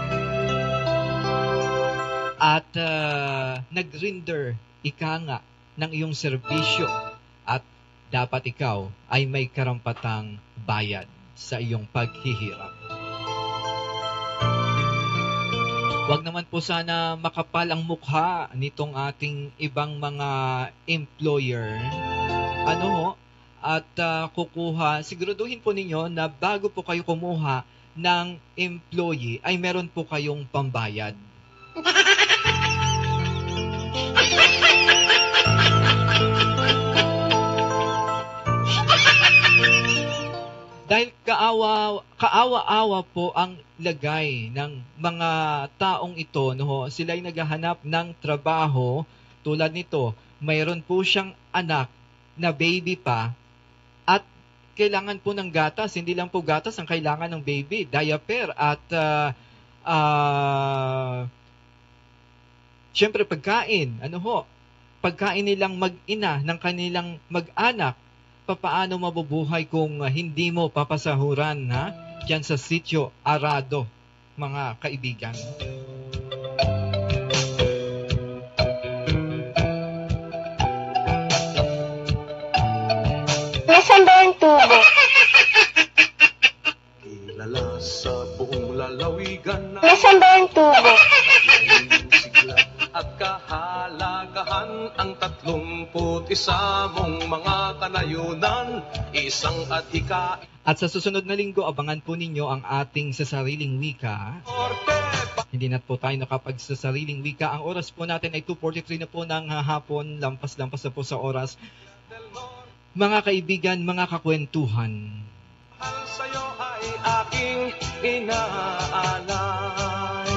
at nag-render nga ng iyong serbisyo, at dapat ikaw ay may karampatang bayad sa iyong paghihirap. Huwag naman po sana makapal ang mukha nitong ating ibang mga employer. At siguraduhin po ninyo na bago po kayo kumuha ng employee ay meron po kayong pambayad. Dahil kaawa-awa po ang lagay ng mga taong ito, no? Sila ay naghahanap ng trabaho. Tulad nito, mayroon po siyang anak na baby pa at kailangan po ng gatas. Hindi lang po gatas ang kailangan ng baby, diaper at syempre pagkain. Pagkain nilang mag-ina ng kanilang mag-anak. Papaano mabubuhay kung hindi mo papasahuran, ha? Diyan sa Sitio Arado, mga kaibigan. Nasaan ba ang tubo? Kilala sa buong lalawigan na Nasaan ba ang tubo? sigla at kahalagahan ang 31 mong mga kanayunan, isang adhika. At sa susunod na linggo, abangan po ninyo ang ating sasariling wika. Hindi na po tayo nakapag-sasariling wika. Ang oras po natin ay 2:43 na po ng hapon. Lampas-lampas na po sa oras. Mga kaibigan, mga kakwentuhan. Sa'yo ay aking inaalay.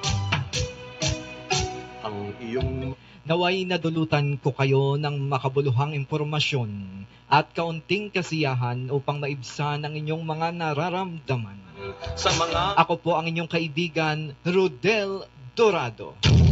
Ang iyong Naway nadulutan ko kayo ng makabuluhang impormasyon at kaunting kasiyahan upang maibsan ang inyong mga nararamdaman. sa mga... Ako po ang inyong kaibigan, Rodel Dorado.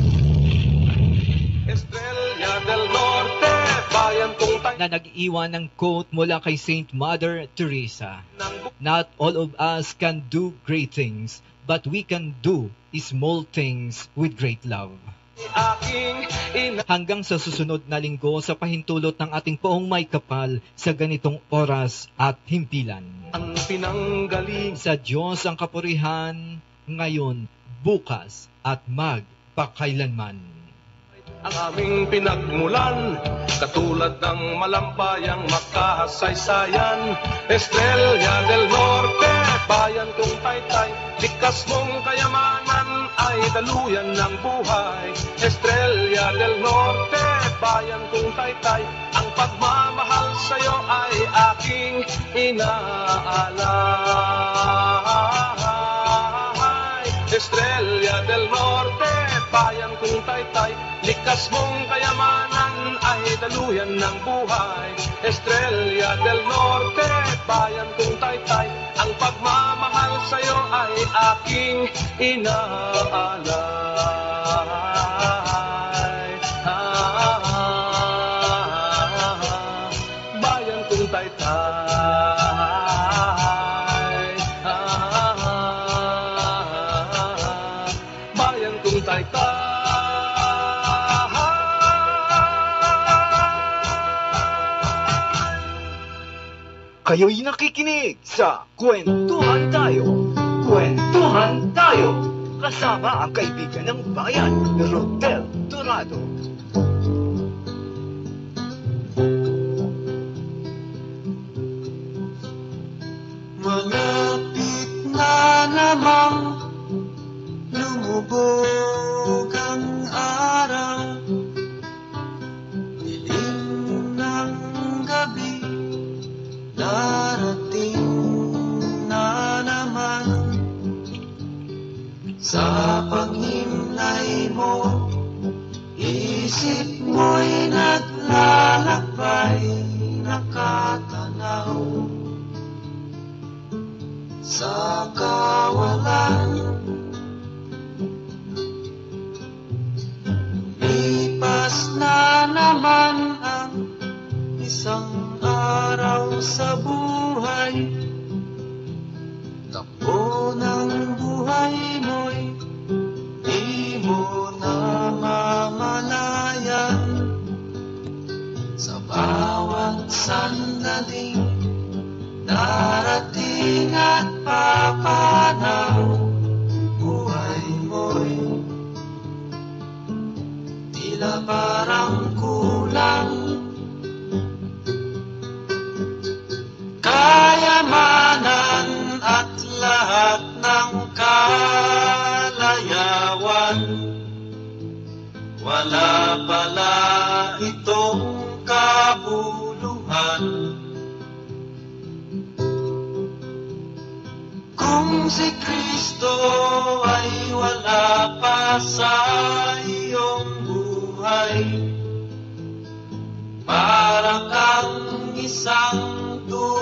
Estrella del Norte, bayan kong na nag-iwan ng quote mula kay Saint Mother Teresa. Not all of us can do great things, but we can do small things with great love. Hanggang sa susunod na linggo sa pahintulot ng ating poong may kapal sa ganitong oras at himpilan. Ang pinanggaling sa Diyos ang kapurihan ngayon, bukas at magpakailanman. Ang aming pinagmulan, katulad ng malampayang makasaysayan. Estrella del Norte, bayan kong taytay, likas mong kayamanan ay daluyan ng buhay. Estrella del Norte, bayan kong taytay, ang pagmamahal sa'yo ay aking inaalay. Estrella del Norte, bayan kong taytay, likas mong kayamanan ay daluyan ng buhay. Estrella del Norte, bayan kong taytay, ang pagmamahal sa'yo ay aking inaalay. Bayan kong taytay, bayan kong taytay. Kayo'y nakikinig sa Kwentuhan Tayo. Kwentuhan Tayo. Kasama ang kaibigan ng bayan, Rodel Dorado. Malapit na namang lumubog ang araw, dilim ng gabi, darating na naman. Sa paghimlay mo, isip mo'y naglalakbay, nakatanaw sa kawalan. Lipas na naman ang isang araw sa buhay. Takbo ng buhay mo'y di mo na mamalayan. Sa bawat sandaling darating at papanaw, buhay mo'y tila parang kulang. Kayamanan at lahat ng kalayawan, wala pala itong kabuluhan. Kung si Kristo ay wala pa sa iyong buhay, para kang isang